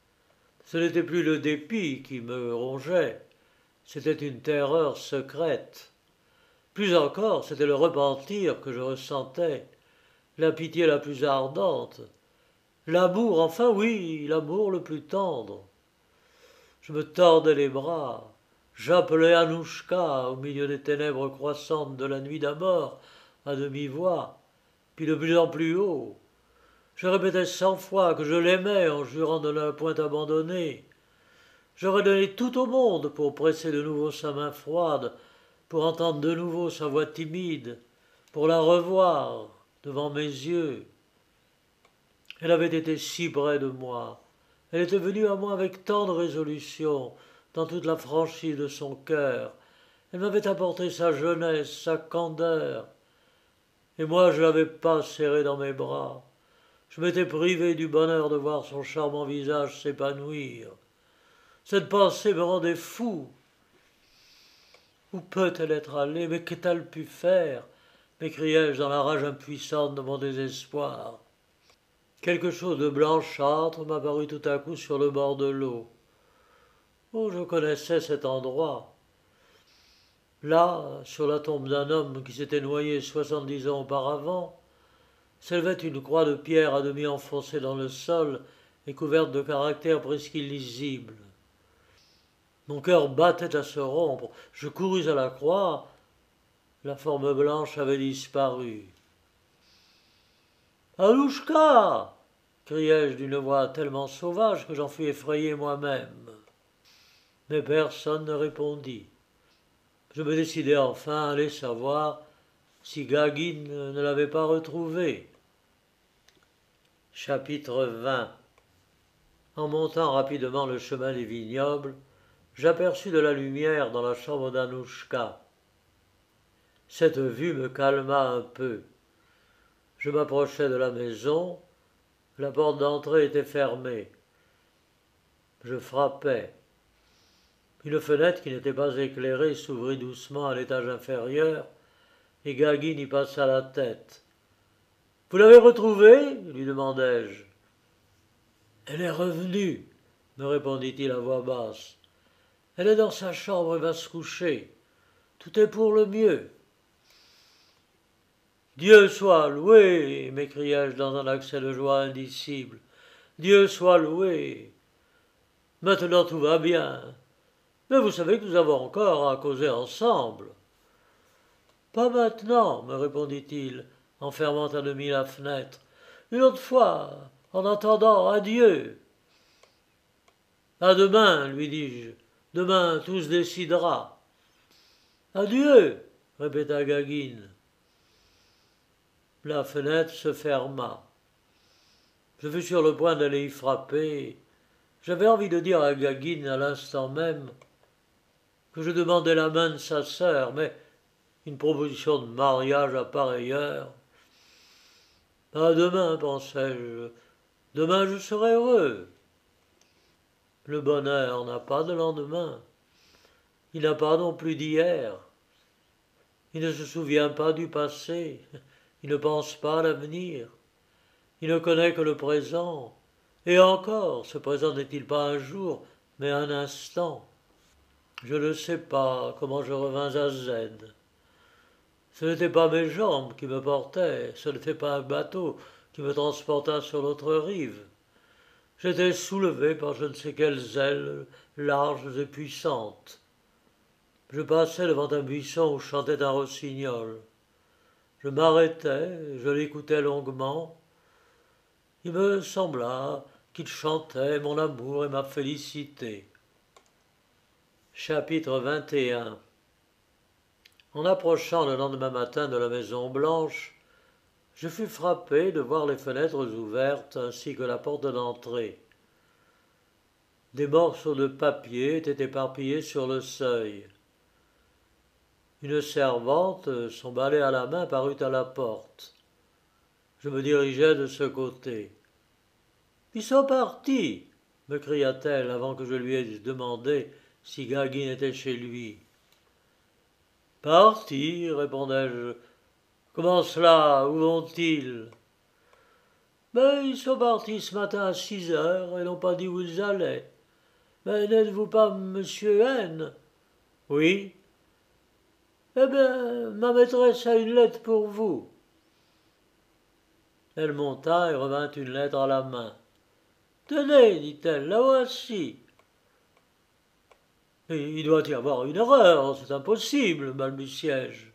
Ce n'était plus le dépit qui me rongeait, c'était une terreur secrète. Plus encore, c'était le repentir que je ressentais, la pitié la plus ardente, l'amour, enfin oui, l'amour le plus tendre. Je me tordais les bras, j'appelais Anouchka au milieu des ténèbres croissantes de la nuit d'abord, à demi-voix, puis de plus en plus haut. Je répétais cent fois que je l'aimais en jurant de ne la point abandonner. J'aurais donné tout au monde pour presser de nouveau sa main froide, pour entendre de nouveau sa voix timide, pour la revoir devant mes yeux. Elle avait été si près de moi. Elle était venue à moi avec tant de résolution, dans toute la franchise de son cœur. Elle m'avait apporté sa jeunesse, sa candeur. Et moi, je ne l'avais pas serrée dans mes bras. Je m'étais privé du bonheur de voir son charmant visage s'épanouir. Cette pensée me rendait fou. Où peut-elle être allée? Mais qu'a-t-elle pu faire? M'écriai-je dans la rage impuissante de mon désespoir. Quelque chose de blanchâtre m'apparut tout à coup sur le bord de l'eau. Oh, je connaissais cet endroit. Là, sur la tombe d'un homme qui s'était noyé soixante-dix ans auparavant, s'élevait une croix de pierre à demi enfoncée dans le sol et couverte de caractères presque illisibles. Mon cœur battait à se rompre. Je courus à la croix. La forme blanche avait disparu. « Alouchka !» criai-je d'une voix tellement sauvage que j'en fus effrayé moi-même. Mais personne ne répondit. Je me décidai enfin à aller savoir si Gagin ne l'avait pas retrouvé. Chapitre vingt. En montant rapidement le chemin des vignobles, j'aperçus de la lumière dans la chambre d'Anouchka. Cette vue me calma un peu. Je m'approchai de la maison. La porte d'entrée était fermée. Je frappai. Une fenêtre qui n'était pas éclairée s'ouvrit doucement à l'étage inférieur, et Gagin y passa la tête. « Vous l'avez retrouvée » lui demandai-je. « Elle est revenue, » me répondit-il à voix basse. « Elle est dans sa chambre et va se coucher. Tout est pour le mieux. » « Dieu soit loué » m'écriai-je dans un accès de joie indicible. « Dieu soit loué. Maintenant tout va bien. Mais vous savez que nous avons encore à causer ensemble. »« Pas maintenant, » me répondit-il, en fermant à demi la fenêtre. « Une autre fois, en attendant, adieu. »« À demain, » lui dis-je. « Demain, tout se décidera. »« Adieu, » répéta Gagin. La fenêtre se ferma. Je fus sur le point d'aller y frapper. J'avais envie de dire à Gagin à l'instant même que je demandais la main de sa sœur, mais une proposition de mariage à pareille heure. À demain, pensais-je. Demain, je serai heureux. Le bonheur n'a pas de lendemain. Il n'a pas non plus d'hier. Il ne se souvient pas du passé. Il ne pense pas à l'avenir. Il ne connaît que le présent. Et encore, ce présent n'est-il pas un jour, mais un instant? Je ne sais pas comment je revins à Z. Ce n'étaient pas mes jambes qui me portaient, ce n'était pas un bateau qui me transporta sur l'autre rive. J'étais soulevé par je ne sais quelles ailes larges et puissantes. Je passais devant un buisson où chantait un rossignol. Je m'arrêtai, je l'écoutais longuement. Il me sembla qu'il chantait mon amour et ma félicité. Chapitre vingt et un. En approchant le lendemain matin de la Maison Blanche, je fus frappé de voir les fenêtres ouvertes ainsi que la porte d'entrée. Des morceaux de papier étaient éparpillés sur le seuil. Une servante, son balai à la main, parut à la porte. Je me dirigeai de ce côté. « Ils sont partis » me cria-t-elle avant que je lui aie demandé si Gagin était chez lui. « Partis » répondai-je. « Comment cela? Où vont-ils ?»« Mais ils sont partis ce matin à six heures et n'ont pas dit où ils allaient. Mais n'êtes-vous pas monsieur N? Oui. Eh bien, ma maîtresse a une lettre pour vous. Elle monta et revint une lettre à la main. Tenez, dit-elle, la voici. Et il doit y avoir une erreur, c'est impossible, balbutiai-je.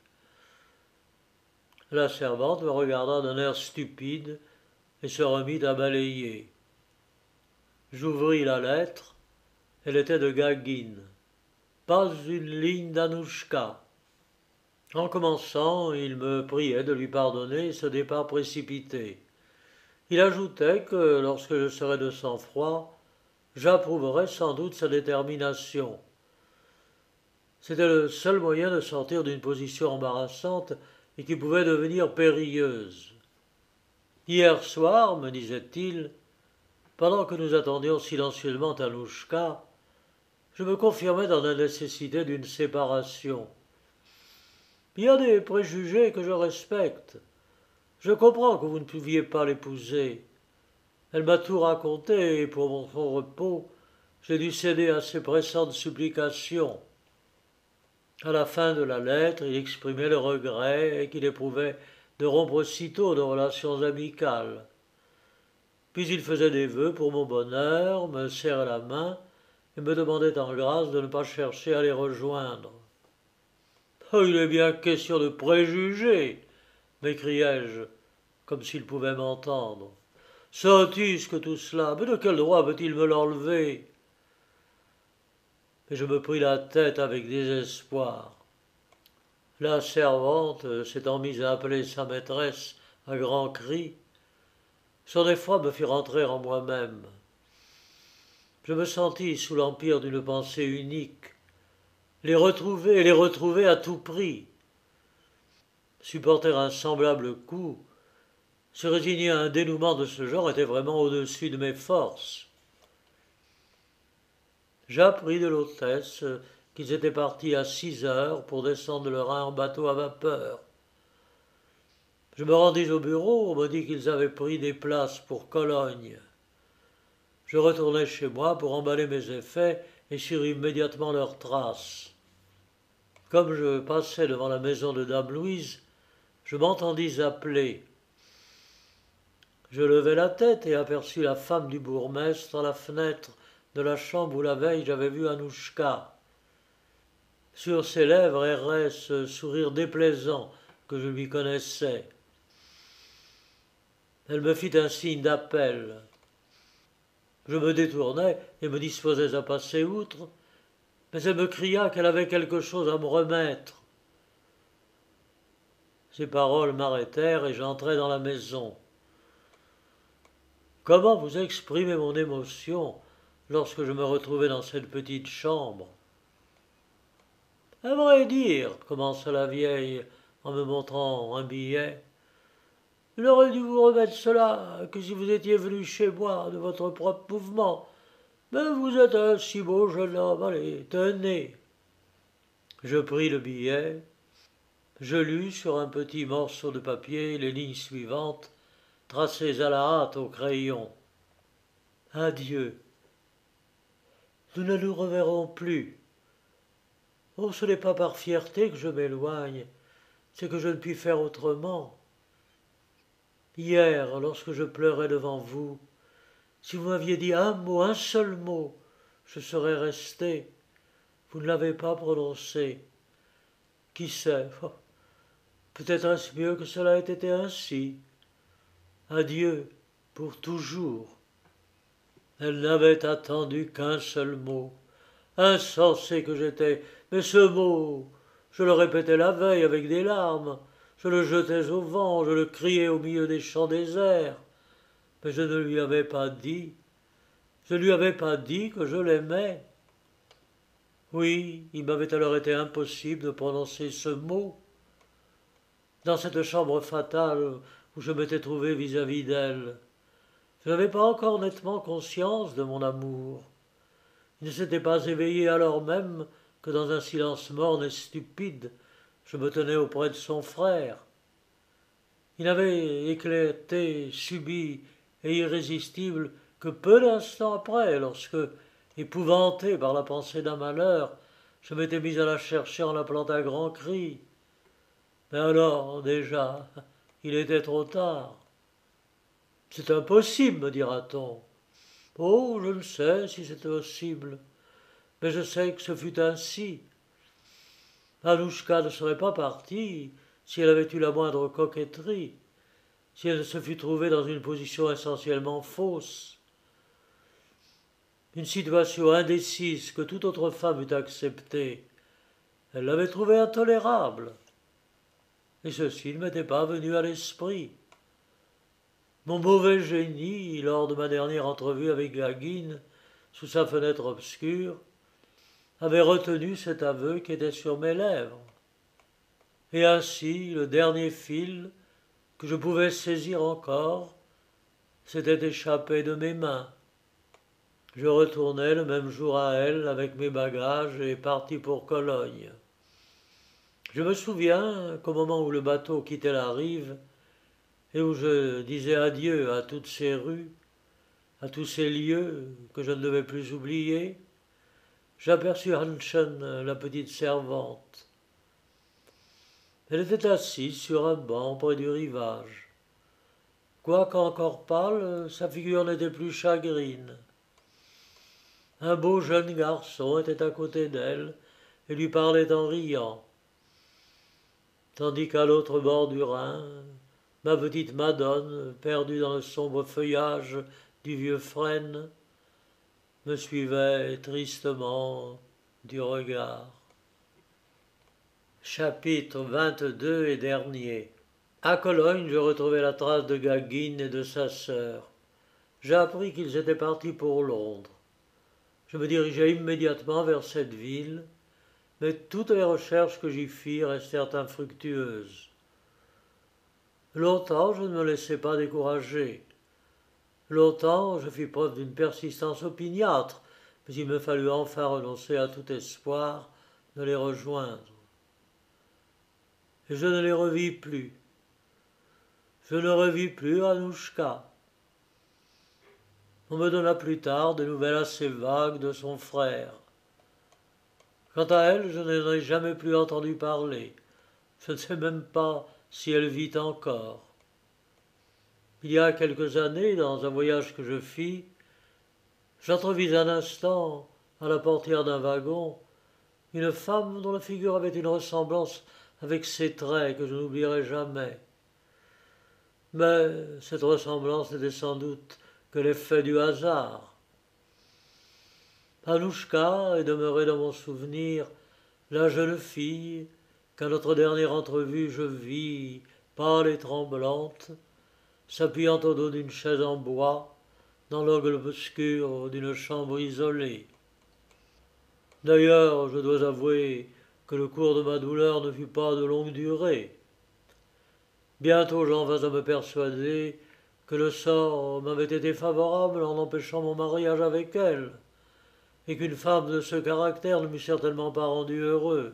La servante me regarda d'un air stupide et se remit à balayer. J'ouvris la lettre, elle était de Gagin. Pas une ligne d'Anouchka. En commençant, il me priait de lui pardonner ce départ précipité. Il ajoutait que, lorsque je serais de sang-froid, j'approuverais sans doute sa détermination. C'était le seul moyen de sortir d'une position embarrassante et qui pouvait devenir périlleuse. Hier soir, me disait-il, pendant que nous attendions silencieusement Anouchka, je me confirmais dans la nécessité d'une séparation. Il y a des préjugés que je respecte. Je comprends que vous ne pouviez pas l'épouser. Elle m'a tout raconté et pour mon repos, j'ai dû céder à ses pressantes supplications. À la fin de la lettre, il exprimait le regret qu'il éprouvait de rompre aussitôt nos relations amicales. Puis il faisait des vœux pour mon bonheur, me serrait la main et me demandait en grâce de ne pas chercher à les rejoindre. Oh, il est bien question de préjugés, m'écriai-je, comme s'il pouvait m'entendre. Sottise que tout cela, mais de quel droit veut-il me l'enlever? Et je me pris la tête avec désespoir. La servante, s'étant mise à appeler sa maîtresse à grands cris, son effroi me fit rentrer en moi-même. Je me sentis sous l'empire d'une pensée unique, les retrouver et les retrouver à tout prix. Supporter un semblable coup, se résigner à un dénouement de ce genre était vraiment au-dessus de mes forces. J'appris de l'hôtesse qu'ils étaient partis à six heures pour descendre le Rhin en bateau à vapeur. Je me rendis au bureau, on me dit qu'ils avaient pris des places pour Cologne. Je retournai chez moi pour emballer mes effets et suivre immédiatement leurs traces. Comme je passais devant la maison de dame Louise, je m'entendis appeler. Je levai la tête et aperçus la femme du bourgmestre à la fenêtre de la chambre où la veille j'avais vu Anouchka. Sur ses lèvres errait ce sourire déplaisant que je lui connaissais. Elle me fit un signe d'appel. Je me détournai et me disposais à passer outre, mais elle me cria qu'elle avait quelque chose à me remettre. Ces paroles m'arrêtèrent et j'entrai dans la maison. Comment vous exprimer mon émotion lorsque je me retrouvai dans cette petite chambre? À vrai dire, commença la vieille en me montrant un billet, il aurait dû vous remettre cela que si vous étiez venu chez moi de votre propre mouvement. Mais vous êtes un si beau jeune homme, allez, tenez. Je pris le billet, je lus sur un petit morceau de papier les lignes suivantes, tracées à la hâte au crayon. Adieu. Nous ne nous reverrons plus. Oh, ce n'est pas par fierté que je m'éloigne, c'est que je ne puis faire autrement. Hier, lorsque je pleurais devant vous, si vous m'aviez dit un mot, un seul mot, je serais resté. Vous ne l'avez pas prononcé. Qui sait, oh, peut-être est-ce mieux que cela ait été ainsi. Adieu, pour toujours. Elle n'avait attendu qu'un seul mot. Insensé que j'étais, mais ce mot, je le répétais la veille avec des larmes, je le jetais au vent, je le criais au milieu des champs déserts, mais je ne lui avais pas dit, je ne lui avais pas dit que je l'aimais. Oui, il m'avait alors été impossible de prononcer ce mot. Dans cette chambre fatale où je m'étais trouvé vis-à-vis d'elle, je n'avais pas encore nettement conscience de mon amour. Il ne s'était pas éveillé alors même que dans un silence morne et stupide, je me tenais auprès de son frère. Il n'avait éclaté, subit et irrésistible que peu d'instants après, lorsque, Épouvanté par la pensée d'un malheur, je m'étais mis à la chercher en l'appelant à grands cris. Mais alors, déjà, il était trop tard. C'est impossible, me dira-t-on. Oh, je ne sais si c'est possible, mais je sais que ce fut ainsi. Anouchka ne serait pas partie si elle avait eu la moindre coquetterie, si elle se fût trouvée dans une position essentiellement fausse. Une situation indécise que toute autre femme eût acceptée, elle l'avait trouvée intolérable. Et ceci ne m'était pas venu à l'esprit. Mon mauvais génie, lors de ma dernière entrevue avec Gagin, sous sa fenêtre obscure, avait retenu cet aveu qui était sur mes lèvres. Et ainsi, le dernier fil que je pouvais saisir encore s'était échappé de mes mains. Je retournai le même jour à elle avec mes bagages et partis pour Cologne. Je me souviens qu'au moment où le bateau quittait la rive et où je disais adieu à toutes ces rues, à tous ces lieux que je ne devais plus oublier, j'aperçus Hanschen, la petite servante. Elle était assise sur un banc près du rivage. Quoique encore pâle, sa figure n'était plus chagrine. Un beau jeune garçon était à côté d'elle et lui parlait en riant. Tandis qu'à l'autre bord du Rhin, ma petite Madone, perdue dans le sombre feuillage du vieux frêne, me suivait tristement du regard. Chapitre vingt-deux et dernier. À Cologne, je retrouvai la trace de Gagin et de sa sœur. J'ai appris qu'ils étaient partis pour Londres. Je me dirigeai immédiatement vers cette ville, mais toutes les recherches que j'y fis restèrent infructueuses. Longtemps, je ne me laissai pas décourager. Longtemps, je fis preuve d'une persistance opiniâtre, mais il me fallut enfin renoncer à tout espoir de les rejoindre. Et je ne les revis plus. Je ne revis plus Anouchka. On me donna plus tard des nouvelles assez vagues de son frère. Quant à elle, je n'en ai jamais plus entendu parler. Je ne sais même pas si elle vit encore. Il y a quelques années, dans un voyage que je fis, j'entrevis un instant, à la portière d'un wagon, une femme dont la figure avait une ressemblance avec ses traits que je n'oublierai jamais. Mais cette ressemblance n'était sans doute que l'effet du hasard. Anouchka est demeurée dans mon souvenir la jeune fille qu'à notre dernière entrevue je vis, pâle et tremblante, s'appuyant au dos d'une chaise en bois, dans l'angle obscur d'une chambre isolée. D'ailleurs, je dois avouer que le cours de ma douleur ne fut pas de longue durée. Bientôt j'en vins à me persuader que le sort m'avait été favorable en empêchant mon mariage avec elle, et qu'une femme de ce caractère ne m'eût certainement pas rendu heureux.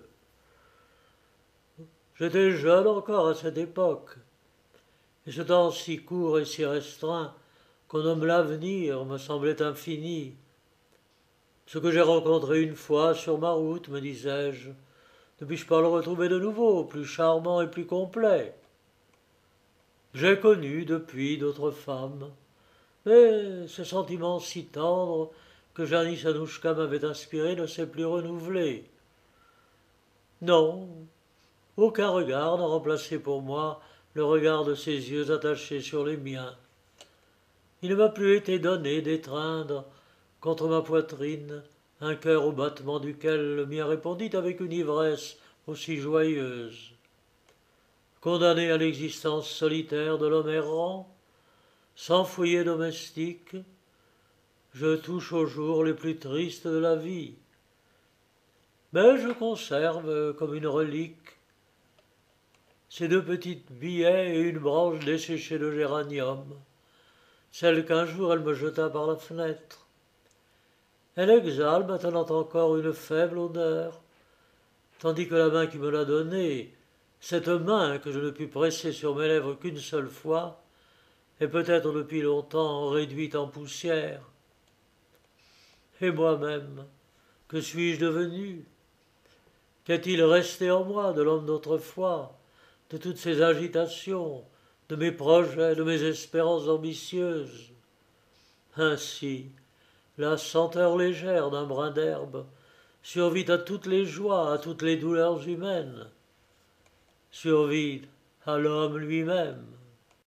J'étais jeune encore à cette époque, et ce temps si court et si restreint qu'on nomme l'avenir me semblait infini. Ce que j'ai rencontré une fois sur ma route, me disais-je, ne puis-je pas le retrouver de nouveau, plus charmant et plus complet? J'ai connu depuis d'autres femmes, mais ce sentiment si tendre que Janice Anouchka m'avait inspiré ne s'est plus renouvelé. Non, aucun regard n'a remplacé pour moi le regard de ses yeux attachés sur les miens. Il ne m'a plus été donné d'étreindre contre ma poitrine un cœur au battement duquel le mien répondit avec une ivresse aussi joyeuse. Condamné à l'existence solitaire de l'homme errant, sans foyer domestique, je touche aux jours les plus tristes de la vie. Mais je conserve comme une relique ces deux petites billets et une branche desséchée de géranium, celle qu'un jour elle me jeta par la fenêtre. Elle exhale maintenant encore une faible odeur, tandis que la main qui me l'a donnée, cette main que je ne pus presser sur mes lèvres qu'une seule fois, est peut-être depuis longtemps réduite en poussière. Et moi-même, que suis-je devenu? Qu'est-il resté en moi de l'homme d'autrefois, de toutes ces agitations, de mes projets, de mes espérances ambitieuses? Ainsi, la senteur légère d'un brin d'herbe survit à toutes les joies, à toutes les douleurs humaines, survit à l'homme lui-même.